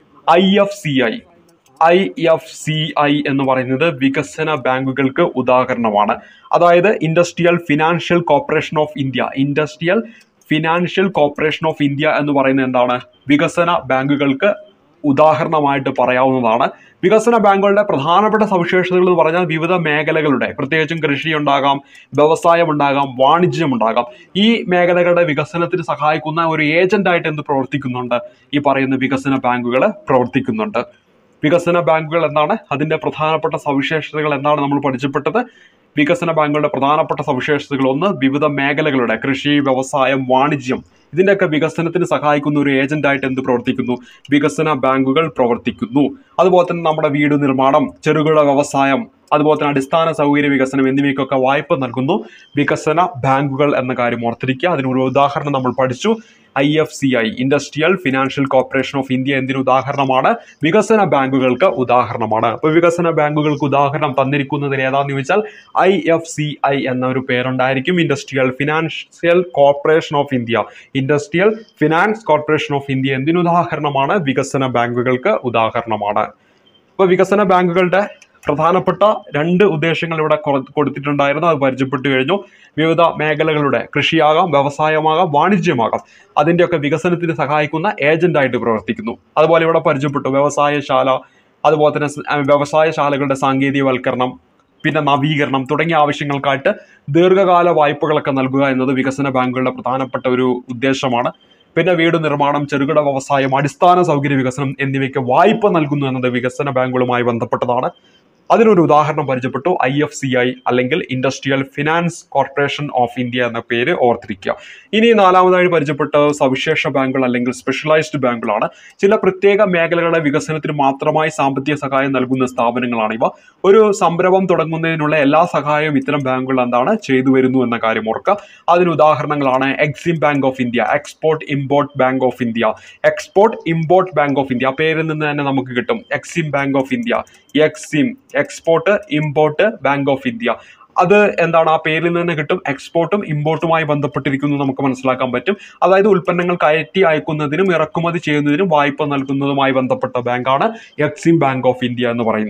I F C I I F C I എന്ന് പറയുന്നത് വികസന ബാങ്കുകൾക്ക് ഉദാഹരണമാണ്. അതായത് industrial financial corporation of India industrial financial corporation of India എന്ന് പറയുന്നത് എന്താണ്? വികസന ബാങ്കുകൾക്ക് ഉദാഹരണമായിട്ട് പറയാവുന്നതാണ്. വികസന ബാങ്കുകളുടെ പ്രധാനപ്പെട്ട സവിശേഷതകൾ എന്ന് പറഞ്ഞാൽ വിവിധ മേഖലകളുടെ, പ്രത്യേകിച്ചും കൃഷി ഉണ്ടാകാം, വ്യവസായം ഉണ്ടാകാം, വാണിജ്യം ഉണ്ടാകാം, ഈ മേഖലകളുടെ വികസനത്തിന് സഹായിക്കുന്ന ഒരു ഏജന്റായിട്ട് എന്ത് പ്രവർത്തിക്കുന്നുണ്ട്? ഈ പറയുന്ന വികസന ബാങ്കുകൾ പ്രവർത്തിക്കുന്നുണ്ട്. വികസന ബാങ്കുകൾ എന്താണ്? അതിന്റെ പ്രധാനപ്പെട്ട സവിശേഷതകൾ എന്താണ് നമ്മൾ പഠിച്ചപ്പെട്ടത്? വികസന ബാങ്കുകളുടെ പ്രധാനപ്പെട്ട സവിശേഷതകൾ: ഒന്ന്, വിവിധ മേഖലകളുടെ കൃഷി, വ്യവസായം, വാണിജ്യം, ഇതിന്റെയൊക്കെ വികസനത്തിന് സഹായിക്കുന്ന ഒരു ഏജന്റായിട്ട് എന്ത് പ്രവർത്തിക്കുന്നു? വികസന ബാങ്കുകൾ പ്രവർത്തിക്കുന്നു. അതുപോലെ തന്നെ നമ്മുടെ വീട് നിർമ്മാണം, ചെറുകിട വ്യവസായം, അതുപോലെ തന്നെ അടിസ്ഥാന സൗകര്യ വികസനം എന്നിവയ്ക്കൊക്കെ വായ്പ നൽകുന്നു വികസന ബാങ്കുകൾ എന്ന കാര്യം ഓർത്തിരിക്കുക. അതിനൊരു ഉദാഹരണം നമ്മൾ പഠിച്ചു. I F C I industrial financial corporation of India എന്തിന് ഉദാഹരണമാണ്? വികസന ബാങ്കുകൾക്ക് ഉദാഹരണമാണ്. അപ്പോൾ വികസന ബാങ്കുകൾക്ക് ഉദാഹരണം തന്നിരിക്കുന്നതിൽ ഏതാണെന്ന് ചോദിച്ചാൽ ഐ എഫ് സി ഐ എന്ന ഒരു പേരുണ്ടായിരിക്കും. Industrial financial corporation of India industrial finance corporation of India എന്തിന് ഉദാഹരണമാണ്? വികസന ബാങ്കുകൾക്ക് ഉദാഹരണമാണ്. അപ്പോൾ വികസന ബാങ്കുകളുടെ പ്രധാനപ്പെട്ട രണ്ട് ഉദ്ദേശങ്ങൾ ഇവിടെ കൊടുത്തിട്ടുണ്ടായിരുന്നു. അത് പരിചയപ്പെട്ടു കഴിഞ്ഞു. വിവിധ മേഖലകളുടെ കൃഷിയാകാം, വ്യവസായമാകാം, വാണിജ്യമാകാം, അതിൻ്റെയൊക്കെ വികസനത്തിന് സഹായിക്കുന്ന ഏജന്റായിട്ട് പ്രവർത്തിക്കുന്നു. അതുപോലെ ഇവിടെ പരിചയപ്പെട്ടു വ്യവസായശാല, അതുപോലെ തന്നെ വ്യവസായശാലകളുടെ സാങ്കേതികവൽക്കരണം, പിന്നെ നവീകരണം തുടങ്ങിയ ആവശ്യങ്ങൾക്കായിട്ട് ദീർഘകാല വായ്പകളൊക്കെ നൽകുക എന്നത് വികസന ബാങ്കുകളുടെ പ്രധാനപ്പെട്ട ഒരു ഉദ്ദേശമാണ്. പിന്നെ വീട് നിർമ്മാണം, ചെറുകിട വ്യവസായം, അടിസ്ഥാന സൗകര്യ വികസനം എന്നിവയ്ക്ക് വായ്പ നൽകുന്നു എന്നത് വികസന ബാങ്കുകളുമായി ബന്ധപ്പെട്ടതാണ്. അതിനൊരു ഉദാഹരണം പരിചയപ്പെട്ടു. ഐ എഫ് സി ഐ അല്ലെങ്കിൽ industrial finance corporation of India എന്ന പേര് ഓർത്തിരിക്കുക. ഇനി നാലാമതായി പരിചയപ്പെട്ട സവിശേഷ ബാങ്കുകൾ അല്ലെങ്കിൽ സ്പെഷ്യലൈസ്ഡ് ബാങ്കുകളാണ്. ചില പ്രത്യേക മേഖലകളുടെ വികസനത്തിന് മാത്രമായി സാമ്പത്തിക സഹായം നൽകുന്ന സ്ഥാപനങ്ങളാണ് ഇവ. ഒരു സംരംഭം തുടങ്ങുന്നതിനുള്ള എല്ലാ സഹായവും ഇത്തരം ബാങ്കുകൾ എന്താണ് ചെയ്തു വരുന്നു എന്ന കാര്യം ഓർക്കുക. അതിന് ഉദാഹരണങ്ങളാണ് EXIM bank of India, export import bank of India, export import bank of India. പേരിൽ നിന്ന് തന്നെ നമുക്ക് കിട്ടും. EXIM bank of India, EXIM export import bank of India. അത് എന്താണ്? ആ പേരിൽ നിന്ന് കിട്ടും. എക്സ്പോർട്ടും ഇമ്പോർട്ടുമായി ബന്ധപ്പെട്ടിരിക്കുന്നു നമുക്ക് മനസ്സിലാക്കാൻ പറ്റും. അതായത് ഉൽപ്പന്നങ്ങൾ കയറ്റി അയക്കുന്നതിനും ഇറക്കുമതി ചെയ്യുന്നതിനും വായ്പ നൽകുന്നതുമായി ബന്ധപ്പെട്ട ബാങ്കാണ് എക്സിം ബാങ്ക് ഓഫ് ഇന്ത്യ എന്ന് പറയുന്നത്.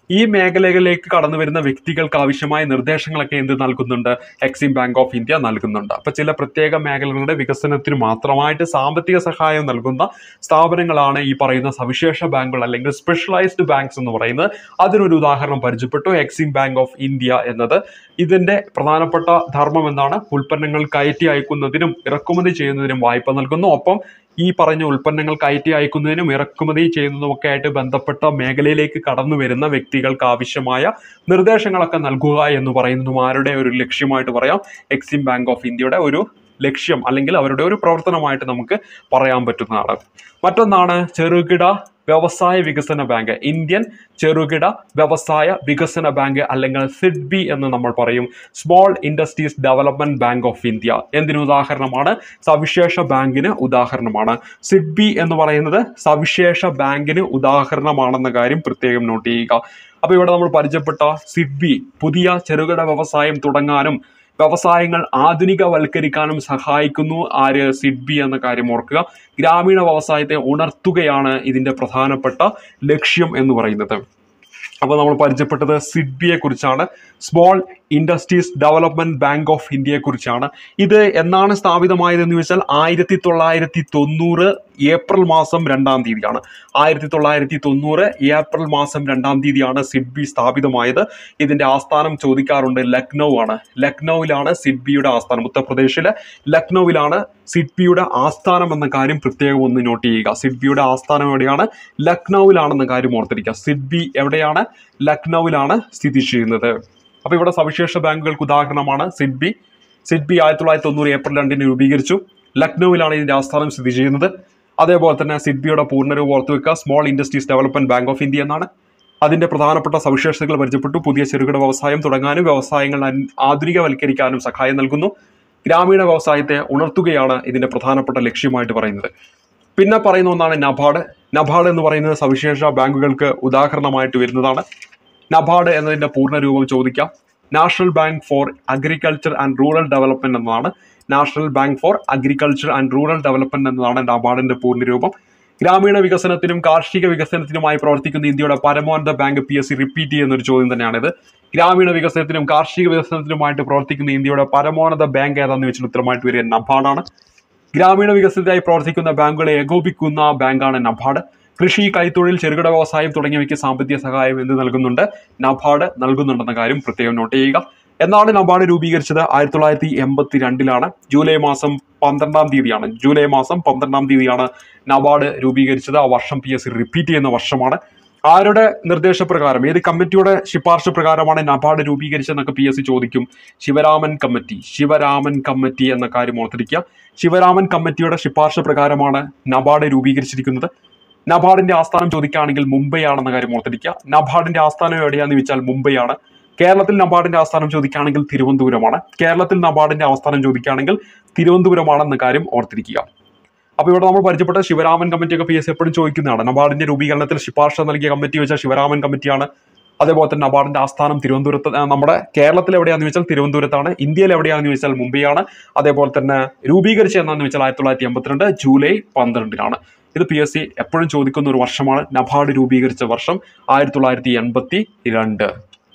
ഈ മേഖലകളിലേക്ക് കടന്നു വരുന്ന വ്യക്തികൾക്ക് ആവശ്യമായ നിർദ്ദേശങ്ങളൊക്കെ എന്ത് നൽകുന്നുണ്ട്? എക്സിം ബാങ്ക് ഓഫ് ഇന്ത്യ നൽകുന്നുണ്ട്. അപ്പൊ ചില പ്രത്യേക മേഖലകളുടെ വികസനത്തിന് മാത്രമായിട്ട് സാമ്പത്തിക സഹായം നൽകുന്ന സ്ഥാപനങ്ങളാണ് ഈ പറയുന്ന സവിശേഷ ബാങ്കുകൾ അല്ലെങ്കിൽ സ്പെഷ്യലൈസ്ഡ് ബാങ്ക്സ് എന്ന് പറയുന്നത്. അതിനൊരു ഉദാഹരണം പരിചയപ്പെട്ടു, എക്സിം ബാങ്ക് ഓഫ് ഇന്ത്യ എന്നത്. ഇതിന്റെ പ്രധാനപ്പെട്ട ധർമ്മം എന്താണ്? ഉൽപ്പന്നങ്ങൾ കയറ്റി അയക്കുന്നതിനും ഇറക്കുമതി ചെയ്യുന്നതിനും വായ്പ നൽകുന്നു. ഒപ്പം ഈ പറഞ്ഞ ഉൽപ്പന്നങ്ങൾ കയറ്റി അയക്കുന്നതിനും ഇറക്കുമതി ചെയ്യുന്നതുമൊക്കെ ആയിട്ട് ബന്ധപ്പെട്ട മേഖലയിലേക്ക് കടന്നു വരുന്ന വ്യക്തികൾക്ക് ആവശ്യമായ നിർദ്ദേശങ്ങളൊക്കെ നൽകുക എന്ന് പറയുന്നതും ആരുടെ ഒരു ലക്ഷ്യമായിട്ട് പറയാം? എക്സിം ബാങ്ക് ഓഫ് ഇന്ത്യയുടെ ഒരു ലക്ഷ്യം അല്ലെങ്കിൽ അവരുടെ ഒരു പ്രവർത്തനമായിട്ട് നമുക്ക് പറയാൻ പറ്റുന്നതാണ്. മറ്റൊന്നാണ് ചെറുകിട വ്യവസായ വികസന ബാങ്ക്. ഇന്ത്യൻ ചെറുകിട വ്യവസായ വികസന ബാങ്ക് അല്ലെങ്കിൽ സിഡ്ബി എന്ന് നമ്മൾ പറയും. Small industries development bank of India എന്തിനു ഉദാഹരണമാണ്? സവിശേഷ ബാങ്കിന് ഉദാഹരണമാണ്. സിഡ്ബി എന്ന് പറയുന്നത് സവിശേഷ ബാങ്കിന് ഉദാഹരണമാണെന്ന കാര്യം പ്രത്യേകം നോട്ട് ചെയ്യുക. അപ്പൊ ഇവിടെ നമ്മൾ പരിചയപ്പെട്ട സിഡ്ബി പുതിയ ചെറുകിട വ്യവസായം തുടങ്ങാനും വ്യവസായങ്ങൾ ആധുനികവൽക്കരിക്കാനും സഹായിക്കുന്നു. ആര്? സിഡ്ബി എന്ന കാര്യം ഓർക്കുക. ഗ്രാമീണ വ്യവസായത്തെ ഉണർത്തുകയാണ് ഇതിന്റെ പ്രധാനപ്പെട്ട ലക്ഷ്യം എന്ന് പറയുന്നത്. അപ്പോൾ നമ്മൾ പരിചയപ്പെട്ടത് സിഡ്ബിയെ കുറിച്ചാണ്, small industries development bank of ഇന്ത്യയെ കുറിച്ചാണ്. ഇത് എന്നാണ് സ്ഥാപിതമായതെന്ന് ചോദിച്ചാൽ ആയിരത്തി തൊള്ളായിരത്തി തൊണ്ണൂറ് ഏപ്രിൽ മാസം രണ്ടാം തീയതിയാണ്. ആയിരത്തി തൊള്ളായിരത്തി തൊണ്ണൂറ് ഏപ്രിൽ മാസം രണ്ടാം തീയതിയാണ് സിഡ്ബി സ്ഥാപിതമായത്. ഇതിന്റെ ആസ്ഥാനം ചോദിക്കാറുണ്ട്, ലക്നൗ ആണ്. ലക്നൌവിലാണ് സിഡ്ബിയുടെ ആസ്ഥാനം. ഉത്തർപ്രദേശിലെ ലക്നൌവിലാണ് സിഡ്ബിയുടെ ആസ്ഥാനം എന്ന കാര്യം പ്രത്യേകം ഒന്ന് നോട്ട് ചെയ്യുക. സിഡ്ബിയുടെ ആസ്ഥാനം എവിടെയാണ്? ലക്നൌവിലാണെന്ന കാര്യം ഓർത്തിരിക്കുക. സിഡ്ബി എവിടെയാണ്? ലക്നൌവിലാണ് സ്ഥിതി ചെയ്യുന്നത്. അപ്പൊ ഇവിടെ സവിശേഷ ബാങ്കുകൾക്ക് ഉദാഹരണമാണ് സിഡ്ബി. സിഡ്ബി ആയിരത്തി തൊള്ളായിരത്തി തൊണ്ണൂറ് ഏപ്രിൽ രണ്ടിന് രൂപീകരിച്ചു. ലക്നൌവിലാണ് ഇതിന്റെ ആസ്ഥാനം സ്ഥിതി ചെയ്യുന്നത്. അതേപോലെ തന്നെ സിഡ്ബിയുടെ പൂർണ്ണരൂപം ഓർത്തു വെക്കുക, small industries development bank of India എന്നാണ്. അതിന്റെ പ്രധാനപ്പെട്ട സവിശേഷതകൾ പരിചയപ്പെട്ടു. പുതിയ ചെറുകിട വ്യവസായം തുടങ്ങാനും വ്യവസായങ്ങൾ ആധുനികവൽക്കരിക്കാനും സഹായം നൽകുന്നു. ഗ്രാമീണ വ്യവസായത്തെ ഉണർത്തുകയാണ് ഇതിന്റെ പ്രധാനപ്പെട്ട ലക്ഷ്യമായിട്ട് പറയുന്നത്. പിന്നെ പറയുന്ന ഒന്നാണ് നബാർഡ്. നബാർഡ് എന്ന് പറയുന്നത് സവിശേഷ ബാങ്കുകൾക്ക് ഉദാഹരണമായിട്ട് വരുന്നതാണ്. നബാർഡ് എന്നതിന്റെ പൂർണ്ണരൂപം ചോദിക്കാം. National bank for agriculture and rural development എന്നതാണ്. National bank for agriculture and rural development എന്നതാണ് നബാർഡിന്റെ പൂർണ്ണരൂപം. ഗ്രാമീണ വികസനത്തിനും കാർഷിക വികസനത്തിനുമായി പ്രവർത്തിക്കുന്ന ഇന്ത്യയുടെ പരമോന്നത bank. P S C repeat ചെയ്യുന്ന ഒരു ചോദ്യം തന്നെയാണിത്. ഗ്രാമീണ വികസനത്തിനും കാർഷിക വികസനത്തിനുമായിട്ട് പ്രവർത്തിക്കുന്ന ഇന്ത്യയുടെ പരമോന്നത ബാങ്ക് ഏതാണെന്ന് വെച്ചാൽ ഉത്തരമായിട്ട് വരിക നബാർഡാണ്. ഗ്രാമീണ വികസനത്തിനായി പ്രവർത്തിക്കുന്ന ബാങ്കുകളെ ഏകോപിക്കുന്ന ബാങ്കാണ് നബാർഡ്. കൃഷി, കൈത്തൊഴിൽ, ചെറുകിട വ്യവസായം തുടങ്ങിയവയ്ക്ക് സാമ്പത്തിക സഹായം എന്ത് നൽകുന്നുണ്ട്? നബാർഡ് നൽകുന്നുണ്ടെന്ന കാര്യം പ്രത്യേകം നോട്ട് ചെയ്യുക. എന്നാണ് നബാർഡ് രൂപീകരിച്ചത്? ആയിരത്തി തൊള്ളായിരത്തി എൺപത്തി രണ്ടിലാണ്. ജൂലൈ മാസം പന്ത്രണ്ടാം തീയതിയാണ് ജൂലൈ മാസം പന്ത്രണ്ടാം തീയതിയാണ് നബാർഡ് രൂപീകരിച്ചത്. ആ വർഷം പി എസ് സി റിപ്പീറ്റ് ചെയ്യുന്ന വർഷമാണ്. ആരുടെ നിർദ്ദേശപ്രകാരം, ഏത് കമ്മിറ്റിയുടെ ശുപാർശ പ്രകാരമാണ് നബാർഡ് രൂപീകരിച്ചതെന്നൊക്കെ പി എസ് സി ചോദിക്കും. ശിവരാമൻ കമ്മിറ്റി ശിവരാമൻ കമ്മിറ്റി എന്ന കാര്യം ഓർത്തിരിക്കുക. ശിവരാമൻ കമ്മിറ്റിയുടെ ശുപാർശ പ്രകാരമാണ് നബാർഡ് രൂപീകരിച്ചിരിക്കുന്നത്. നബാർഡിന്റെ ആസ്ഥാനം ചോദിക്കുകയാണെങ്കിൽ മുംബൈ ആണെന്ന കാര്യം ഓർത്തിരിക്കുക. നബാർഡിന്റെ ആസ്ഥാനം എവിടെയാണെന്ന് ചോദിച്ചാൽ മുംബൈ ആണ്. കേരളത്തിൽ നബാർഡിന്റെ ആസ്ഥാനം ചോദിക്കുകയാണെങ്കിൽ തിരുവനന്തപുരമാണ്. കേരളത്തിൽ നബാർഡിന്റെ ആസ്ഥാനം ചോദിക്കുകയാണെങ്കിൽ തിരുവനന്തപുരമാണെന്ന കാര്യം ഓർത്തിരിക്കുക. അപ്പൊ ഇവിടെ നമ്മൾ പരിചയപ്പെട്ട ശിവരാമൻ കമ്മിറ്റിയൊക്കെ പി എസ് എപ്പോഴും ചോദിക്കുന്നതാണ്. നബാർഡിന്റെ രൂപീകരണത്തിൽ ശുപാർശ നൽകിയ കമ്മിറ്റി വെച്ചാൽ ശിവരാമൻ കമ്മിറ്റിയാണ്. അതേപോലെ തന്നെ നബാർഡിന്റെ ആസ്ഥാനം തിരുവനന്തപുരത്ത്, നമ്മുടെ കേരളത്തിൽ എവിടെയാണെന്ന് ചോദിച്ചാൽ തിരുവനന്തപുരത്താണ്. ഇന്ത്യയിൽ എവിടെയാണെന്ന് ചോദിച്ചാൽ മുംബൈയാണ്. അതേപോലെ തന്നെ രൂപീകരിച്ച എന്നാന്ന് വെച്ചാൽ ആയിരത്തി തൊള്ളായിരത്തി എൺപത്തിരണ്ട് ജൂലൈ പന്ത്രണ്ടിനാണ്. ഇത് പി എസ് സി എപ്പോഴും ചോദിക്കുന്ന ഒരു വർഷമാണ്. നബാർഡ് രൂപീകരിച്ച വർഷം ആയിരത്തി തൊള്ളായിരത്തി എൺപത്തി രണ്ട്.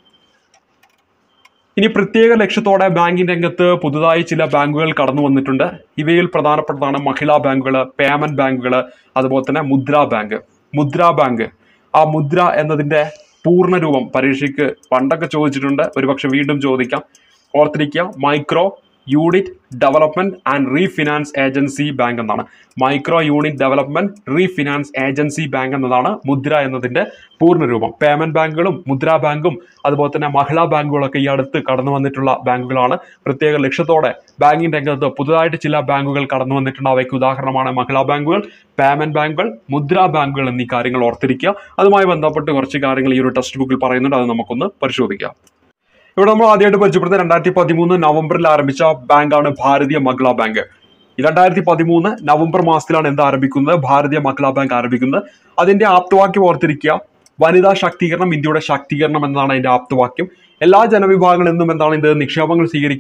ഇനി പ്രത്യേക ലക്ഷ്യത്തോടെ ബാങ്കിംഗ് രംഗത്ത് പുതുതായി ചില ബാങ്കുകൾ കടന്നു വന്നിട്ടുണ്ട്. ഇവയിൽ പ്രധാനപ്പെട്ടതാണ് മഹിളാ ബാങ്കുകൾ, പേയ്മെന്റ് ബാങ്കുകൾ, അതുപോലെ തന്നെ മുദ്രാ ബാങ്ക്. മുദ്രാ ബാങ്ക്, ആ മുദ്ര എന്നതിന്റെ പൂർണ്ണരൂപം പരീക്ഷയ്ക്ക് പണ്ടൊക്കെ ചോദിച്ചിട്ടുണ്ട്, ഒരുപക്ഷെ വീണ്ടും ചോദിക്കാം. ഓർത്തിരിക്കുക, micro unit development and refinance agency bank എന്നാണ്. Micro unit development refinance agency bank എന്നതാണ് മുദ്ര എന്നതിന്റെ പൂർണ്ണരൂപം. പേയ്മെന്റ് ബാങ്കുകളും മുദ്രാ ബാങ്കും അതുപോലെ തന്നെ മഹിളാ ബാങ്കുകളൊക്കെ ഈ അടുത്ത് കടന്നു വന്നിട്ടുള്ള ബാങ്കുകളാണ്. പ്രത്യേക ലക്ഷ്യത്തോടെ ബാങ്കിംഗ് രംഗത്ത് പുതുതായിട്ട് ചില ബാങ്കുകൾ കടന്നു വന്നിട്ടുണ്ട്. അവയ്ക്ക് ഉദാഹരണമാണ് മഹിളാ ബാങ്കുകൾ, പേയ്മെന്റ് ബാങ്കുകൾ, മുദ്രാ ബാങ്കുകൾ എന്നീ കാര്യങ്ങൾ ഓർത്തിരിക്കുക. അതുമായി ബന്ധപ്പെട്ട് കുറച്ച് കാര്യങ്ങൾ ഈ ഒരു ടെക്സ്റ്റ് ബുക്കിൽ പറയുന്നുണ്ട്, അത് നമുക്കൊന്ന് പരിശോധിക്കാം. ഇവിടെ നമ്മൾ ആദ്യമായിട്ട് പരിചയപ്പെടുത്തുന്ന രണ്ടായിരത്തി പതിമൂന്ന് നവംബറിൽ ആരംഭിച്ച ബാങ്കാണ് ഭാരതീയ മഹിളാ ബാങ്ക്. രണ്ടായിരത്തി പതിമൂന്ന് നവംബർ മാസത്തിലാണ് എന്ത് ആരംഭിക്കുന്നത്? ഭാരതീയ മഹിളാ ബാങ്ക് ആരംഭിക്കുന്നത്. അതിന്റെ ആപ്തവാക്യം ഓർത്തിരിക്കുക, വനിതാ ശാക്തീകരണം ഇന്ത്യയുടെ ശാക്തീകരണം എന്നതാണ് അതിന്റെ ആപ്തവാക്യം. എല്ലാ ജനവിഭാഗങ്ങളിൽ നിന്നും എന്താണ് ഇത്? നിക്ഷേപങ്ങൾ സ്വീകരിക്കുന്നു,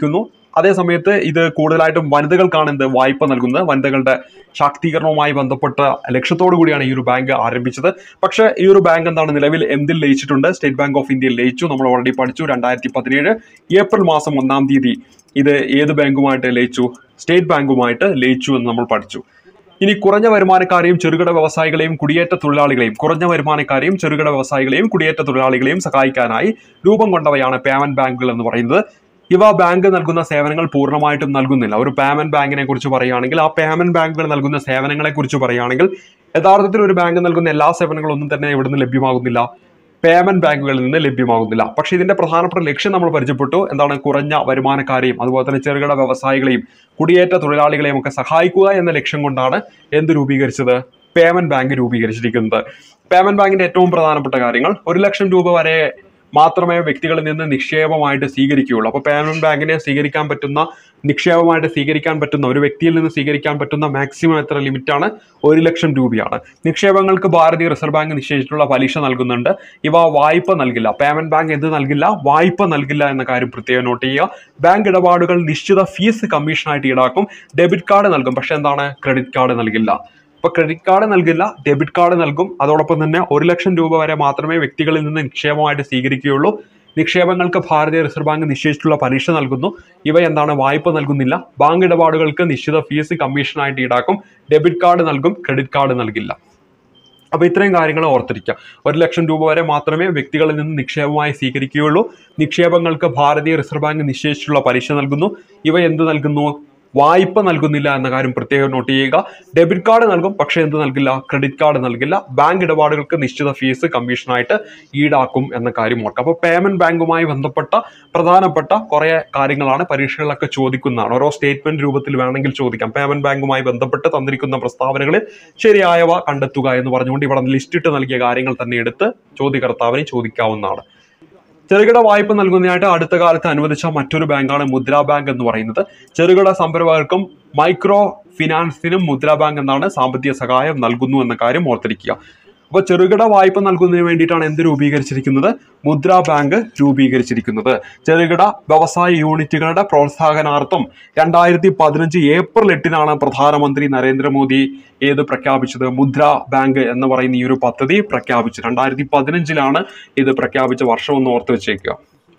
അതേസമയത്ത് ഇത് കൂടുതലായിട്ടും വനിതകൾക്കാണ് എന്ത് വായ്പ നൽകുന്നത്. വനിതകളുടെ ശാക്തീകരണവുമായി ബന്ധപ്പെട്ട ലക്ഷ്യത്തോടു കൂടിയാണ് ഈ ഒരു ബാങ്ക് ആരംഭിച്ചത്. പക്ഷേ ഈ ഒരു ബാങ്ക് എന്താണ് നിലവിൽ എന്തിൽ ലയിച്ചിട്ടുണ്ട്? സ്റ്റേറ്റ് ബാങ്ക് ഓഫ് ഇന്ത്യയിൽ ലയിച്ചു. നമ്മൾ ഓൾറെഡി പഠിച്ചു. രണ്ടായിരത്തി പതിനേഴ് ഏപ്രിൽ മാസം ഒന്നാം തീയതി ഇത് ഏത് ബാങ്കുമായിട്ട് ലയിച്ചു? സ്റ്റേറ്റ് ബാങ്കുമായിട്ട് ലയിച്ചു എന്ന് നമ്മൾ പഠിച്ചു. ഇനി കുറഞ്ഞ വരുമാനക്കാരെയും ചെറുകിട വ്യവസായികളെയും കുടിയേറ്റ തൊഴിലാളികളെയും കുറഞ്ഞ വരുമാനക്കാരെയും ചെറുകിട വ്യവസായികളെയും കുടിയേറ്റ തൊഴിലാളികളെയും സഹായിക്കാനായി രൂപം കൊണ്ടവയാണ് പേയ്മെന്റ് ബാങ്കുകൾ എന്ന് പറയുന്നത്. ഇവ ബാങ്ക് നൽകുന്ന സേവനങ്ങൾ പൂർണ്ണമായിട്ടും നൽകുന്നില്ല. ഒരു പേയ്മെന്റ് ബാങ്കിനെ കുറിച്ച് പറയുകയാണെങ്കിൽ, ആ പേയ്മെന്റ് ബാങ്കുകൾ നൽകുന്ന സേവനങ്ങളെ കുറിച്ച് പറയുകയാണെങ്കിൽ യഥാർത്ഥത്തിൽ ഒരു ബാങ്ക് നൽകുന്ന എല്ലാ സേവനങ്ങളും ഒന്നും തന്നെ ഇവിടുന്ന് ലഭ്യമാകുന്നില്ല, പേയ്മെന്റ് ബാങ്കുകളിൽ നിന്ന് ലഭ്യമാകുന്നില്ല. പക്ഷെ ഇതിന്റെ പ്രധാനപ്പെട്ട ലക്ഷ്യം നമ്മൾ പരിചയപ്പെട്ടു. എന്താണ്? കുറഞ്ഞ വരുമാനക്കാരെയും അതുപോലെ തന്നെ ചെറുകിട വ്യവസായികളെയും കുടിയേറ്റ തൊഴിലാളികളെയും ഒക്കെ സഹായിക്കുക എന്ന ലക്ഷ്യം കൊണ്ടാണ് എന്ത് രൂപീകരിച്ചത്? Payment bank രൂപീകരിച്ചിരിക്കുന്നത്. പേയ്മെന്റ് ബാങ്കിന്റെ ഏറ്റവും പ്രധാനപ്പെട്ട കാര്യങ്ങൾ, ഒരു ലക്ഷം രൂപ വരെ മാത്രമേ വ്യക്തികളിൽ നിന്ന് നിക്ഷേപമായിട്ട് സ്വീകരിക്കുകയുള്ളൂ. അപ്പോൾ പേയ്മെന്റ് ബാങ്കിനെ സ്വീകരിക്കാൻ പറ്റുന്ന നിക്ഷേപമായിട്ട് സ്വീകരിക്കാൻ പറ്റുന്ന ഒരു വ്യക്തിയിൽ നിന്ന് സ്വീകരിക്കാൻ പറ്റുന്ന മാക്സിമം എത്ര ലിമിറ്റാണ്? ഒരു ലക്ഷം രൂപയാണ്. നിക്ഷേപങ്ങൾക്ക് ഭാരതീയ റിസർവ് ബാങ്ക് നിശ്ചയിച്ചിട്ടുള്ള പലിശ നൽകുന്നുണ്ട്. ഇവ വായ്പ നൽകില്ല. പേയ്മെന്റ് ബാങ്ക് എന്ത് നൽകില്ല? വായ്പ നൽകില്ല എന്ന കാര്യം പ്രത്യേകം നോട്ട് ചെയ്യുക. ബാങ്ക് ഇടപാടുകൾ നിശ്ചിത ഫീസ് കമ്മീഷനായിട്ട് ഈടാക്കും. ഡെബിറ്റ് കാർഡ് നൽകും. പക്ഷെ എന്താണ്? ക്രെഡിറ്റ് കാർഡ് നൽകില്ല. ഇപ്പൊ ക്രെഡിറ്റ് കാർഡ് നൽകില്ല, ഡെബിറ്റ് കാർഡ് നൽകും. അതോടൊപ്പം തന്നെ ഒരു ലക്ഷം രൂപ വരെ മാത്രമേ വ്യക്തികളിൽ നിന്ന് നിക്ഷേപമായിട്ട് സ്വീകരിക്കുകയുള്ളൂ. നിക്ഷേപങ്ങൾക്ക് ഭാരതീയ റിസർവ് ബാങ്ക് നിശ്ചയിച്ചിട്ടുള്ള പലിശ നൽകുന്നു. ഇവ എന്താണ്? വായ്പ നൽകുന്നില്ല. ബാങ്ക് ഇടപാടുകൾക്ക് നിശ്ചിത ഫീസ് കമ്മീഷനായിട്ട് ഈടാക്കും. ഡെബിറ്റ് കാർഡ് നൽകും, ക്രെഡിറ്റ് കാർഡ് നൽകില്ല. അപ്പൊ ഇത്രയും കാര്യങ്ങൾ ഓർത്തിരിക്കുക. ഒരു ലക്ഷം രൂപ വരെ മാത്രമേ വ്യക്തികളിൽ നിന്ന് നിക്ഷേപമായി സ്വീകരിക്കുകയുള്ളൂ. നിക്ഷേപങ്ങൾക്ക് ഭാരതീയ റിസർവ് ബാങ്ക് നിശ്ചയിച്ചിട്ടുള്ള പലിശ നൽകുന്നു. ഇവ എന്ത് നൽകുന്നു? വായ്പ നൽകുന്നില്ല എന്ന കാര്യം പ്രത്യേകം നോട്ട് ചെയ്യുക. ഡെബിറ്റ് കാർഡ് നൽകും, പക്ഷെ എന്ത് നൽകില്ല? ക്രെഡിറ്റ് കാർഡ് നൽകില്ല. ബാങ്ക് ഇടപാടുകൾക്ക് നിശ്ചിത ഫീസ് കമ്മീഷനായിട്ട് ഈടാക്കും എന്ന കാര്യം ഓർക്കുക. അപ്പോൾ പേയ്മെന്റ് ബാങ്കുമായി ബന്ധപ്പെട്ട പ്രധാനപ്പെട്ട കുറെ കാര്യങ്ങളാണ് പരീക്ഷകളിലൊക്കെ ചോദിക്കുന്നതാണ്. ഓരോ സ്റ്റേറ്റ്മെന്റ് രൂപത്തിൽ വേണമെങ്കിൽ ചോദിക്കാം. പേയ്മെന്റ് ബാങ്കുമായി ബന്ധപ്പെട്ട് തന്നിരിക്കുന്ന പ്രസ്താവനകളിൽ ശരിയായവ കണ്ടെത്തുക എന്ന് പറഞ്ഞുകൊണ്ട് ഇവിടെ ലിസ്റ്റിട്ട് നൽകിയ കാര്യങ്ങൾ തന്നെ എടുത്ത് ചോദ്യകർത്താവിന് ചോദിക്കാവുന്നതാണ്. ചെറുകിട വായ്പ നൽകുന്നതിനായിട്ട് അടുത്ത കാലത്ത് അനുവദിച്ച മറ്റൊരു ബാങ്കാണ് മുദ്രാ ബാങ്ക് എന്ന് പറയുന്നത്. ചെറുകിട സംരംഭകർക്കും മൈക്രോ ഫിനാൻസിനും മുദ്രാ ബാങ്ക് എന്നാണ് സാമ്പത്തിക സഹായം നൽകുന്നു എന്ന കാര്യം ഓർത്തിരിക്കുക. അപ്പോൾ ചെറുകിട വായ്പ നൽകുന്നതിന് വേണ്ടിയിട്ടാണ് എന്ത് രൂപീകരിച്ചിരിക്കുന്നത്? മുദ്രാ ബാങ്ക് രൂപീകരിച്ചിരിക്കുന്നത്. ചെറുകിട വ്യവസായ യൂണിറ്റുകളുടെ പ്രോത്സാഹനാർത്ഥം രണ്ടായിരത്തി പതിനഞ്ച് ഏപ്രിൽ എട്ടിനാണ് പ്രധാനമന്ത്രി നരേന്ദ്രമോദി ഏത് പ്രഖ്യാപിച്ചത്? മുദ്രാ ബാങ്ക് എന്ന് പറയുന്ന ഈ ഒരു പദ്ധതി പ്രഖ്യാപിച്ചു. രണ്ടായിരത്തി പതിനഞ്ചിലാണ് ഇത് പ്രഖ്യാപിച്ച വർഷം ഒന്ന് ഓർത്ത് വെച്ചേക്കുക.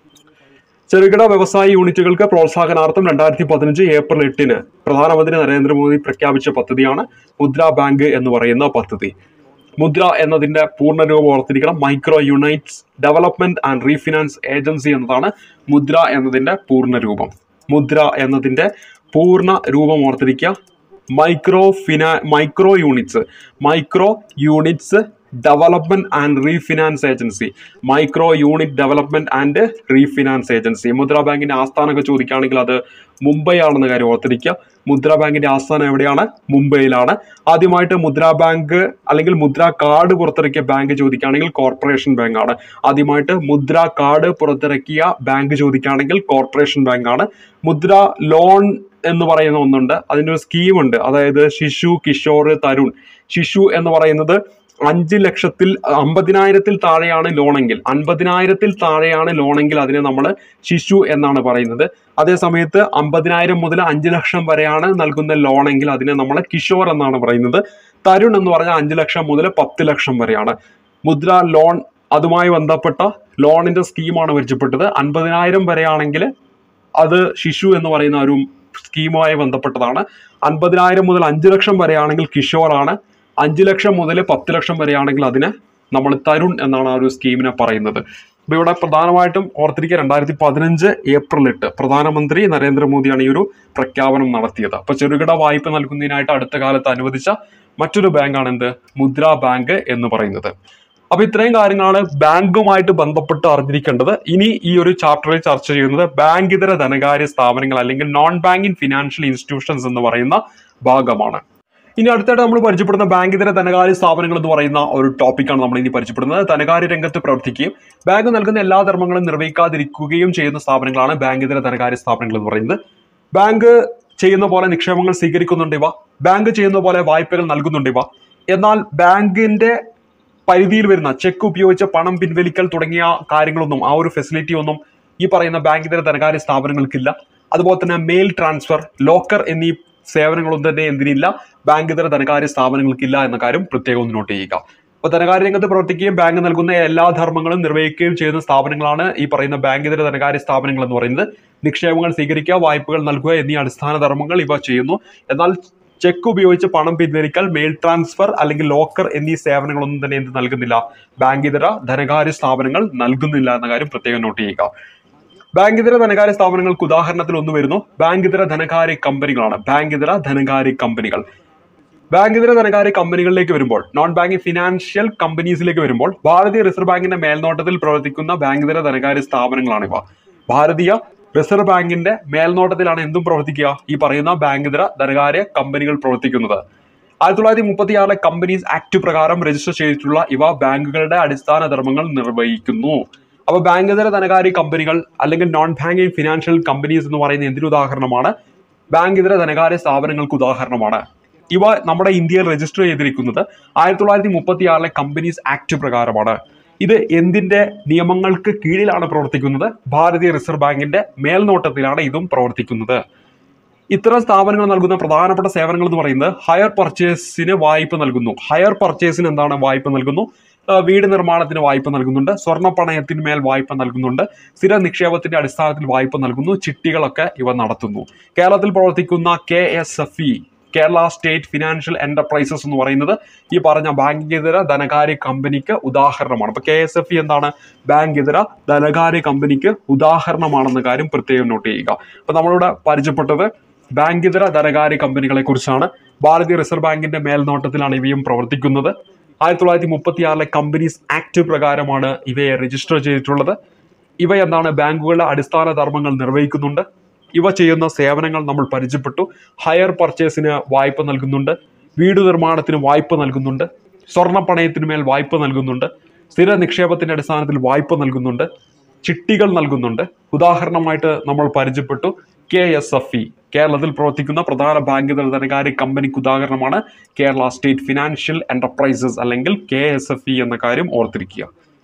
ചെറുകിട വ്യവസായ യൂണിറ്റുകൾക്ക് പ്രോത്സാഹനാർത്ഥം രണ്ടായിരത്തി പതിനഞ്ച് ഏപ്രിൽ എട്ടിന് പ്രധാനമന്ത്രി നരേന്ദ്രമോദി പ്രഖ്യാപിച്ച പദ്ധതിയാണ് മുദ്രാ ബാങ്ക് എന്ന് പറയുന്ന പദ്ധതി. മുദ്ര എന്നതിന്റെ പൂർണ്ണരൂപം ഓർത്തിരിക്കണം. Micro units development and refinance agency എന്നതാണ് മുദ്ര എന്നതിന്റെ പൂർണ്ണരൂപം. മുദ്ര എന്നതിന്റെ പൂർണ്ണ രൂപം ഓർത്തിരിക്കുക. Micro finance micro units micro units development and refinance agency micro unit development and refinance agency. Mudra ബാങ്കിന്റെ ആസ്ഥാനമൊക്കെ ചോദിക്കുകയാണെങ്കിൽ അത് മുംബൈ ആണെന്ന കാര്യം ഓർത്തിരിക്കുക. മുദ്രാ ബാങ്കിന്റെ ആസ്ഥാനം എവിടെയാണ്? മുംബൈയിലാണ്. ആദ്യമായിട്ട് മുദ്രാ ബാങ്ക് അല്ലെങ്കിൽ മുദ്രാ കാർഡ് പുറത്തിറക്കിയ ബാങ്ക് ചോദിക്കുകയാണെങ്കിൽ കോർപ്പറേഷൻ ബാങ്കാണ്. ആദ്യമായിട്ട് മുദ്രാ കാർഡ് പുറത്തിറക്കിയ ബാങ്ക് ചോദിക്കുകയാണെങ്കിൽ കോർപ്പറേഷൻ ബാങ്കാണ്. മുദ്രാ ലോൺ എന്ന് പറയുന്ന ഒന്നുണ്ട്. അതിൻ്റെ ഒരു സ്കീമുണ്ട്. അതായത് ശിശു, കിഷോർ, തരുൺ. ശിശു എന്ന് പറയുന്നത് അഞ്ച് ലക്ഷത്തിൽ അമ്പതിനായിരത്തിൽ താഴെയാണ് ലോണെങ്കിൽ അൻപതിനായിരത്തിൽ താഴെയാണ് ലോണെങ്കിൽ അതിനെ നമ്മൾ ശിശു എന്നാണ് പറയുന്നത്. അതേ സമയത്ത് അമ്പതിനായിരം മുതൽ അഞ്ച് ലക്ഷം വരെയാണ് നൽകുന്ന ലോണെങ്കിൽ അതിനെ നമ്മൾ കിഷോർ എന്നാണ് പറയുന്നത്. തരുൺ എന്ന് പറഞ്ഞാൽ അഞ്ച് ലക്ഷം മുതൽ പത്ത് ലക്ഷം വരെയാണ്. മുദ്ര ലോൺ അതുമായി ബന്ധപ്പെട്ട ലോണിന്റെ സ്കീമാണ് പരിചയപ്പെട്ടത്. അൻപതിനായിരം വരെയാണെങ്കിൽ അത് ശിശു എന്ന് പറയുന്ന ഒരു സ്കീമുമായി ബന്ധപ്പെട്ടതാണ്. അൻപതിനായിരം മുതൽ അഞ്ച് ലക്ഷം വരെയാണെങ്കിൽ കിഷോറാണ്. അഞ്ച് ലക്ഷം മുതൽ പത്ത് ലക്ഷം വരെയാണെങ്കിൽ അതിനെ നമ്മൾ തരുൺ എന്നാണ് ആ ഒരു സ്കീമിനെ പറയുന്നത്. അപ്പൊ ഇവിടെ പ്രധാനമായിട്ടും ഓർത്തിരിക്കുക, രണ്ടായിരത്തി പതിനഞ്ച് ഏപ്രിൽ എട്ട് പ്രധാനമന്ത്രി നരേന്ദ്രമോദിയാണ് ഈ ഒരു പ്രഖ്യാപനം നടത്തിയത്. അപ്പൊ ചെറുകിട വായ്പ നൽകുന്നതിനായിട്ട് അടുത്ത കാലത്ത് അനുവദിച്ച മറ്റൊരു ബാങ്കാണ് എന്ത്? മുദ്രാ ബാങ്ക് എന്ന് പറയുന്നത്. അപ്പൊ ഇത്രയും കാര്യങ്ങളാണ് ബാങ്കുമായിട്ട് ബന്ധപ്പെട്ട് അറിഞ്ഞിരിക്കേണ്ടത്. ഇനി ഈ ഒരു ചാപ്റ്ററിൽ ചർച്ച ചെയ്യുന്നത് ബാങ്കിതര ധനകാര്യ സ്ഥാപനങ്ങൾ അല്ലെങ്കിൽ നോൺ ബാങ്കിങ് ഫിനാൻഷ്യൽ ഇൻസ്റ്റിറ്റ്യൂഷൻസ് എന്ന് പറയുന്ന ഭാഗമാണ്. ഇനി അടുത്തായിട്ട് നമ്മൾ പരിചയപ്പെടുന്ന ബാങ്കിതര ധനകാര്യ സ്ഥാപനങ്ങൾ എന്ന് പറയുന്ന ഒരു ടോപ്പിക്കാണ് നമ്മൾ ഇനി പരിചയപ്പെടുന്നത്. ധനകാര്യ രംഗത്ത് പ്രവർത്തിക്കുകയും ബാങ്ക് നൽകുന്ന എല്ലാ ധർമ്മങ്ങളും നിർവഹിക്കാതിരിക്കുകയും ചെയ്യുന്ന സ്ഥാപനങ്ങളാണ് ബാങ്കിതര ധനകാര്യ സ്ഥാപനങ്ങൾ എന്ന് പറയുന്നത്. ബാങ്ക് ചെയ്യുന്ന പോലെ നിക്ഷേപങ്ങൾ സ്വീകരിക്കുന്നുണ്ട് ഇവ. ബാങ്ക് ചെയ്യുന്ന പോലെ വായ്പകൾ നൽകുന്നുണ്ട് ഇവ. എന്നാൽ ബാങ്കിന്റെ പരിധിയിൽ വരുന്ന ചെക്ക് ഉപയോഗിച്ച് പണം പിൻവലിക്കൽ തുടങ്ങിയ കാര്യങ്ങളൊന്നും, ആ ഒരു ഫെസിലിറ്റി ഒന്നും ഈ പറയുന്ന ബാങ്കിതര ധനകാര്യ സ്ഥാപനങ്ങൾക്കില്ല. അതുപോലെ തന്നെ മെയിൽ ട്രാൻസ്ഫർ, ലോക്കർ എന്നീ സേവനങ്ങളൊന്നും തന്നെ എന്തിനില്ല, ബാങ്ക് ഇതര ധനകാര്യ സ്ഥാപനങ്ങൾക്കില്ല എന്ന കാര്യം പ്രത്യേകം ഒന്ന് നോട്ട് ചെയ്യുക. അപ്പോൾ ധനകാര്യ രംഗത്ത് പ്രവർത്തിക്കുകയും ബാങ്ക് നൽകുന്ന എല്ലാ ധർമ്മങ്ങളും നിർവഹിക്കുകയും ചെയ്യുന്ന സ്ഥാപനങ്ങളാണ് ഈ പറയുന്ന ബാങ്ക് ഇതര ധനകാര്യ സ്ഥാപനങ്ങൾ എന്ന് പറയുന്നത്. നിക്ഷേപങ്ങൾ സ്വീകരിക്കുക, വായ്പകൾ നൽകുക എന്നീ അടിസ്ഥാന ധർമ്മങ്ങൾ ഇവ ചെയ്യുന്നു. എന്നാൽ ചെക്ക് ഉപയോഗിച്ച് പണം പിൻവലിക്കൽ, മെയിൽ ട്രാൻസ്ഫർ അല്ലെങ്കിൽ ലോക്കർ എന്നീ സേവനങ്ങളൊന്നും തന്നെ എന്ത് നൽകുന്നില്ല, ബാങ്ക് ഇതര ധനകാര്യ സ്ഥാപനങ്ങൾ നൽകുന്നില്ല എന്ന കാര്യം പ്രത്യേകം നോട്ട് ചെയ്യുക. ബാങ്ക് ഇതര ധനകാര്യ സ്ഥാപനങ്ങൾക്ക് ഉദാഹരണത്തിൽ ഒന്ന് വരുന്നു ബാങ്ക് ഇതര ധനകാര്യ കമ്പനികളാണ്. ബാങ്ക് ഇതര ധനകാര്യ കമ്പനികൾ ബാങ്ക് ഇതര ധനകാര്യ കമ്പനികളിലേക്ക് വരുമ്പോൾ, നോൺ ബാങ്കിങ് ഫിനാൻഷ്യൽ കമ്പനീസിലേക്ക് വരുമ്പോൾ, ഭാരതീയ റിസർവ് ബാങ്കിന്റെ മേൽനോട്ടത്തിൽ പ്രവർത്തിക്കുന്ന ബാങ്ക് ഇതര ധനകാര്യ സ്ഥാപനങ്ങളാണ് ഇവ. ഭാരതീയ റിസർവ് ബാങ്കിന്റെ മേൽനോട്ടത്തിലാണ് എന്തും പ്രവർത്തിക്കുക, ഈ പറയുന്ന ബാങ്ക് ഇതര ധനകാര്യ കമ്പനികൾ പ്രവർത്തിക്കുന്നത്. ആയിരത്തി തൊള്ളായിരത്തി മുപ്പത്തി ആറിലെ കമ്പനീസ് ആക്ട് പ്രകാരം രജിസ്റ്റർ ചെയ്തിട്ടുള്ള ഇവ ബാങ്കുകളുടെ അടിസ്ഥാന ധർമ്മങ്ങൾ നിർവഹിക്കുന്നു. അപ്പോൾ ബാങ്ക് ഇതര ധനകാര്യ കമ്പനികൾ അല്ലെങ്കിൽ നോൺ ബാങ്കിങ് ഫിനാൻഷ്യൽ കമ്പനീസ് എന്ന് പറയുന്ന എന്തിനു ഉദാഹരണമാണ്, ബാങ്ക് ഇതര ധനകാര്യ സ്ഥാപനങ്ങൾക്ക് ഉദാഹരണമാണ്. ഇവ നമ്മുടെ ഇന്ത്യയിൽ രജിസ്റ്റർ ചെയ്തിരിക്കുന്നത് ആയിരത്തി തൊള്ളായിരത്തി മുപ്പത്തി ആറിലെ കമ്പനീസ് ആക്ട് പ്രകാരമാണ്. ഇത് എന്തിന്റെ നിയമങ്ങൾക്ക് കീഴിലാണ് പ്രവർത്തിക്കുന്നത്, ഭാരതീയ റിസർവ് ബാങ്കിന്റെ മേൽനോട്ടത്തിലാണ് ഇതും പ്രവർത്തിക്കുന്നത്. ഇത്തരം സ്ഥാപനങ്ങൾ നൽകുന്ന പ്രധാനപ്പെട്ട സേവനങ്ങൾ എന്ന് പറയുന്നത് ഹയർ പർച്ചേസിന് വായ്പ നൽകുന്നു. ഹയർ പർച്ചേസിന് എന്താണ് വായ്പ നൽകുന്നു, വീട് നിർമ്മാണത്തിന് വായ്പ നൽകുന്നുണ്ട്, സ്വർണ്ണ പണയത്തിന്മേൽ വായ്പ നൽകുന്നുണ്ട്, സ്ഥിര നിക്ഷേപത്തിന്റെ അടിസ്ഥാനത്തിൽ വായ്പ നൽകുന്നു, ചിട്ടികളൊക്കെ ഇവ നടത്തുന്നു. കേരളത്തിൽ പ്രവർത്തിക്കുന്ന K S F E, Kerala state financial enterprises എന്ന് പറയുന്നത് ഈ പറഞ്ഞ ബാങ്ക് ഇതര ധനകാര്യ കമ്പനിക്ക് ഉദാഹരണമാണ്. അപ്പൊ കെ എസ് എഫ് ഇ എന്താണ്, ബാങ്ക് ഇതര ധനകാര്യ കമ്പനിക്ക് ഉദാഹരണമാണെന്ന കാര്യം പ്രത്യേകം നോട്ട് ചെയ്യുക. അപ്പൊ നമ്മളിവിടെ പരിചയപ്പെട്ടത് ബാങ്ക് ഇതര ധനകാര്യ കമ്പനികളെ കുറിച്ചാണ്. ഭാരതീയ റിസർവ് ബാങ്കിന്റെ മേൽനോട്ടത്തിലാണ് ഇവയും പ്രവർത്തിക്കുന്നത്. ആയിരത്തി തൊള്ളായിരത്തി മുപ്പത്തി ആറിലെ കമ്പനീസ് ആക്ട് പ്രകാരമാണ് ഇവയെ രജിസ്റ്റർ ചെയ്തിട്ടുള്ളത്. ഇവ എന്താണ്, ബാങ്കുകളുടെ അടിസ്ഥാന ധർമ്മങ്ങൾ നിർവഹിക്കുന്നുണ്ട്. ഇവ ചെയ്യുന്ന സേവനങ്ങൾ നമ്മൾ പരിചയപ്പെട്ടു. ഹയർ പർച്ചേസിന് വായ്പ നൽകുന്നുണ്ട്, വീട് നിർമ്മാണത്തിന് വായ്പ നൽകുന്നുണ്ട്, സ്വർണ്ണ പണയത്തിന്മേൽ വായ്പ നൽകുന്നുണ്ട്, സ്ഥിര നിക്ഷേപത്തിന്റെ അടിസ്ഥാനത്തിൽ വായ്പ നൽകുന്നുണ്ട്, ചിട്ടികൾ നൽകുന്നുണ്ട്. ഉദാഹരണമായിട്ട് നമ്മൾ പരിചയപ്പെട്ടു കെ എസ് എഫ് ഇ, കേരളത്തിൽ പ്രവർത്തിക്കുന്ന പ്രധാന ബാങ്ക് ഇതര ധനകാര്യ കമ്പനിക്ക് ഉദാഹരണമാണ് കേരള സ്റ്റേറ്റ് ഫിനാൻഷ്യൽ എന്റർപ്രൈസസ് അല്ലെങ്കിൽ കെ എസ് എഫ് ഇ എന്ന കാര്യം ഓർത്തിരിക്കുക.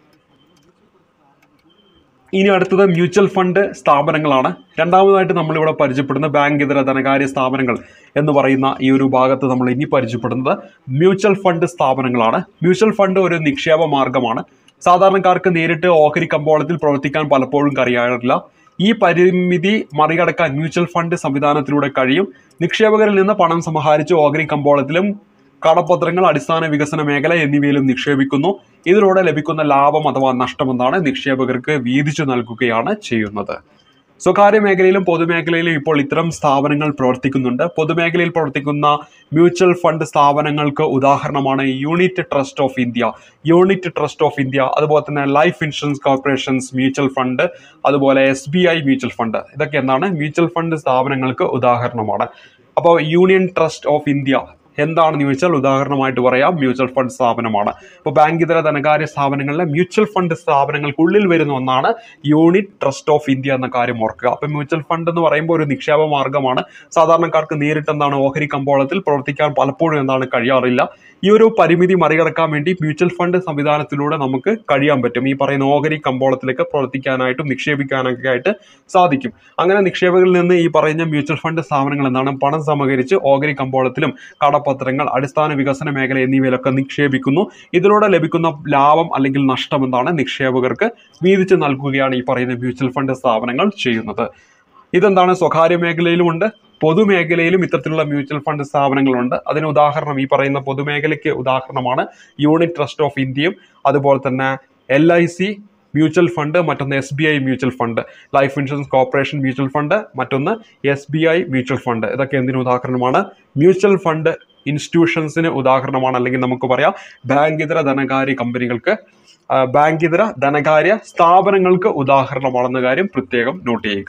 ഇനി അടുത്തത് മ്യൂച്വൽ ഫണ്ട് സ്ഥാപനങ്ങളാണ്. രണ്ടാമതായിട്ട് നമ്മളിവിടെ പരിചയപ്പെടുന്ന ബാങ്ക് ഇതര ധനകാര്യ സ്ഥാപനങ്ങൾ എന്ന് പറയുന്ന ഈ ഒരു ഭാഗത്ത് നമ്മൾ ഇനി പരിചയപ്പെടുന്നത് മ്യൂച്വൽ ഫണ്ട് സ്ഥാപനങ്ങളാണ്. മ്യൂച്വൽ ഫണ്ട് ഒരു നിക്ഷേപ മാർഗമാണ്. സാധാരണക്കാർക്ക് നേരിട്ട് ഓഹരി കമ്പോളത്തിൽ പ്രവർത്തിക്കാൻ പലപ്പോഴും കഴിയാറില്ല. ഈ പരിമിതി മറികടക്കാൻ മ്യൂച്വൽ ഫണ്ട് സംവിധാനത്തിലൂടെ കഴിയും. നിക്ഷേപകരിൽ നിന്ന് പണം സമാഹരിച്ച് ഓഹരി കമ്പോളത്തിലും കടപ്പത്രങ്ങൾ, അടിസ്ഥാന വികസന മേഖല എന്നിവയിലും നിക്ഷേപിക്കുന്നു. ഇതിലൂടെ ലഭിക്കുന്ന ലാഭം അഥവാ നഷ്ടം എന്താണ്, നിക്ഷേപകർക്ക് വീതിച്ചു നൽകുകയാണ് ചെയ്യുന്നത്. സ്വകാര്യ മേഖലയിലും പൊതുമേഖലയിലും ഇപ്പോൾ ഇത്തരം സ്ഥാപനങ്ങൾ പ്രവർത്തിക്കുന്നുണ്ട്. പൊതുമേഖലയിൽ പ്രവർത്തിക്കുന്ന മ്യൂച്വൽ ഫണ്ട് സ്ഥാപനങ്ങൾക്ക് ഉദാഹരണമാണ് unit trust of India, unit trust of India അതുപോലെ തന്നെ life insurance corporations mutual fund, അതുപോലെ S B I mutual fund. ഇതൊക്കെ എന്താണ്, മ്യൂച്വൽ ഫണ്ട് സ്ഥാപനങ്ങൾക്ക് ഉദാഹരണമാണ്. അപ്പോൾ യൂണിയൻ ട്രസ്റ്റ് ഓഫ് ഇന്ത്യ എന്താണെന്ന് ചോദിച്ചാൽ ഉദാഹരണമായിട്ട് പറയാം മ്യൂച്വൽ ഫണ്ട് സ്ഥാപനമാണ്. അപ്പോൾ ബാങ്ക് ഇതര ധനകാര്യ സ്ഥാപനങ്ങളിലെ മ്യൂച്വൽ ഫണ്ട് സ്ഥാപനങ്ങൾക്കുള്ളിൽ വരുന്ന ഒന്നാണ് യൂണിറ്റ് ട്രസ്റ്റ് ഓഫ് ഇന്ത്യ എന്ന കാര്യം ഓർക്കുക. അപ്പോൾ മ്യൂച്വൽ ഫണ്ട് എന്ന് പറയുമ്പോൾ ഒരു നിക്ഷേപ മാർഗമാണ്. സാധാരണക്കാർക്ക് നേരിട്ട് എന്താണ് ഓഹരി കമ്പോളത്തിൽ പ്രവർത്തിക്കാൻ പലപ്പോഴും എന്താണ് കഴിയാറില്ല. ഈ ഒരു പരിമിതി മറികടക്കാൻ വേണ്ടി മ്യൂച്വൽ ഫണ്ട് സംവിധാനത്തിലൂടെ നമുക്ക് കഴിയാൻ പറ്റും. ഈ പറയുന്ന ഓഹരി കമ്പോളത്തിലേക്ക് പ്രവർത്തിക്കാനായിട്ടും നിക്ഷേപിക്കാനൊക്കെ ആയിട്ട് സാധിക്കും. അങ്ങനെ നിക്ഷേപകരിൽ നിന്ന് ഈ പറയുന്ന മ്യൂച്വൽ ഫണ്ട് സ്ഥാപനങ്ങൾ എന്താണ് പണം സമാഹരിച്ച് ഓഹരി കമ്പോളത്തിലും കടപ്പത്രങ്ങൾ, അടിസ്ഥാന വികസന മേഖല എന്നിവയിലൊക്കെ നിക്ഷേപിക്കുന്നു. ഇതിലൂടെ ലഭിക്കുന്ന ലാഭം അല്ലെങ്കിൽ നഷ്ടം എന്താണ്, നിക്ഷേപകർക്ക് വീതിച്ച് നൽകുകയാണ് ഈ പറയുന്ന മ്യൂച്വൽ ഫണ്ട് സ്ഥാപനങ്ങൾ ചെയ്യുന്നത്. ഇതെന്താണ്, സ്വകാര്യ മേഖലയിലുമുണ്ട് പൊതുമേഖലയിലും ഇത്തരത്തിലുള്ള മ്യൂച്വൽ ഫണ്ട് സ്ഥാപനങ്ങളുണ്ട്. അതിന് ഉദാഹരണം ഈ പറയുന്ന പൊതുമേഖലയ്ക്ക് ഉദാഹരണമാണ് യൂണിറ്റ് ട്രസ്റ്റ് ഓഫ് ഇന്ത്യയും അതുപോലെ തന്നെ L I C mutual fund, മറ്റൊന്ന് S B I mutual fund, life insurance corporation mutual fund, മറ്റൊന്ന് S B I mutual fund. ഇതൊക്കെ എന്തിനു ഉദാഹരണമാണ്, മ്യൂച്വൽ ഫണ്ട് ഇൻസ്റ്റിറ്റ്യൂഷൻസിന് ഉദാഹരണമാണ്. അല്ലെങ്കിൽ നമുക്ക് പറയാം ബാങ്ക് ഇതര ധനകാര്യ കമ്പനികൾക്ക്, ബാങ്ക് ഇതര ധനകാര്യ സ്ഥാപനങ്ങൾക്ക് ഉദാഹരണമാണെന്ന കാര്യം പ്രത്യേകം നോട്ട് ചെയ്യുക.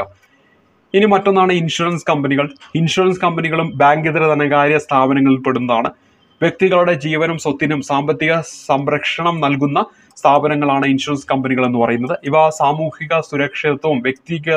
ഇനി മറ്റൊന്നാണ് ഇൻഷുറൻസ് കമ്പനികൾ. ഇൻഷുറൻസ് കമ്പനികളും ബാങ്ക് ഇതര ധനകാര്യ സ്ഥാപനങ്ങളിൽ പെടുന്നതാണ്. വ്യക്തികളുടെ ജീവനും സ്വത്തിനും സാമ്പത്തിക സംരക്ഷണം നൽകുന്ന സ്ഥാപനങ്ങളാണ് ഇൻഷുറൻസ് കമ്പനികൾ എന്ന് പറയുന്നത്. ഇവ സാമൂഹിക സുരക്ഷിതത്വവും വ്യക്തിഗത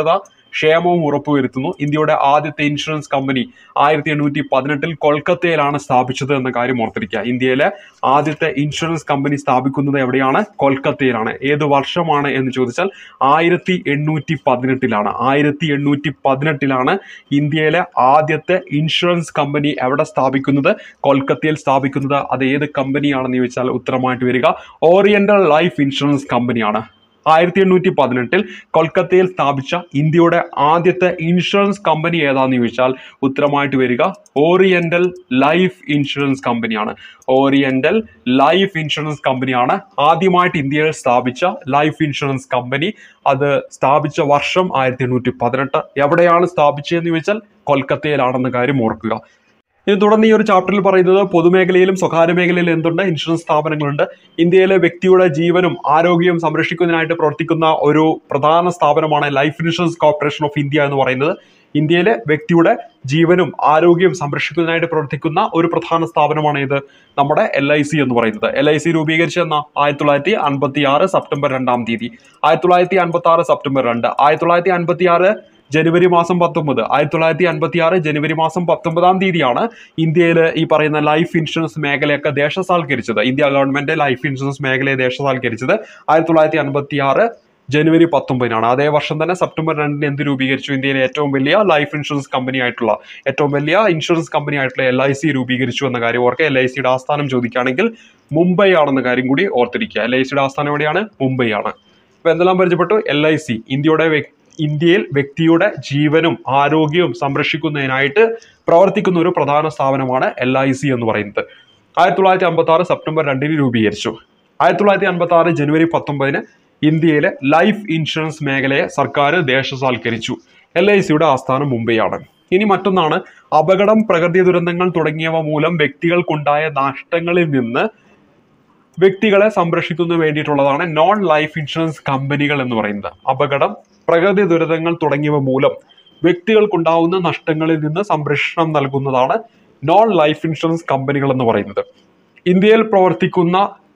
ക്ഷേമവും ഉറപ്പുവരുത്തുന്നു. ഇന്ത്യയുടെ ആദ്യത്തെ ഇൻഷുറൻസ് കമ്പനി ആയിരത്തി എണ്ണൂറ്റി പതിനെട്ടിൽ കൊൽക്കത്തയിലാണ് സ്ഥാപിച്ചത് എന്ന കാര്യം ഓർത്തിരിക്കുക. ഇന്ത്യയിലെ ആദ്യത്തെ ഇൻഷുറൻസ് കമ്പനി സ്ഥാപിക്കുന്നത് എവിടെയാണ്? കൊൽക്കത്തയിലാണ്. ഏത് വർഷമാണ് എന്ന് ചോദിച്ചാൽ ആയിരത്തി എണ്ണൂറ്റി പതിനെട്ടിലാണ്. ആയിരത്തി എണ്ണൂറ്റി പതിനെട്ടിലാണ് ഇന്ത്യയിലെ ആദ്യത്തെ ഇൻഷുറൻസ് കമ്പനി എവിടെ സ്ഥാപിക്കുന്നത്? കൊൽക്കത്തയിൽ സ്ഥാപിക്കുന്നത്. അത് ഏത് കമ്പനിയാണെന്ന് ചോദിച്ചാൽ ഉത്തരമായിട്ട് വരിക ഓറിയന്റൽ ലൈഫ് ഇൻഷുറൻസ് കമ്പനിയാണ്. ആയിരത്തി എണ്ണൂറ്റി പതിനെട്ടിൽ കൊൽക്കത്തയിൽ സ്ഥാപിച്ച ഇന്ത്യയുടെ ആദ്യത്തെ ഇൻഷുറൻസ് കമ്പനി ഏതാന്ന് ചോദിച്ചാൽ ഉത്തരമായിട്ട് വരിക ഓറിയന്റൽ ലൈഫ് ഇൻഷുറൻസ് കമ്പനിയാണ്. ഓറിയന്റൽ ലൈഫ് ഇൻഷുറൻസ് കമ്പനിയാണ് ആദ്യമായിട്ട് ഇന്ത്യയിൽ സ്ഥാപിച്ച ലൈഫ് ഇൻഷുറൻസ് കമ്പനി. അത് സ്ഥാപിച്ച വർഷം ആയിരത്തി എണ്ണൂറ്റി പതിനെട്ട്. എവിടെയാണ് സ്ഥാപിച്ചതെന്ന് ചോദിച്ചാൽ കൊൽക്കത്തയിലാണെന്ന കാര്യം ഓർക്കുക. ഇനി തുടർന്ന് ഈ ഒരു ചാപ്റ്ററിൽ പറയുന്നത് പൊതുമേഖലയിലും സ്വകാര്യ മേഖലയിലും എന്തുണ്ട്? ഇൻഷുറൻസ് സ്ഥാപനങ്ങളുണ്ട്. ഇന്ത്യയിലെ വ്യക്തിയുടെ ജീവനും ആരോഗ്യവും സംരക്ഷിക്കുന്നതിനായിട്ട് പ്രവർത്തിക്കുന്ന ഒരു പ്രധാന സ്ഥാപനമാണ് life insurance corporation of India എന്ന് പറയുന്നത്. ഇന്ത്യയിലെ വ്യക്തിയുടെ ജീവനും ആരോഗ്യവും സംരക്ഷിക്കുന്നതിനായിട്ട് പ്രവർത്തിക്കുന്ന ഒരു പ്രധാന സ്ഥാപനമാണ് ഇത് നമ്മുടെ എൽ ഐ സി എന്ന് പറയുന്നത്. എൽ ഐ സി രൂപീകരിച്ചെന്ന ആയിരത്തി തൊള്ളായിരത്തി അൻപത്തി ആറ് സെപ്റ്റംബർ രണ്ടാം തീയതി ആയിരത്തി തൊള്ളായിരത്തി അൻപത്തി ആറ് സെപ്റ്റംബർ രണ്ട് ആയിരത്തി തൊള്ളായിരത്തി അൻപത്തി ആറ് ജനുവരി മാസം പത്തൊമ്പത് ആയിരത്തി തൊള്ളായിരത്തി അൻപത്തി ആറ് ജനുവരി മാസം പത്തൊമ്പതാം തീയതിയാണ് ഇന്ത്യയിൽ ഈ പറയുന്ന ലൈഫ് ഇൻഷുറൻസ് മേഖലയൊക്കെ ദേശസാൽക്കരിച്ചത്. ഇന്ത്യ ഗവൺമെന്റ് ലൈഫ് ഇൻഷുറൻസ് മേഖലയെ ദേശസാൽക്കരിച്ചത് ആയിരത്തി തൊള്ളായിരത്തി അൻപത്തി ആറ് ജനുവരി പത്തൊമ്പതിനാണ്. അതേ വർഷം തന്നെ സെപ്റ്റംബർ രണ്ടിന് എന്ത് രൂപീകരിച്ചു? ഇന്ത്യയിലെ ഏറ്റവും വലിയ ലൈഫ് ഇൻഷുറൻസ് കമ്പനി ആയിട്ടുള്ള ഏറ്റവും വലിയ ഇൻഷുറൻസ് കമ്പനി ആയിട്ടുള്ള എൽ ഐ സി രൂപീകരിച്ചു എന്ന കാര്യം ഓർക്കുക. എൽ ഐ സിയുടെ ആസ്ഥാനം ചോദിക്കുകയാണെങ്കിൽ മുംബൈ ആണെന്ന കാര്യം കൂടി ഓർത്തിരിക്കുക. എൽ ഐ സിയുടെ ആസ്ഥാനം എവിടെയാണ്? മുംബൈ ആണ്. അപ്പൊ എന്തെല്ലാം പരിചയപ്പെട്ടു? എൽ ഐ സി ഇന്ത്യയുടെ ഇന്ത്യയിൽ വ്യക്തിയുടെ ജീവനും ആരോഗ്യവും സംരക്ഷിക്കുന്നതിനായിട്ട് പ്രവർത്തിക്കുന്ന ഒരു പ്രധാന സ്ഥാപനമാണ് എൽ ഐ സി എന്ന് പറയുന്നത്. ആയിരത്തി തൊള്ളായിരത്തി അമ്പത്തി ആറ് സെപ്റ്റംബർ രണ്ടിന് രൂപീകരിച്ചു. ആയിരത്തി തൊള്ളായിരത്തി അമ്പത്തി ആറ് ജനുവരി പത്തൊമ്പതിന് ഇന്ത്യയിലെ ലൈഫ് ഇൻഷുറൻസ് മേഖലയെ സർക്കാർ ദേശസാൽക്കരിച്ചു. എൽ ഐ സിയുടെ ആസ്ഥാനം മുംബൈയാണ്. ഇനി മറ്റൊന്നാണ് അപകടം, പ്രകൃതി ദുരന്തങ്ങൾ തുടങ്ങിയവ മൂലം വ്യക്തികൾക്കുണ്ടായ നഷ്ടങ്ങളിൽ നിന്ന് വ്യക്തികളെ സംരക്ഷിക്കുന്നതിന് വേണ്ടിയിട്ടുള്ളതാണ് നോൺ ലൈഫ് ഇൻഷുറൻസ് കമ്പനികൾ എന്ന് പറയുന്നത്. അപകടം, പ്രകൃതി ദുരന്തങ്ങൾ തുടങ്ങിയവ മൂലം വ്യക്തികൾക്കുണ്ടാവുന്ന നഷ്ടങ്ങളിൽ നിന്ന് സംരക്ഷണം നൽകുന്നതാണ് നോൺ ലൈഫ് ഇൻഷുറൻസ് കമ്പനികൾ എന്ന് പറയുന്നത്. ഇന്ത്യയിൽ പ്രവർത്തിക്കുന്ന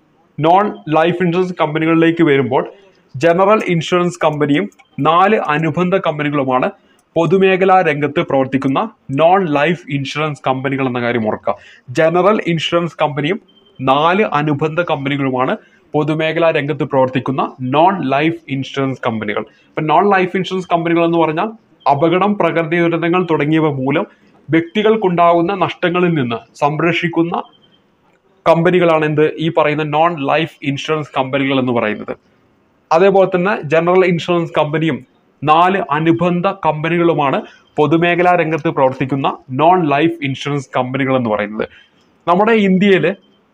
നോൺ ലൈഫ് ഇൻഷുറൻസ് കമ്പനികളിലേക്ക് വരുമ്പോൾ ജനറൽ ഇൻഷുറൻസ് കമ്പനിയും നാല് അനുബന്ധ കമ്പനികളുമാണ് പൊതുമേഖലാ രംഗത്ത് പ്രവർത്തിക്കുന്ന നോൺ ലൈഫ് ഇൻഷുറൻസ് കമ്പനികൾ എന്ന കാര്യം ഓർക്കുക. ജനറൽ ഇൻഷുറൻസ് കമ്പനിയും നാല് അനുബന്ധ കമ്പനികളുമാണ് പൊതുമേഖലാ രംഗത്ത് പ്രവർത്തിക്കുന്ന നോൺ ലൈഫ് ഇൻഷുറൻസ് കമ്പനികൾ. ഇപ്പൊ നോൺ ലൈഫ് ഇൻഷുറൻസ് കമ്പനികൾ എന്ന് പറഞ്ഞാൽ അപകടം, പ്രകൃതി ദുരന്തങ്ങൾ തുടങ്ങിയവ മൂലം വ്യക്തികൾക്കുണ്ടാകുന്ന നഷ്ടങ്ങളിൽ നിന്ന് സംരക്ഷിക്കുന്ന കമ്പനികളാണ് എന്ത് ഈ പറയുന്ന നോൺ ലൈഫ് ഇൻഷുറൻസ് കമ്പനികൾ എന്ന് പറയുന്നത്. അതേപോലെ തന്നെ ജനറൽ ഇൻഷുറൻസ് കമ്പനിയും നാല് അനുബന്ധ കമ്പനികളുമാണ് പൊതുമേഖലാ രംഗത്ത് പ്രവർത്തിക്കുന്ന നോൺ ലൈഫ് ഇൻഷുറൻസ് കമ്പനികൾ എന്ന് പറയുന്നത്. നമ്മുടെ ഇന്ത്യയിൽ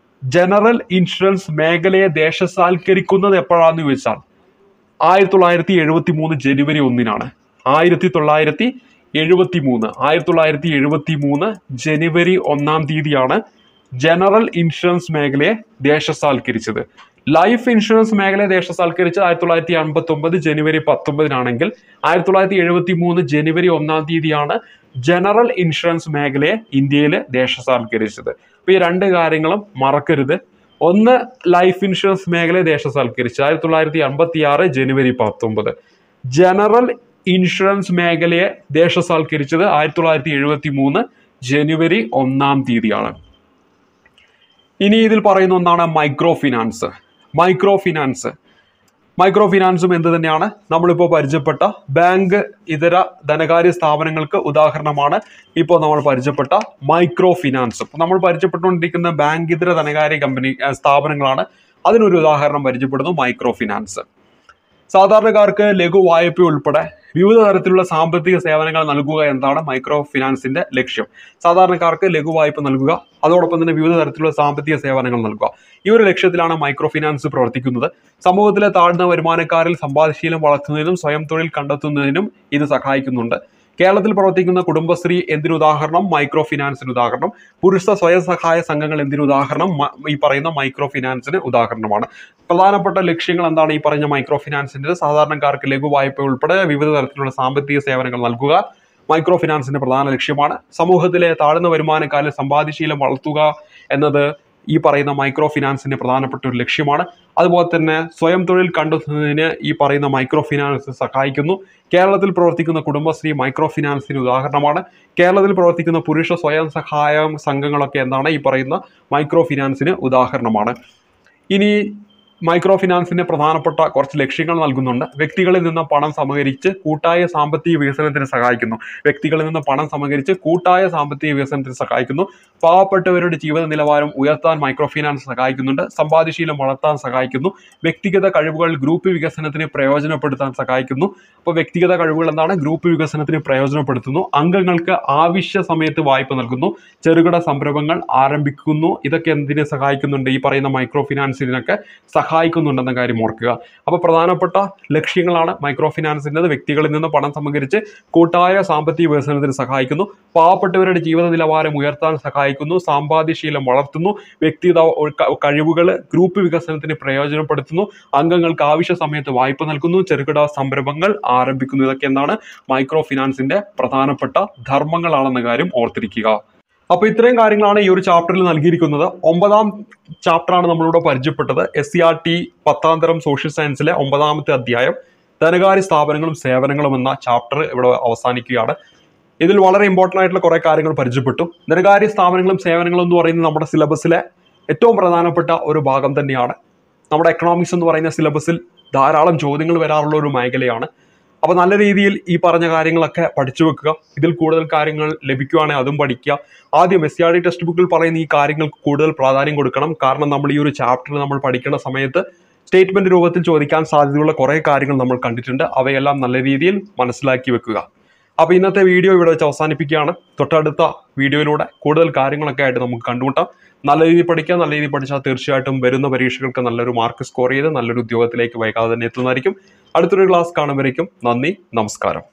ജനറൽ ഇൻഷുറൻസ് മേഖലയെ ദേശസാൽക്കരിക്കുന്നത് എപ്പോഴാന്ന് ചോദിച്ചാൽ ആയിരത്തി തൊള്ളായിരത്തി എഴുപത്തി മൂന്ന് ജനുവരി ഒന്നിനാണ്. ആയിരത്തി തൊള്ളായിരത്തി എഴുപത്തി മൂന്ന് ആയിരത്തി തൊള്ളായിരത്തി എഴുപത്തി മൂന്ന് ജനുവരി ഒന്നാം തീയതിയാണ് ജനറൽ ഇൻഷുറൻസ് മേഖലയെ ദേശസാൽക്കരിച്ചത്. ലൈഫ് ഇൻഷുറൻസ് മേഖലയെ ദേശസാൽക്കരിച്ചത് ആയിരത്തി തൊള്ളായിരത്തി അൻപത്തി ഒമ്പത് ജനുവരി പത്തൊമ്പതിനാണെങ്കിൽ ആയിരത്തി തൊള്ളായിരത്തി എഴുപത്തി മൂന്ന് ജനുവരി ഒന്നാം തീയതിയാണ് ജനറൽ ഇൻഷുറൻസ് മേഖലയെ ഇന്ത്യയിൽ ദേശസാൽക്കരിച്ചത്. അപ്പൊ ഈ രണ്ട് കാര്യങ്ങളും മറക്കരുത്. ഒന്ന്, ലൈഫ് ഇൻഷുറൻസ് മേഖലയെ ദേശസാൽക്കരിച്ചത് ആയിരത്തി തൊള്ളായിരത്തി അൻപത്തി ആറ് ജനുവരി പത്തൊമ്പത്. ജനറൽ ഇൻഷുറൻസ് മേഖലയെ ദേശസാൽക്കരിച്ചത് ആയിരത്തി തൊള്ളായിരത്തി എഴുപത്തി മൂന്ന് ജനുവരി ഒന്നാം തീയതിയാണ്. ഇനി ഇതിൽ പറയുന്ന ഒന്നാണ് micro finance. Micro finance micro ഫിനാൻസും എന്ത് തന്നെയാണ്? നമ്മളിപ്പോൾ പരിചയപ്പെട്ട ബാങ്ക് ഇതര ധനകാര്യ സ്ഥാപനങ്ങൾക്ക് ഉദാഹരണമാണ് ഇപ്പോൾ നമ്മൾ പരിചയപ്പെട്ട മൈക്രോ ഫിനാൻസ്. നമ്മൾ പരിചയപ്പെട്ടുകൊണ്ടിരിക്കുന്ന ബാങ്ക് ഇതര ധനകാര്യ കമ്പനി സ്ഥാപനങ്ങളാണ്. അതിനൊരു ഉദാഹരണം പരിചയപ്പെടുന്നു മൈക്രോ ഫിനാൻസ്. സാധാരണക്കാർക്ക് ലഘു വായ്പ ഉൾപ്പെടെ വിവിധ തരത്തിലുള്ള സാമ്പത്തിക സേവനങ്ങൾ നൽകുക എന്നതാണ് മൈക്രോ ഫിനാൻസിന്റെ ലക്ഷ്യം. സാധാരണക്കാർക്ക് ലഘു വായ്പ നൽകുക, അതോടൊപ്പം തന്നെ വിവിധ തരത്തിലുള്ള സാമ്പത്തിക സേവനങ്ങൾ നൽകുക. ഈ ഒരു ലക്ഷ്യത്തിലാണ് മൈക്രോ ഫിനാൻസ് പ്രവർത്തിക്കുന്നത്. സമൂഹത്തിലെ താഴ്ന്ന വരുമാനക്കാരിൽ സമ്പാദ്യശീലം വളർത്തുന്നതിനും സ്വയം തൊഴിൽ കണ്ടെത്തുന്നതിനും ഇത് സഹായിക്കുന്നുണ്ട്. കേരളത്തിൽ പ്രവർത്തിക്കുന്ന കുടുംബശ്രീ എന്തിനു ഉദാഹരണം? മൈക്രോ ഫിനാൻസിന് ഉദാഹരണം. പുരുഷ സ്വയം സഹായ സംഘങ്ങൾ എന്തിനു ഉദാഹരണം? ഈ പറയുന്ന മൈക്രോ ഫിനാൻസിന് ഉദാഹരണമാണ്. പ്രധാനപ്പെട്ട ലക്ഷ്യങ്ങൾ എന്താണ് ഈ പറഞ്ഞ മൈക്രോ ഫിനാൻസിന്റെ? സാധാരണക്കാർക്ക് ലഘു വായ്പ ഉൾപ്പെടെ വിവിധ തരത്തിലുള്ള സാമ്പത്തിക സേവനങ്ങൾ നൽകുക മൈക്രോ ഫിനാൻസിന്റെ പ്രധാന ലക്ഷ്യമാണ്. സമൂഹത്തിലെ താഴ്ന്ന വരുമാനക്കാരിൽ സമ്പാദ്യശീലം വളർത്തുക എന്നത് ഈ പറയുന്ന മൈക്രോ ഫിനാൻസിന്റെ പ്രധാനപ്പെട്ട ഒരു ലക്ഷ്യമാണ്. അതുപോലെ തന്നെ സ്വയം തൊഴിൽ കണ്ടെത്തുന്നതിന് ഈ പറയുന്ന മൈക്രോ ഫിനാൻസ് സഹായിക്കുന്നു. കേരളത്തിൽ പ്രവർത്തിക്കുന്ന കുടുംബശ്രീ മൈക്രോ ഫിനാൻസിന് ഉദാഹരണമാണ്. കേരളത്തിൽ പ്രവർത്തിക്കുന്ന പുരുഷ സ്വയം സഹായ സംഘങ്ങളൊക്കെ എന്താണ് ഈ പറയുന്ന മൈക്രോ ഫിനാൻസിന് ഉദാഹരണമാണ്. ഇനി മൈക്രോ ഫിനാൻസിന്റെ പ്രധാനപ്പെട്ട കുറച്ച് ലക്ഷ്യങ്ങൾ നൽകുന്നുണ്ട്. വ്യക്തികളിൽ നിന്ന് പണം സമഹരിച്ച് കൂട്ടായ സാമ്പത്തിക വികസനത്തിന് സഹായിക്കുന്നു. വ്യക്തികളിൽ നിന്ന് പണം സമഹരിച്ച് കൂട്ടായ സാമ്പത്തിക വികസനത്തിന് സഹായിക്കുന്നു. പാവപ്പെട്ടവരുടെ ജീവിത നിലവാരം ഉയർത്താൻ മൈക്രോ ഫിനാൻസ് സഹായിക്കുന്നുണ്ട്. സമ്പാദ്യശീലം വളർത്താൻ സഹായിക്കുന്നു. വ്യക്തിഗത കഴിവുകൾ ഗ്രൂപ്പ് വികസനത്തിന് പ്രയോജനപ്പെടുത്താൻ സഹായിക്കുന്നു. അപ്പോൾ വ്യക്തിഗത കഴിവുകൾ എന്താണ്? ഗ്രൂപ്പ് വികസനത്തിന് പ്രയോജനപ്പെടുത്തുന്നു. അംഗങ്ങൾക്ക് ആവശ്യ സമയത്ത് വായ്പ നൽകുന്നു. ചെറുകിട സംരംഭങ്ങൾ ആരംഭിക്കുന്നു. ഇതൊക്കെ എന്തിനെ സഹായിക്കുന്നുണ്ട്? ഈ പറയുന്ന മൈക്രോ ഫിനാൻസിനൊക്കെ സഹായിക്കുന്നുണ്ടെന്ന കാര്യം ഓർക്കുക. അപ്പോൾ പ്രധാനപ്പെട്ട ലക്ഷ്യങ്ങളാണ് മൈക്രോ ഫിനാൻസിൻ്റെത്. വ്യക്തികളിൽ നിന്ന് പണം സമഹരിച്ച് കൂട്ടായ സാമ്പത്തിക വികസനത്തിന് സഹായിക്കുന്നു. പാവപ്പെട്ടവരുടെ ജീവിത നിലവാരം ഉയർത്താൻ സഹായിക്കുന്നു. സമ്പാദ്യശീലം വളർത്തുന്നു. വ്യക്തിഗത കഴിവുകൾ ഗ്രൂപ്പ് വികസനത്തിന് പ്രയോജനപ്പെടുത്തുന്നു. അംഗങ്ങൾക്ക് ആവശ്യ സമയത്ത് വായ്പ നൽകുന്നു. ചെറുകിട സംരംഭങ്ങൾ ആരംഭിക്കുന്നു. ഇതൊക്കെ എന്താണ്? മൈക്രോ ഫിനാൻസിന്റെ പ്രധാനപ്പെട്ട ധർമ്മങ്ങളാണെന്ന കാര്യം ഓർത്തിരിക്കുക. അപ്പോൾ ഇത്രയും കാര്യങ്ങളാണ് ഈ ഒരു ചാപ്റ്ററിൽ നൽകിയിരിക്കുന്നത്. ഒമ്പതാം ചാപ്റ്ററാണ് നമ്മളിവിടെ പരിചയപ്പെട്ടത്. എസ് സി ആർ ടി പത്താം തരം സോഷ്യൽ സയൻസിലെ ഒമ്പതാമത്തെ അധ്യായം ധനകാര്യ സ്ഥാപനങ്ങളും സേവനങ്ങളും എന്ന ചാപ്റ്റർ ഇവിടെ അവസാനിക്കുകയാണ്. ഇതിൽ വളരെ ഇമ്പോർട്ടൻ്റ് ആയിട്ടുള്ള കുറേ കാര്യങ്ങൾ പരിചയപ്പെട്ടു. ധനകാര്യ സ്ഥാപനങ്ങളും സേവനങ്ങളും എന്ന് പറയുന്നത് നമ്മുടെ സിലബസിലെ ഏറ്റവും പ്രധാനപ്പെട്ട ഒരു ഭാഗം തന്നെയാണ്. നമ്മുടെ എക്കണോമിക്സ് എന്ന് പറയുന്ന സിലബസിൽ ധാരാളം ചോദ്യങ്ങൾ വരാറുള്ള ഒരു മേഖലയാണ്. അപ്പോൾ നല്ല രീതിയിൽ ഈ പറഞ്ഞ കാര്യങ്ങളൊക്കെ പഠിച്ചു വെക്കുക. ഇതിൽ കൂടുതൽ കാര്യങ്ങൾ ലഭിക്കുകയാണെങ്കിൽ അതും പഠിക്കുക. ആദ്യം S C R T text ബുക്കിൽ പറയുന്ന ഈ കാര്യങ്ങൾക്ക് കൂടുതൽ പ്രാധാന്യം കൊടുക്കണം. കാരണം നമ്മൾ ഈ ഒരു ചാപ്റ്റർ നമ്മൾ പഠിക്കുന്ന സമയത്ത് സ്റ്റേറ്റ്മെന്റ് രൂപത്തിൽ ചോദിക്കാൻ സാധ്യതയുള്ള കുറേ കാര്യങ്ങൾ നമ്മൾ കണ്ടിട്ടുണ്ട്. അവയെല്ലാം നല്ല രീതിയിൽ മനസ്സിലാക്കി വെക്കുക. അപ്പോൾ ഇന്നത്തെ വീഡിയോ ഇവിടെ വെച്ച് അവസാനിപ്പിക്കുകയാണ്. തൊട്ടടുത്ത വീഡിയോയിലൂടെ കൂടുതൽ കാര്യങ്ങളൊക്കെ ആയിട്ട് നമുക്ക് കണ്ടുമുട്ടാം. നല്ല രീതിയിൽ പഠിക്കുക. നല്ല രീതിയിൽ പഠിച്ചാൽ തീർച്ചയായിട്ടും വരുന്ന പരീക്ഷകൾക്ക് നല്ലൊരു മാർക്ക് സ്കോർ ചെയ്ത് നല്ലൊരു ഉദ്യോഗത്തിലേക്ക് വൈകാതെ തന്നെ എത്തുന്നതായിരിക്കും. അടുത്തൊരു ക്ലാസ് കാണുമ്പോഴേക്കും നന്ദി, നമസ്കാരം.